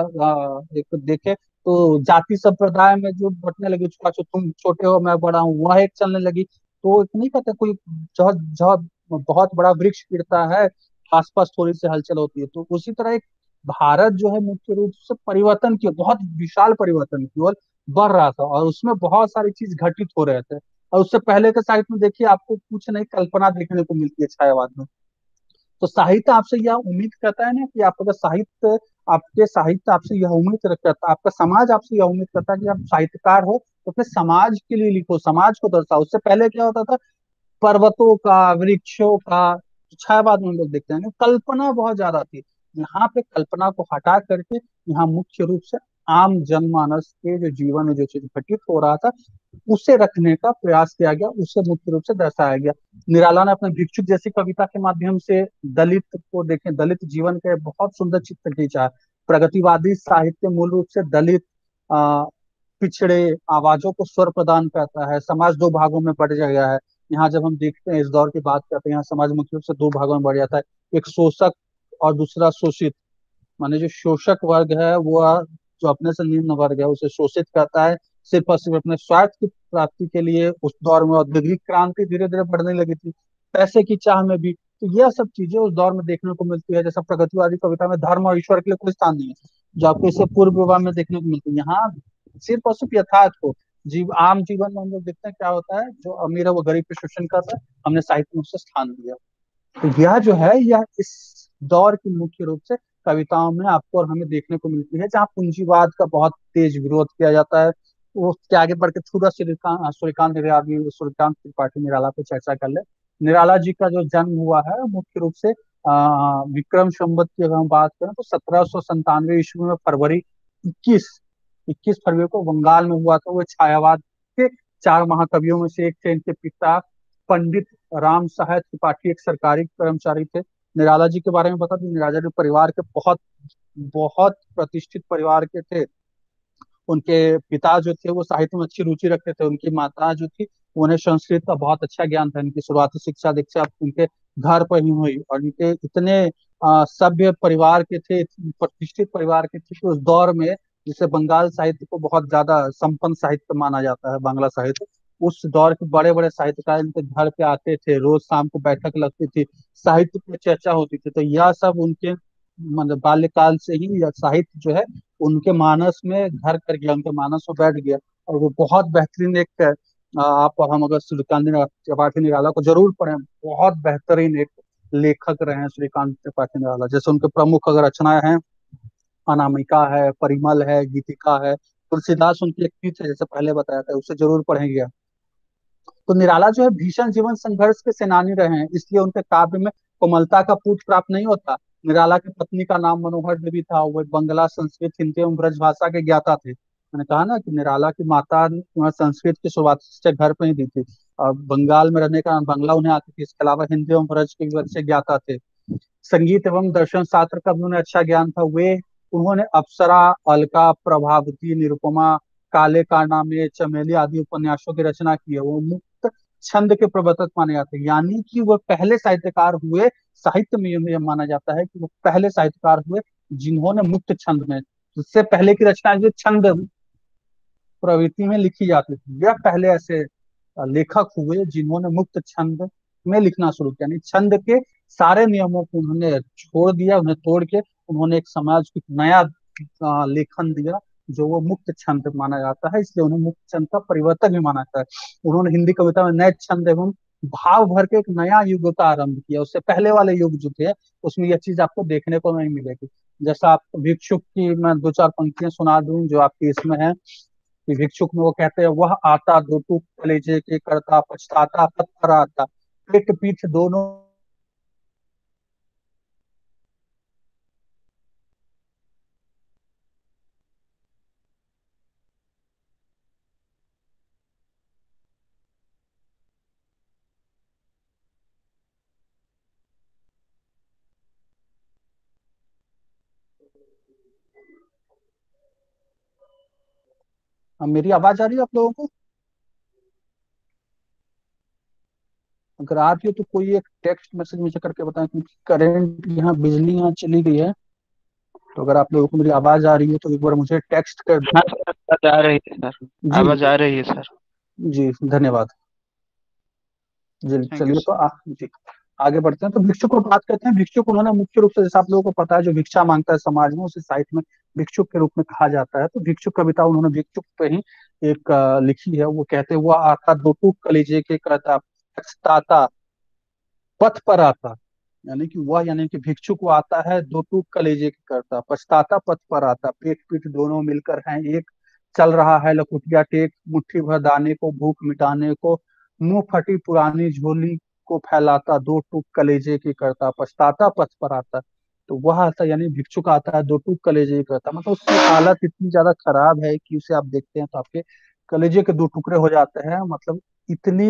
एक देखे तो जाति संप्रदाय में जो बंटने लगी, अच्छा तुम छोटे हो मैं बड़ा हूँ, वह एक चलने लगी। तो एक नहीं कहते कोई जहाँ जहाँ बहुत बड़ा वृक्ष गिरता है, आसपास थोड़ी सी हलचल होती है, तो उसी तरह एक भारत जो है मुख्य रूप से परिवर्तन की, बहुत विशाल परिवर्तन की ओर बढ़ रहा था, और उसमें बहुत सारी चीज घटित हो रहे थे। और उससे पहले के साहित्य में देखिए आपको कुछ नई कल्पना देखने को मिलती है छायावाद में। तो साहित्य आपसे यह उम्मीद करता है ना कि आपका साहित्य, आपके साहित्य आपसे यह उम्मीद करता है, आपका समाज आपसे यह उम्मीद करता है कि आप साहित्यकार हो तो अपने समाज के लिए लिखो, समाज को दर्शाओ। उससे पहले क्या होता था, पर्वतों का, वृक्षों का, छायावाद में हम लोग देखते हैं ना, कल्पना बहुत ज्यादा थी। यहाँ पे कल्पना को हटा करके यहाँ मुख्य रूप से आम जनमानस के जो जीवन में जो चीज घटित हो रहा था उसे रखने का प्रयास किया गया, उसे मुख्य रूप से दर्शाया गया। निराला ने अपने भिक्षुक जैसी कविता के माध्यम से दलित को देखें, दलित जीवन का एक बहुत सुंदर चित्र खींचा है। प्रगतिवादी साहित्य मूल रूप से दलित, आ, पिछड़े आवाजों को स्वर प्रदान करता है। समाज दो भागों में बढ़ गया है। यहाँ जब हम देखते हैं, इस दौर की बात करते हैं, यहाँ समाज मुख्य रूप से दो भागों में बढ़ जाता है, एक शोषक और दूसरा शोषित। माने जो शोषक वर्ग है वो जो अपने से निम्न वर्ग है उसे शोषित करता है, सिर्फ और सिर्फ अपने स्वार्थ की प्राप्ति के लिए। उस दौर में औद्योगिक क्रांति धीरे धीरे बढ़ने लगी थी, पैसे की चाह में भी। तो यह सब चीजें उस दौर में देखने को मिलती है। जैसा प्रगतिवादी कविता में धर्म और ईश्वर के लिए कोई स्थान नहीं है, जो आपको इससे पूर्व विवाह में देखने को मिलती है। यहाँ सिर्फ और सिर्फ यथार्थ को, जीव आम जीवन में हम लोग देखते हैं क्या होता है, जो अमीर है वो गरीब पे शोषण करता है, हमने साहित्य में उसे स्थान दिया। तो यह जो है यह इस दौर की मुख्य रूप से कविताओं में आपको और हमें देखने को मिलती है, जहाँ पूंजीवाद का बहुत तेज विरोध किया जाता है। वो उसके आगे बढ़ के थोड़ा सूर्यकांत त्रिपाठी निराला पे चर्चा कर ले। निराला जी का जो जन्म हुआ है मुख्य रूप से विक्रम संवत की अगर हम बात करें तो 1797 ईस्वी में फरवरी 21 21 फरवरी को बंगाल में हुआ था। वो छायावाद के चार महाकवियों में से एक थे। इनके पिता पंडित राम सहाय त्रिपाठी एक सरकारी कर्मचारी थे। निराला जी के बारे में बता दूं, निराला जी परिवार के बहुत बहुत प्रतिष्ठित परिवार के थे। उनके पिता जो थे वो साहित्य में अच्छी रुचि रखते थे। उनकी माता जो थी उन्हें संस्कृत का बहुत अच्छा ज्ञान था। इनकी शुरुआती शिक्षा दीक्षा उनके घर पर ही हुई, और इनके इतने सभ्य परिवार के थे, प्रतिष्ठित परिवार के थे कि उस दौर में जिसे बंगाल साहित्य को बहुत ज्यादा संपन्न साहित्य माना जाता है, बांग्ला साहित्य, उस दौर के बड़े बड़े साहित्यकार इनके घर पे आते थे, रोज शाम को बैठक लगती थी, साहित्य पर चर्चा होती थी। तो यह सब उनके मतलब बाल्यकाल से ही यह साहित्य जो है उनके मानस में घर कर गया, उनके मानस में बैठ गया। और वो बहुत बेहतरीन एक आप और हम अगर श्रीकांत त्रिपाठी निराला को जरूर पढ़ें, बहुत बेहतरीन एक लेखक रहे हैं श्रीकांत त्रिपाठी निराला। जैसे उनके प्रमुख अगर रचनाएं हैं, अनामिका है, परिमल है, गीतिका है, तुलसीदास उनकी एक कृति है जैसे पहले बताया था, उसे जरूर पढ़ेंगे। तो निराला जो है भीषण जीवन संघर्ष के सेनानी रहे हैं, इसलिए उनके काव्य में कोमलता का पूत प्राप्त नहीं होता। निराला की पत्नी का नाम मनोहर देवी था, वो बंगला, संस्कृत, हिंदी एवं ब्रज भाषा के ज्ञाता थे। मैंने कहा ना कि निराला की माता ने वहाँ संस्कृत की शुरुआत से घर पे ही दी थी, और बंगाल में रहने का बांग्ला उन्हें आती थी। इसके अलावा हिंदी एवं ब्रज के भी अच्छे ज्ञाता थे। संगीत एवं दर्शन शास्त्र का भी उन्हें अच्छा ज्ञान था। वे उन्होंने अप्सरा, अलका, प्रभावती, निरुपमा, काले कारनामे, चमेली आदि उपन्यासों की रचना की है। वो मुक्त छंद के प्रवर्तक माने जाते हैं, यानी कि वो पहले साहित्यकार हुए, साहित्य में यह माना जाता है कि वो पहले साहित्यकार हुए जिन्होंने मुक्त छंद में, इससे पहले की रचना जो छंद प्रवृत्ति में लिखी जाती थी, यह पहले ऐसे लेखक हुए जिन्होंने मुक्त छंद में लिखना शुरू किया। यानी छंद के सारे नियमों को उन्होंने छोड़ दिया, उन्हें तोड़ के उन्होंने एक समाज को एक नया लेखन दिया जो वो मुक्त छंद माना जाता है, इसलिए उन्हें मुक्त छंद का परिवर्तक भी माना जाता है। उन्होंने हिंदी कविता में नए छंद एवं भाव भर के एक नया युग का आरंभ किया। उससे पहले वाले युग जो थे उसमें यह चीज आपको देखने को नहीं मिलेगी। जैसा आप भिक्षुक की मैं दो चार पंक्तियां सुना दूं जो आपकी इसमें है, कि भिक्षुक में वो कहते हैं, वह आता दो टूक कलेजे के करता, पछताता पत्थर आता, पेट पीठ दोनों। अब मेरी आवाज आ रही है आप लोगों को? अगर आ रही हो तो कोई एक टेक्स्ट मैसेज मुझे करके बताएं, क्योंकि करंट यहाँ बिजली यहाँ चली गई है। तो अगर आप लोगों को मेरी आवाज आ रही है तो एक बार मुझे टेक्स्ट कर हाँ दें। सर, आवाज आ रही है सर। जी आवाज आ रही है सर। जी, धन्यवाद। जी थैंक यू चलिए, तो सर। जी आगे बढ़ते हैं। तो भिक्षुक को बात करते हैं। भिक्षुक उन्होंने मुख्य रूप से, जैसा आप लोगों को पता है, जो भिक्षा मांगता है समाज में उसे साहित्य में भिक्षुक के रूप में कहा जाता है। तो भिक्षुक कविता उन्होंने भिक्षुक पे ही एक लिखी है। वो कहते हैं, वह आता दो टूक कलेजे के कहता पछताता पथ पर आता। यानी कि वह, यानी कि भिक्षुक वो आता है दो टूक कलेजे की करता, पछताता पथ पर आता, पेट पीठ दोनों मिलकर हैं एक, चल रहा है लकुटिया टेक, मुट्ठी भर दाने को भूख मिटाने को, मुंह फटी पुरानी झोली को फैलाता, दो टूक कलेजे की करता, पछताता पथ पर आता। तो वह आता, यानी भिक्षुक आता है दो टूक कलेजे की करता, मतलब उसकी हालत इतनी ज्यादा खराब है कि उसे आप देखते हैं तो आपके कलेजे के दो टुकड़े हो जाते हैं। मतलब इतनी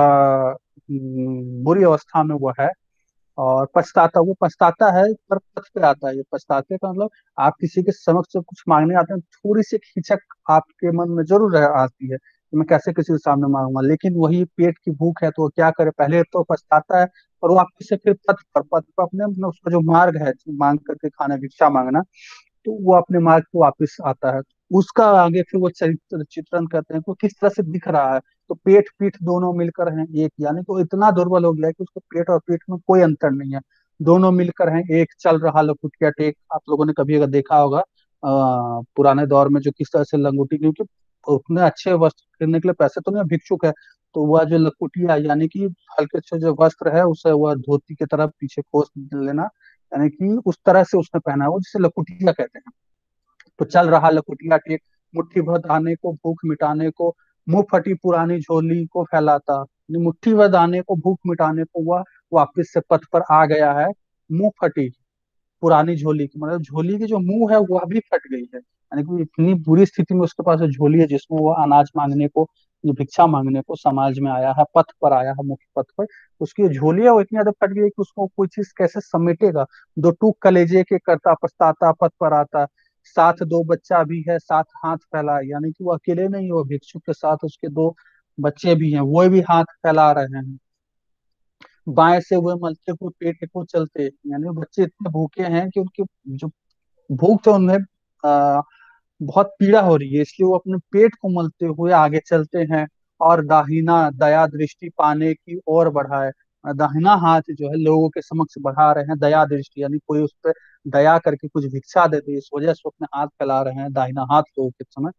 बुरी अवस्था में वो है। और पछताता, वो पछताता है पर पथ पे आता है। ये पछताते का मतलब, आप किसी के समक्ष जब कुछ मांगने आते हैं, थोड़ी सी हिचक आपके मन में जरूर आती है कि मैं कैसे किसी के सामने मांगूंगा। लेकिन वही पेट की भूख है तो वो क्या करे, पहले तो पछताता है और वापिस से फिर पथ पर अपने, मतलब उसका जो मार्ग है मांग करके खाना, भिक्षा मांगना, तो वो अपने मार्ग पे वापस आता है। उसका आगे फिर वो चरित्र चित्रण करते हैं, वो किस तरह से दिख रहा है। तो पेट पीठ दोनों मिलकर हैं एक, यानी कि वो इतना दुर्बल हो गया है कि उसको पेट और पीठ में कोई अंतर नहीं है। दोनों मिलकर हैं एक, चल रहा लंगोटिया टेक। आप लोगों ने कभी अगर देखा होगा पुराने दौर में, जो किस तरह से लंगोटी, क्योंकि उतने अच्छे वस्त्र खरीदने के लिए पैसे तो नहीं, भिक्षुक है। तो वह जो लकुटिया, यानी कि हल्के से जो वस्त्र है, उसे वह धोती की तरफ पीछे खोस लेना, यानी कि उस तरह से उसने पहना है, वो जिसे लकुटिया कहते हैं। तो चल रहा लकुटिया टेक, मुट्ठी भर दाने को भूख मिटाने को, मुंह फटी पुरानी झोली को फैलाता। यानी मुट्ठी भर दाने को भूख मिटाने को वह वापिस से पथ पर आ गया है। मुंह फटी पुरानी झोली की, मतलब झोली की जो मुंह है वह भी फट गई है, यानी कि इतनी बुरी स्थिति में उसके पास जो झोली है जिसमें वो अनाज मांगने को, जो भिक्षा मांगने को समाज में आया है, पथ पर आया है, मुख्य पथ पर, उसकी जो झोली है वो इतनी ज्यादा फट गई है कि उसको कोई चीज कैसे समेटेगा। दो टूक कलेजे के करता पछताता पथ पर आता, साथ दो बच्चा भी है साथ हाथ फैला, यानी कि वो अकेले नहीं, वो भिक्षुक के साथ उसके दो बच्चे भी हैं, वो भी हाथ फैला रहे हैं। बाएं से हुए मलते हुए पेट को चलते, यानी वो बच्चे इतने भूखे हैं कि उनकी जो भूख से उन्हें आ, बहुत पीड़ा हो रही है, इसलिए वो अपने पेट को मलते हुए आगे चलते हैं। और दाहिना दया दृष्टि पाने की ओर बढ़ाए, दाहिना हाथ जो है लोगों के समक्ष बढ़ा रहे हैं, दया दृष्टि, यानी कोई उस पर दया करके कुछ भिक्षा दे दे, इस वजह से वो अपने हाथ फैला रहे हैं, दाहिना हाथ लोगों के समय।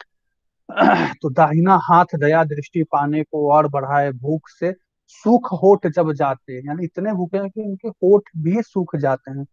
तो दाहिना हाथ दया दृष्टि पाने को और बढ़ाए, भूख से सूख होठ जब जाते, यानी इतने भूखे हैं कि उनके होठ भी सूख जाते हैं।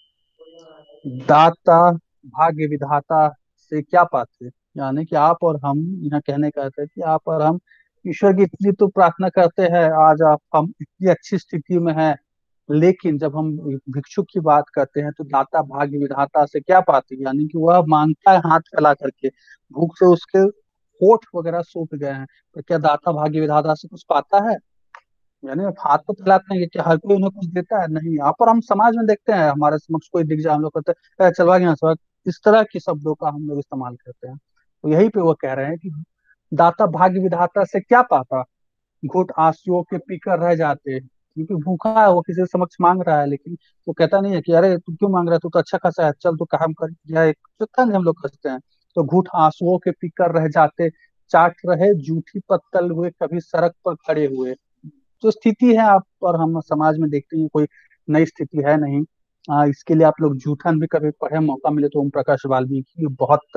दाता भाग्य विधाता से क्या पाते, यानी कि आप और हम, यहाँ कहने का अर्थ है कि आप और हम ईश्वर की इतनी तो प्रार्थना करते हैं, आज आप हम इतनी अच्छी स्थिति में हैं, लेकिन जब हम भिक्षुक की बात करते हैं तो दाता भाग्य विधाता से क्या पाते, यानी कि वह मांगता है हाथ फैला करके, भूख से उसके होठ वगैरह सूख गए हैं, तो क्या दाता भाग्य विधाता से कुछ पाता है? यानी आप हाथ तो फैलाते हैं कि हर कोई उन्हें कुछ देता है? नहीं। यहाँ पर हम समाज में देखते हैं, हमारे समक्ष कोई दिख जाए हम लोग कहते हैं, "ए, चलवा गया चलवा।" इस तरह के शब्दों का हम लोग इस्तेमाल करते हैं। तो यही पे वो कह रहे हैं कि दाता भाग्य विधाता से क्या पाता, घुट आंसुओं के पीकर रह जाते, क्योंकि भूखा है, वो किसी के समक्ष मांग रहा है, लेकिन वो कहता नहीं है कि अरे तू क्यों मांग रहा है, तू तो अच्छा खासा है, चल तू काम कर, या एक जो तंज हम लोग कहते हैं। तो घुट आंसुओं के पीकर रह जाते, चाट रहे जूठी पत्तल हुए कभी सड़क पर खड़े हुए। जो स्थिति है आप और हम समाज में देखते हैं, कोई नई स्थिति है नहीं। इसके लिए आप लोग जूठन भी कभी पढ़े, मौका मिले तो ओम प्रकाश वाल्मीकि बहुत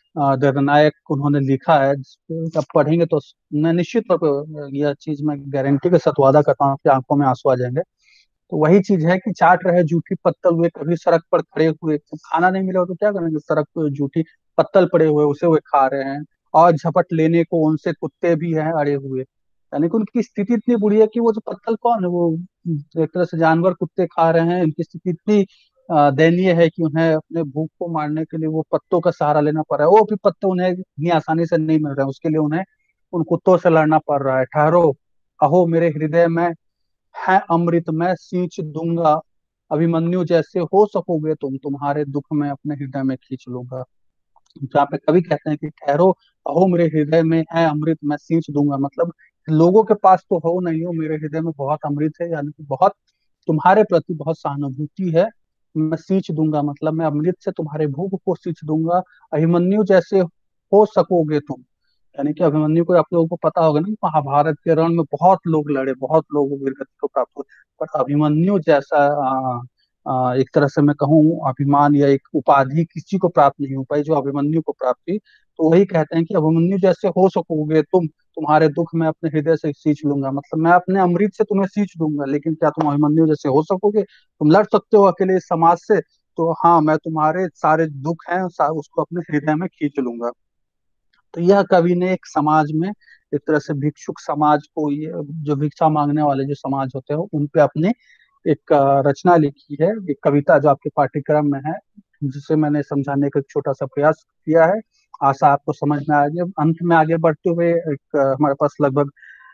दर्दनायक उन्होंने लिखा है, जिसको जब पढ़ेंगे तो मैं निश्चित तौर पर यह चीज मैं गारंटी के साथ वादा करता हूँ, आपकी आंखों में आंसू आ जाएंगे। तो वही चीज है कि चाट रहे जूठी पत्तल हुए कभी सड़क पर खड़े हुए, तो खाना नहीं मिला तो क्या करेंगे, सड़क पर जूठी पत्तल पड़े हुए उसे वे खा रहे हैं। और झपट लेने को उनसे कुत्ते भी हैं अड़े हुए, यानी कि उनकी स्थिति इतनी बुरी है कि वो जो पत्तल कौन है, वो एक तरह से जानवर कुत्ते खा रहे हैं। उनकी स्थिति इतनी दयनीय है कि उन्हें अपने भूख को मारने के लिए वो पत्तों का सहारा लेना पड़ रहा है। वो भी पत्ते उन्हें इतनी आसानी से नहीं मिल रहे हैं, उसके लिए उन्हें उन कुत्तों से लड़ना पड़ रहा है। ठहरो, अहो मेरे हृदय में है अमृत, मैं सींच दूंगा, अभिमन्यु जैसे हो सकोगे तुम, तुम्हारे दुख में अपने हृदय में खींच लूंगा। जहाँ पे कवि कहते हैं कि ठहरो, अहो मेरे हृदय में है अमृत, मैं सींच दूंगा, मतलब लोगों के पास तो हो नहीं हो, मेरे हृदय में बहुत अमृत है, यानी कि बहुत तुम्हारे प्रति बहुत सहानुभूति है, मैं सींच दूंगा, मतलब मैं अमृत से तुम्हारे भूख को सींच दूंगा। अभिमन्यु जैसे हो सकोगे तुम। यानी कि अभिमन्यु को, आप लोगों को पता होगा ना कि महाभारत के रण में बहुत लोग लड़े, बहुत लोगों को वीरगति को प्राप्त हुए, पर अभिमन्यु जैसा एक तरह से मैं कहूँ अभिमान या एक उपाधि किसी को प्राप्त नहीं हो पाई जो अभिमन्यु को प्राप्त हुई। तो वही कहते हैं कि अभिमन्यु जैसे हो सकोगे तुम, तुम्हारे दुख मैं अपने हृदय से सींच लूंगा, मतलब मैं अपने अमृत से तुम्हें सींच दूंगा, लेकिन क्या तुम अभिमन्यु जैसे हो सकोगे? तुम लड़ सकते हो अकेले इस समाज से, तो हाँ मैं तुम्हारे सारे दुख हैं उसको अपने हृदय में खींच लूंगा। तो यह कवि ने एक समाज में, एक तरह से भिक्षुक समाज को, ये जो भिक्षा मांगने वाले जो समाज होते हैं उन पे अपने एक रचना लिखी है, एक कविता जो आपके पाठ्यक्रम में है, जिसे मैंने समझाने का एक छोटा सा प्रयास किया है। आशा आपको समझ में आ गया। अंत में आगे बढ़ते हुए एक हमारे पास लगभग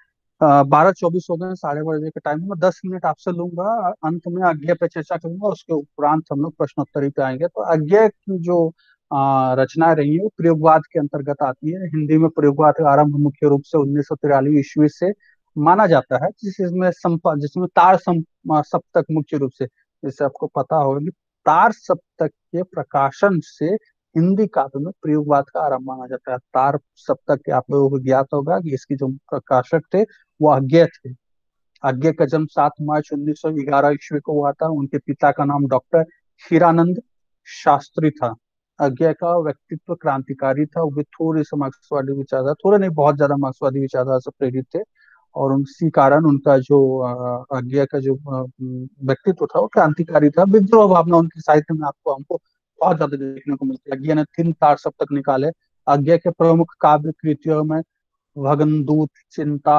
12-24 हो गए, 12:30 का टाइम है। मैं 10 मिनट आपसे लूंगा, अंत में आज्ञा पे चर्चा करूंगा, उसके उपरांत हम लोग प्रश्नोत्तरी पे आएंगे। तो आज्ञा की जो रचनाएं रही है वो प्रयोगवाद के अंतर्गत आती है। हिंदी में प्रयोगवाद का आरंभ मुख्य रूप से 1943 ईस्वी से माना जाता है, जिसमें सप्तक मुख्य रूप से, जैसे आपको पता होगा कि तार सप्तक के प्रकाशन से हिंदी काव्य में प्रयोगवाद का आरंभ माना जाता है। तार सप्तक के आप लोगों को ज्ञात होगा कि इसकी जो प्रकाशक थे वो अज्ञे थे। अज्ञे का जन्म 7 मार्च 1911 ईस्वी को हुआ था। उनके पिता का नाम डॉक्टर हीरानंद शास्त्री था। अज्ञे का व्यक्तित्व क्रांतिकारी था। वे थोड़े से मार्क्सवादी विचारधारा, थोड़े नहीं बहुत ज्यादा मार्क्सवादी विचारधारा से प्रेरित थे, और उसी कारण उनका जो अज्ञे का जो व्यक्तित्व था वो क्रांतिकारी था। विद्रोह भावना उनके साहित्य में आपको हमको बहुत ज्यादा देखने को मिलती है। अज्ञे ने 3 तार सप्तक निकाले। अज्ञे के प्रमुख काव्य कृतियों में भगनदूत, चिंता,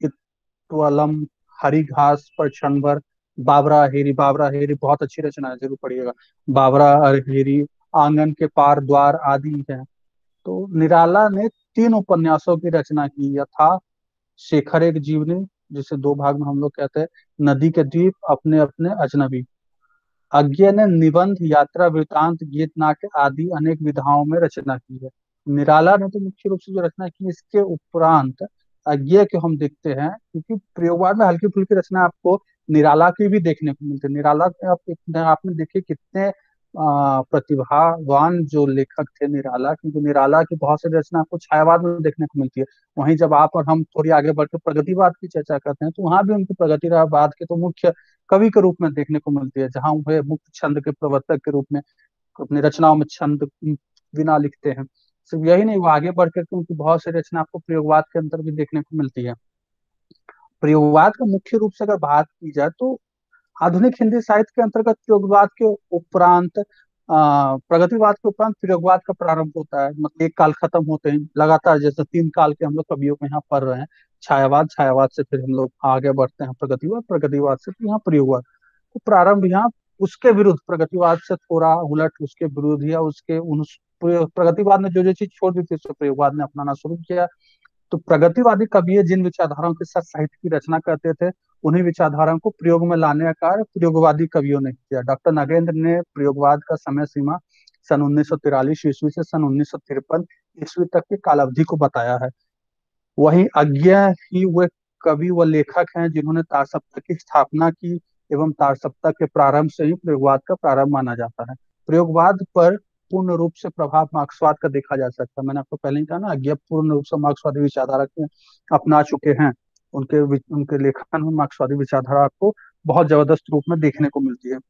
इत्वलम, हरिघास पर छनबर, बाबरा हेरी बहुत अच्छी रचना है, जरूर पढ़िएगा। बाबरा हेरी, आंगन के पार द्वार आदि है। तो निराला ने 3 उपन्यासों की रचना की, यथा शेखर एक जीवनी, जिसे 2 भाग में हम लोग कहते हैं, नदी के द्वीप, अपने अपने अजनबी। अज्ञे ने निबंध, यात्रा वृतांत, गीत नाट्य आदि अनेक विधाओं में रचना की है। निराला ने तो मुख्य रूप से जो रचना की, इसके उपरांत अज्ञे को हम देखते हैं, क्योंकि प्रयोगवाद में हल्की फुल्की रचना आपको निराला की भी देखने को मिलती है। निराला के आपने देखे कितने प्रतिभावान जो लेखक थे निराला, क्योंकि निराला की बहुत सारी रचना आपको छायावाद में देखने को मिलती है। वहीं जब आप और हम थोड़ी आगे बढ़कर प्रगतिवाद की चर्चा करते हैं, तो वहां भी उनकी प्रगतिवाद के तो मुख्य कवि के रूप में देखने को मिलती है, जहाँ वह मुक्त छंद के प्रवर्तक के रूप में अपनी रचनाओं में छंद बिना लिखते हैं। सिर्फ यही नहीं, वो आगे बढ़ करके उनकी बहुत सी रचना आपको प्रयोगवाद के अंदर भी देखने को मिलती है। प्रयोगवाद का मुख्य रूप से अगर बात की जाए तो आधुनिक हिंदी साहित्य के अंतर्गत प्रयोगवाद के उपरांत प्रगतिवाद के उपरांत प्रयोगवाद का प्रारंभ होता है। मतलब एक काल खत्म होते हैं लगातार, जैसे 3 काल के हम लोग कवियों को यहाँ पढ़ रहे हैं। छायावाद, छायावाद से फिर हम लोग आगे बढ़ते हैं प्रगतिवाद, प्रगतिवाद से फिर यहाँ प्रयोगवाद। तो प्रारंभ यहाँ उसके विरुद्ध, प्रगतिवाद से थोड़ा उलट उसके विरुद्ध, या उसके उन प्रगतिवाद ने जो जो चीज छोड़ दी थी उसको प्रयोगवाद ने अपनाना शुरू किया। तो प्रगतिवादी कवि जिन विचारधाराओं के साथ साहित्य की रचना करते थे, उन्हीं विचारधाराओं को प्रयोग में लाने का कार्य प्रयोगवादी कवियों ने किया। डॉक्टर नागेंद्र ने प्रयोगवाद का समय सीमा सन 1943 ईस्वी से सन 1953 ईस्वी तक की कालावधि को बताया है। वहीं अज्ञे ही वे कवि व लेखक हैं जिन्होंने तार सप्तक की स्थापना की, एवं तार सप्तक के प्रारंभ से ही प्रयोगवाद का प्रारंभ माना जाता है। प्रयोगवाद पर पूर्ण रूप से प्रभाव मार्क्सवाद का देखा जा सकता है। मैंने आपको पहले ही कहा ना, अज्ञे पूर्ण रूप से मार्क्सवादी विचारधारा के अपना चुके हैं। उनके लेखन में मार्क्सवादी विचारधारा आपको बहुत जबरदस्त रूप में देखने को मिलती है।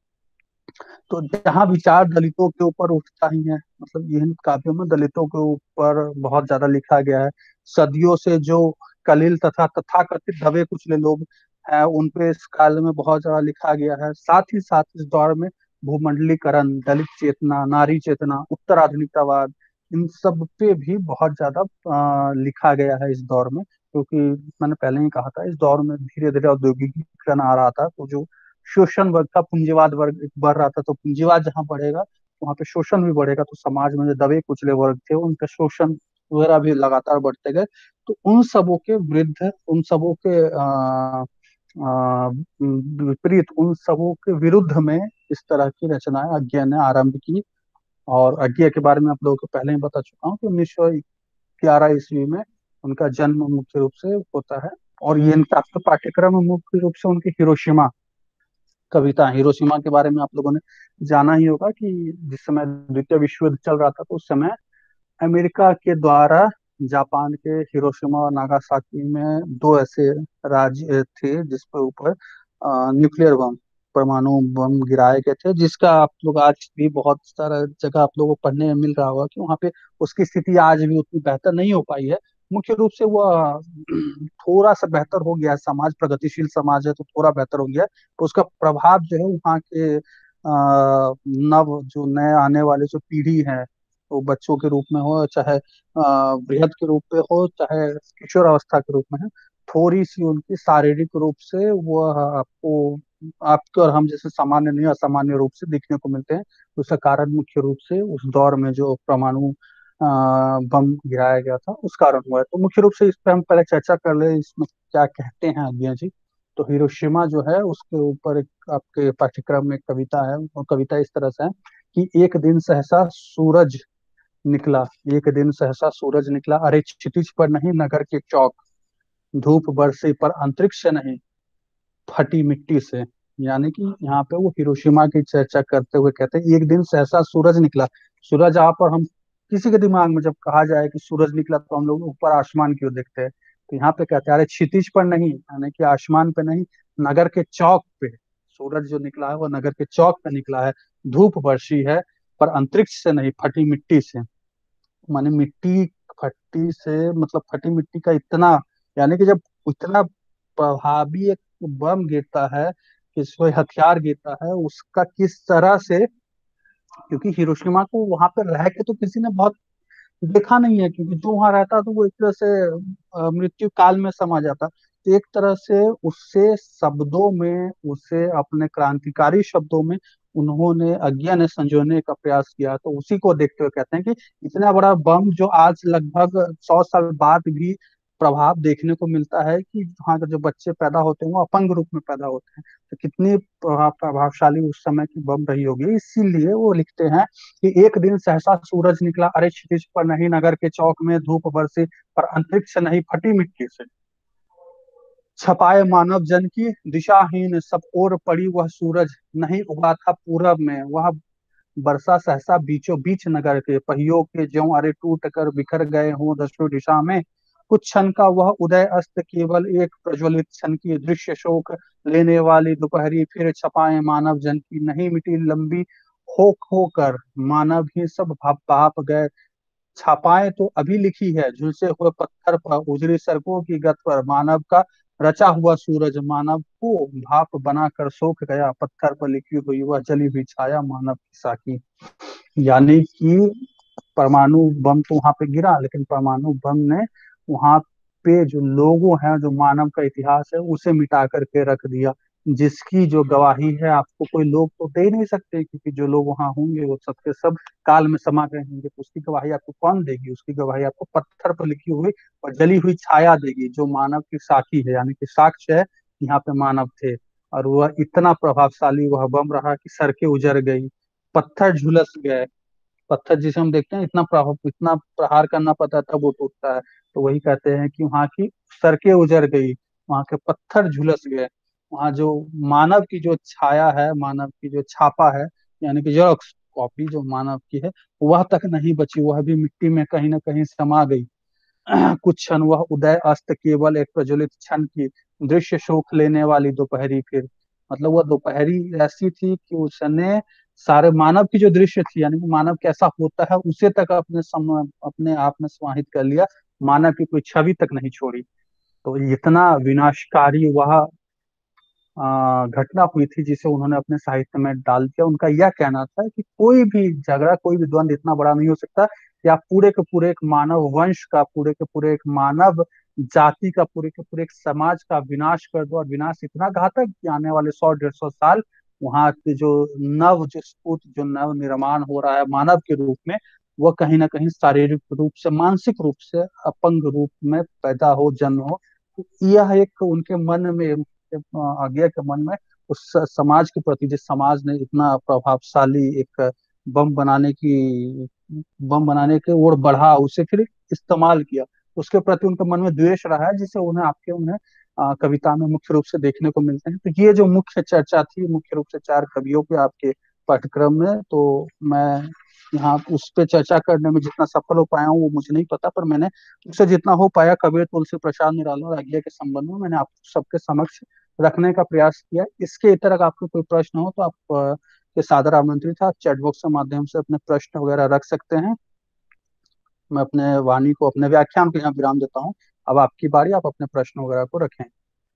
तो जहाँ विचार दलितों के ऊपर उठता ही है, मतलब इन काव्यों में दलितों के ऊपर बहुत ज्यादा लिखा गया है। सदियों से जो कलिल तथा तथाकथित दबे कुचले लोग हैं, उन पे इस काल में बहुत ज्यादा लिखा गया है। साथ ही साथ इस दौर में भूमंडलीकरण, दलित चेतना, नारी चेतना, उत्तर आधुनिकतावाद, इन सब पे भी बहुत ज्यादा लिखा गया है इस दौर में। क्योंकि मैंने पहले ही कहा था, इस दौर में धीरे धीरे औद्योगिकीकरण आ रहा था, तो जो शोषण वर्ग था, पूंजीवाद वर्ग बढ़ रहा था। तो पूंजीवाद जहाँ बढ़ेगा वहां पे शोषण भी बढ़ेगा, तो समाज में जो दबे कुचले वर्ग थे उनका शोषण वगैरह भी लगातार बढ़ते गए। तो उन सबों के विरुद्ध, उन सबों के विपरीत, उन सबों के विरुद्ध में इस तरह की रचनाएं अज्ञे ने आरंभ की। और अज्ञे के बारे में आप लोगों को पहले ही बता चुका हूँ कि 1911 ईस्वी में उनका जन्म मुख्य रूप से होता है। और ये इनका आपके पाठ्यक्रम में मुख्य रूप से उनकी हिरोशिमा कविता हिरोशिमा के बारे में आप लोगों ने जाना ही होगा कि जिस समय द्वितीय विश्व युद्ध चल रहा था तो उस समय अमेरिका के द्वारा जापान के हिरोशिमा और नागासाकी में दो ऐसे राज्य थे जिस पर ऊपर न्यूक्लियर बम परमाणु बम गिराए गए थे, जिसका आप लोग आज भी बहुत सारा जगह आप लोगों को पढ़ने में मिल रहा होगा कि वहाँ पे उसकी स्थिति आज भी उतनी बेहतर नहीं हो पाई है। मुख्य रूप से वह थोड़ा सा बेहतर हो गया है, समाज प्रगतिशील समाज है तो थोड़ा बेहतर हो गया है। तो उसका प्रभाव जो है वहाँ के नव जो नए आने वाले जो पीढ़ी है, तो बच्चों के रूप में हो चाहे वृहद के रूप में हो चाहे किशोर अवस्था के रूप में है, थोड़ी सी उनकी शारीरिक रूप से वह आपको आपके और हम जैसे सामान्य नहीं असामान्य रूप से दिखने को मिलते हैं। उसका कारण मुख्य रूप से उस दौर में जो परमाणु बम गिराया गया था उस कारण हुआ है। तो मुख्य रूप से इस पे हम पहले चर्चा कर ले इसमें क्या कहते हैं अज्ञा जी। तो हिरोशिमा जो है उसके ऊपर एक आपके पाठ्यक्रम में एक कविता है, और कविता इस तरह से है कि एक दिन सहसा सूरज निकला, एक दिन सहसा सूरज निकला, अरे क्षितिज पर नहीं नगर के चौक, धूप बरसी पर अंतरिक्ष से नहीं फटी मिट्टी से। यानी कि यहाँ पे वो हिरोशिमा की चर्चा करते हुए कहते हैं एक दिन सहसा सूरज निकला। सूरज आप और हम किसी के दिमाग में जब कहा जाए कि सूरज निकला तो हम लोग ऊपर आसमान की ओर देखते हैं, तो यहाँ पे कहते हैं अरे क्षितिज पर नहीं, यानी कि आसमान पे नहीं, नगर के चौक पे सूरज जो निकला है वो नगर के चौक पे निकला है। धूप बरसी है पर अंतरिक्ष से नहीं फटी मिट्टी से। माने मिट्टी फटी से मतलब फटी मिट्टी का इतना, यानी कि जब इतना प्रभावी एक बम गिरता है, किस कोई हथियार गिरता है उसका किस तरह से, क्योंकि हिरोशिमा को वहां पर रह के तो किसी ने बहुत देखा नहीं है, क्योंकि जो वहां रहता तो वो एक तरह से मृत्यु काल में समा जाता। तो एक तरह से उससे शब्दों में उसे अपने क्रांतिकारी शब्दों में उन्होंने अज्ञा ने संजोने का प्रयास किया। तो उसी को देखते हुए कहते हैं कि इतना बड़ा बम जो आज लगभग 100 साल बाद भी प्रभाव देखने को मिलता है कि वहाँ के जो बच्चे पैदा होते हैं वो अपंग रूप में पैदा होते हैं। तो कितनी प्रभावशाली उस समय की बम रही होगी। इसीलिए वो लिखते हैं कि एक दिन सहसा सूरज निकला, अरे क्षितिज पर नहीं नगर के चौक में धूप बरसी पर अंतरिक्ष नहीं फटी मिट्टी से। छपाए मानव जन की दिशाहीन सब ओर पड़ी वह सूरज, नहीं उगा था पूरब में वह बरसा सहसा बीचों बीच नगर के, पहियों के ज्यों अरे टूट कर बिखर गए हों दसों दिशा में। कुछ क्षण का वह उदय अस्त केवल एक प्रज्वलित क्षण की दृश्य शोक लेने वाली दोपहरी, फिर छपाए मानव जन की नहीं मिटी लंबी हो कर मानव ही सब भाप भाप गए। छापाएं तो अभी लिखी है झुलसे हुए पत्थर पर, उजड़ी सड़कों की गत पर मानव का रचा हुआ सूरज मानव को भाप बनाकर सोख गया, पत्थर पर लिखी हुई वह जली हुई छाया मानव की साकी। यानी कि परमाणु बम तो वहां पे गिरा, लेकिन परमाणु बम ने वहां पे जो लोगों हैं, जो मानव का इतिहास है उसे मिटा करके रख दिया, जिसकी जो गवाही है आपको कोई लोग तो दे नहीं सकते, क्योंकि जो लोग वहां होंगे वो सबके सब काल में समा गए होंगे। तो उसकी गवाही आपको कौन देगी? उसकी गवाही आपको पत्थर पर लिखी हुई और जली हुई छाया देगी, जो मानव की साखी है, यानी कि साक्ष्य है यहाँ पे मानव थे। और वह इतना प्रभावशाली वह बम रहा कि सड़कें उजड़ गई, पत्थर झुलस गए। पत्थर जिसे हम देखते हैं इतना प्रहार करना पड़ता है तब वो टूटता है। तो वही कहते हैं कि वहाँ की सड़कें उजड़ गई, वहाँ के पत्थर झुलस गए, वहाँ जो मानव की जो छाया है, मानव की जो छापा है, यानी कि जेरॉक्स कॉपी जो मानव की है वह तक नहीं बची, वह भी मिट्टी में कहीं ना कहीं समा गई। कुछ क्षण वह उदय अस्त केवल एक प्रज्वलित क्षण की दृश्य शोक लेने वाली दोपहरी, फिर मतलब वह दोपहरी ऐसी थी कि उसने सारे मानव की जो दृश्य थी, यानी कि मानव कैसा होता है उसे तक अपने आप में समाहित कर लिया, मानव की कोई छवि तक नहीं छोड़ी। तो इतना विनाशकारी वह घटना हुई थी जिसे उन्होंने अपने साहित्य में डाल दिया। उनका यह कहना था कि कोई भी झगड़ा कोई भी द्वंद इतना बड़ा नहीं हो सकता कि आप पूरे के पूरे एक मानव वंश का, पूरे के पूरे एक मानव जाति का, पूरे के पूरे एक समाज का विनाश कर दो। और विनाश इतना घातक कि आने वाले 100 150 साल वहाँ के जो जो स्फूर्त जो नव निर्माण हो रहा है मानव के रूप में, वह कहीं ना कहीं शारीरिक रूप से मानसिक रूप से अपंग रूप में पैदा हो, जन्म हो। तो यह एक उनके मन में, आज्ञा के मन में उस समाज के प्रति, जिस समाज ने इतना प्रभावशाली एक बम बनाने की बम बनाने के ओर बढ़ा, उसे फिर इस्तेमाल किया, उसके प्रति उनके मन में द्वेष रहा है, जिसे उन्हें कविता में मुख्य रूप से देखने को मिलते हैं। तो ये जो मुख्य चर्चा थी मुख्य रूप से चार कवियों पे आपके पाठ्यक्रम में, तो मैं यहाँ उस पे चर्चा करने में जितना सफल हो पाया हूँ वो मुझे नहीं पता, पर मैंने उससे जितना हो पाया कबीर तुलसी प्रसाद निराला और आज्ञा के संबंध में मैंने आप सबके समक्ष रखने का प्रयास किया। इसके इतर अगर आपको कोई प्रश्न हो तो आप के सादर आमंत्रित है, आप चैट बॉक्स के माध्यम से अपने प्रश्न वगैरह रख सकते हैं। मैं अपने वाणी को अपने व्याख्यान को यहाँ विराम देता हूँ। अब आपकी बारी, आप अपने प्रश्न वगैरह को रखें।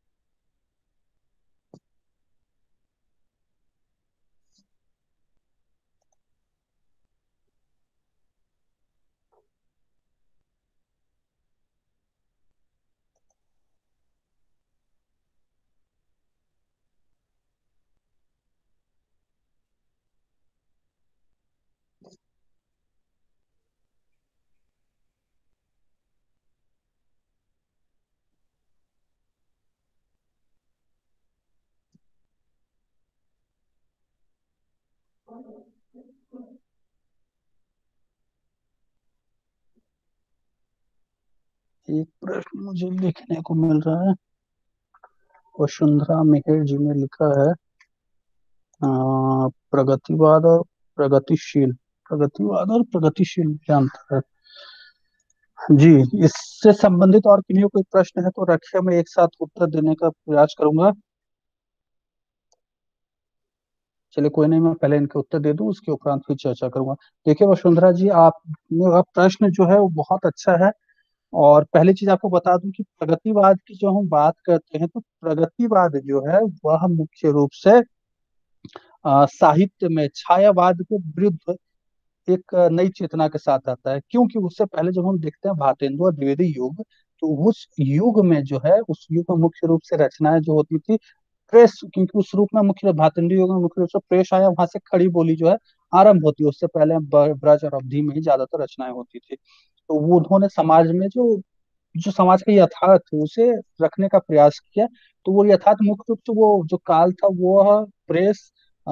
एक प्रश्न मुझे लिखने को मिल रहा है। वसुंधरा मेहर जी ने लिखा है, प्रगतिवाद और प्रगतिशील, प्रगतिवाद और प्रगतिशील क्या अंतर है? जी, इससे संबंधित और किन्हीं को कोई प्रश्न है तो रखिए, मैं एक साथ उत्तर देने का प्रयास करूंगा। चलिए कोई नहीं, मैं पहले इनके उत्तर दे दूं, उसके उपरांत फिर चर्चा करूंगा। देखिए वसुंधरा जी, आपने आप प्रश्न जो है वो बहुत अच्छा है। और पहली चीज आपको बता दूं कि प्रगतिवाद की जो हम बात करते हैं तो प्रगतिवाद जो है वह मुख्य रूप से साहित्य में छायावाद के विरुद्ध एक नई चेतना के साथ आता है। क्योंकि उससे पहले जब हम देखते हैं भारतेंदु और द्विवेदी युग, तो उस युग में जो है उस युग में मुख्य रूप से रचनाएं जो होती थी प्रेस, क्योंकि उस रूप में मुख्य भारतेंदु युग में मुख्य रूप से प्रेस आया, वहां से खड़ी बोली जो है आरंभ होती है। उससे पहले ब्रज और अवधि में ही ज्यादातर रचनाएं होती थी। तो वो उन्होंने समाज में जो जो समाज का यथार्थ है उसे रखने का प्रयास किया। तो वो यथार्थ मुख्य रूप से वो जो काल था वो प्रेस,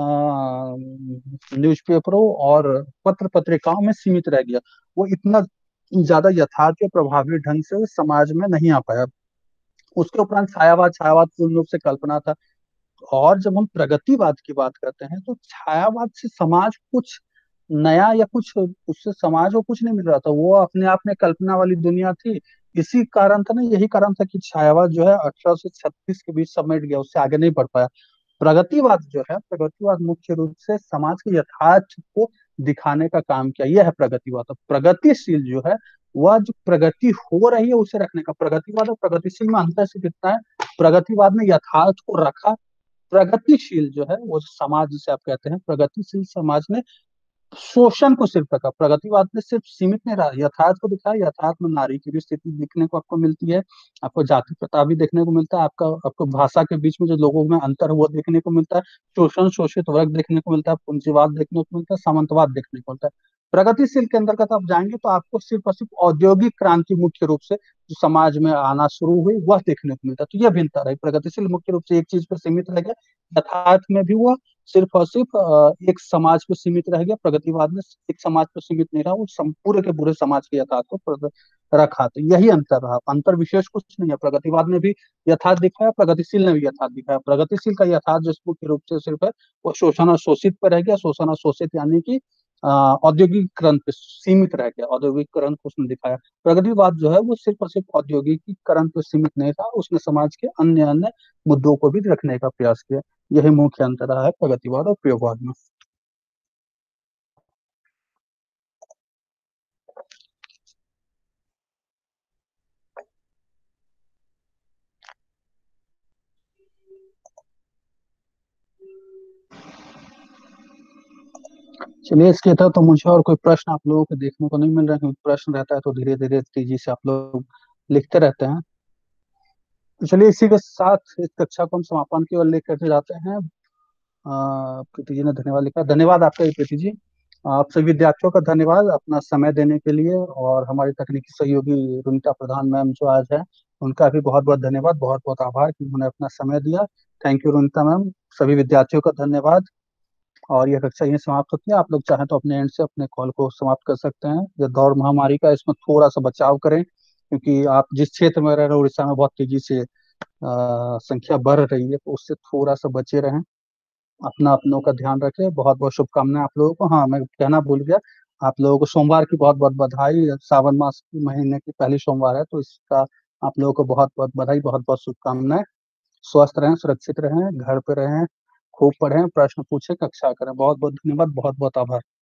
न्यूज़पेपरों और पत्र पत्रिकाओं में सीमित रह गया। वो इतना ज्यादा यथार्थ और प्रभावी ढंग से समाज में नहीं आ पाया। उसके उपरांत छायावाद, छायावाद पूर्ण रूप से कल्पना था। और जब हम प्रगतिवाद की बात करते हैं तो छायावाद से समाज कुछ नया या कुछ उससे समाज को कुछ नहीं मिल रहा था, वो अपने आप में कल्पना वाली दुनिया थी। इसी कारण था ना, यही कारण था कि छायावाद जो है 1836 के बीच समेट गया, उससे आगे नहीं बढ़ पाया। प्रगतिवाद जो है, प्रगतिवाद मुख्य रूप से समाज के यथार्थ को दिखाने का काम किया, यह है प्रगतिवाद। और प्रगतिशील जो है वह जो प्रगति हो रही है उसे रखने का, प्रगतिवाद और प्रगतिशील में अंतर से कितना है। प्रगतिवाद ने यथार्थ को रखा, प्रगतिशील जो है वो समाज जिसे आप कहते हैं प्रगतिशील समाज ने शोषण को सिर्फ रखा। प्रगतिवाद ने सिर्फ सीमित नहीं रहा, यथार्थ को दिखाया। यथार्थ में नारी की भी स्थिति देखने को आपको मिलती है, आपको जाति प्रथा भी देखने को मिलता है, आपका आपको भाषा के बीच में जो लोगों में अंतर है वो देखने को मिलता है, शोषण शोषित वर्ग देखने को मिलता है, पूंजीवाद देखने को मिलता है, सामंतवाद देखने को मिलता है। प्रगतिशील के अंतर्गत आप जाएंगे तो आपको सिर्फ और सिर्फ औद्योगिक क्रांति मुख्य रूप से जो समाज में आना शुरू हुई वह देखने को मिलता है। तो यह भिन्नता रही, प्रगतिशील मुख्य रूप से एक चीज पर सीमित रह गया, यथार्थ में भी वो सिर्फ और सिर्फ एक समाज पे सीमित रह गया। प्रगतिवाद में एक समाज पे सीमित नहीं रहा, वो पूरे के पूरे समाज के यथार्थ को रखा। तो यही अंतर रहा, अंतर विशेष कुछ नहीं है। प्रगतिवाद ने भी यथार्थ दिखाया, प्रगतिशील ने भी यथार्थ दिखाया। प्रगतिशील का यथार्थ जो मुख्य रूप से सिर्फ है वो शोषण और शोषित पर रह गया, शोषण और शोषित यानी कि औद्योगिकरण पे सीमित रह गया, औद्योगिकरण को उसने दिखाया। प्रगतिवाद जो है वो सिर्फ और सिर्फ औद्योगिकीकरण पर सीमित नहीं था, उसने समाज के अन्य अन्य मुद्दों को भी रखने का प्रयास किया। यही मुख्य अंतर रहा है प्रगतिवाद और प्रयोगवाद में। चलिए, इसके तहत तो मुझे और कोई प्रश्न आप लोगों को देखने को नहीं मिल रहा है, क्योंकि प्रश्न रहता है तो धीरे धीरे तेजी से आप लोग लिखते रहते हैं। तो चलिए इसी के साथ इस कक्षा को हम समापन की ओर लेकर जाते हैं। प्रीति जी ने धन्यवाद लिखा, धन्यवाद आपका भी प्रीति जी। आप सभी विद्यार्थियों का धन्यवाद अपना समय देने के लिए, और हमारी तकनीकी सहयोगी रुनिता प्रधान मैम जो आज है उनका भी बहुत बहुत धन्यवाद, बहुत बहुत आभार कि उन्होंने अपना समय दिया। Thank you Runita ma'am. सभी विद्यार्थियों का धन्यवाद। और यह कक्षा यहीं समाप्त होती है। आप लोग चाहें तो अपने एंड से अपने कॉल को समाप्त कर सकते हैं। यह दौर महामारी का, इसमें थोड़ा सा बचाव करें, क्योंकि आप जिस क्षेत्र में रह रहे हो उड़ीसा में बहुत तेजी से संख्या बढ़ रही है, तो उससे थोड़ा सा बचे रहें। अपना अपनों का ध्यान रखें। बहुत बहुत शुभकामनाएं आप लोगों को। हाँ, मैं कहना भूल गया, आप लोगों को सोमवार की बहुत बहुत बधाई। सावन मास की महीने की पहली सोमवार है, तो इसका आप लोगों को बहुत बहुत बधाई, बहुत बहुत शुभकामनाएं। स्वस्थ रहें, सुरक्षित रहें, घर पे रहें, खूब पढ़ें, प्रश्न पूछें, कक्षा करें। बहुत बहुत धन्यवाद, बहुत बहुत आभार।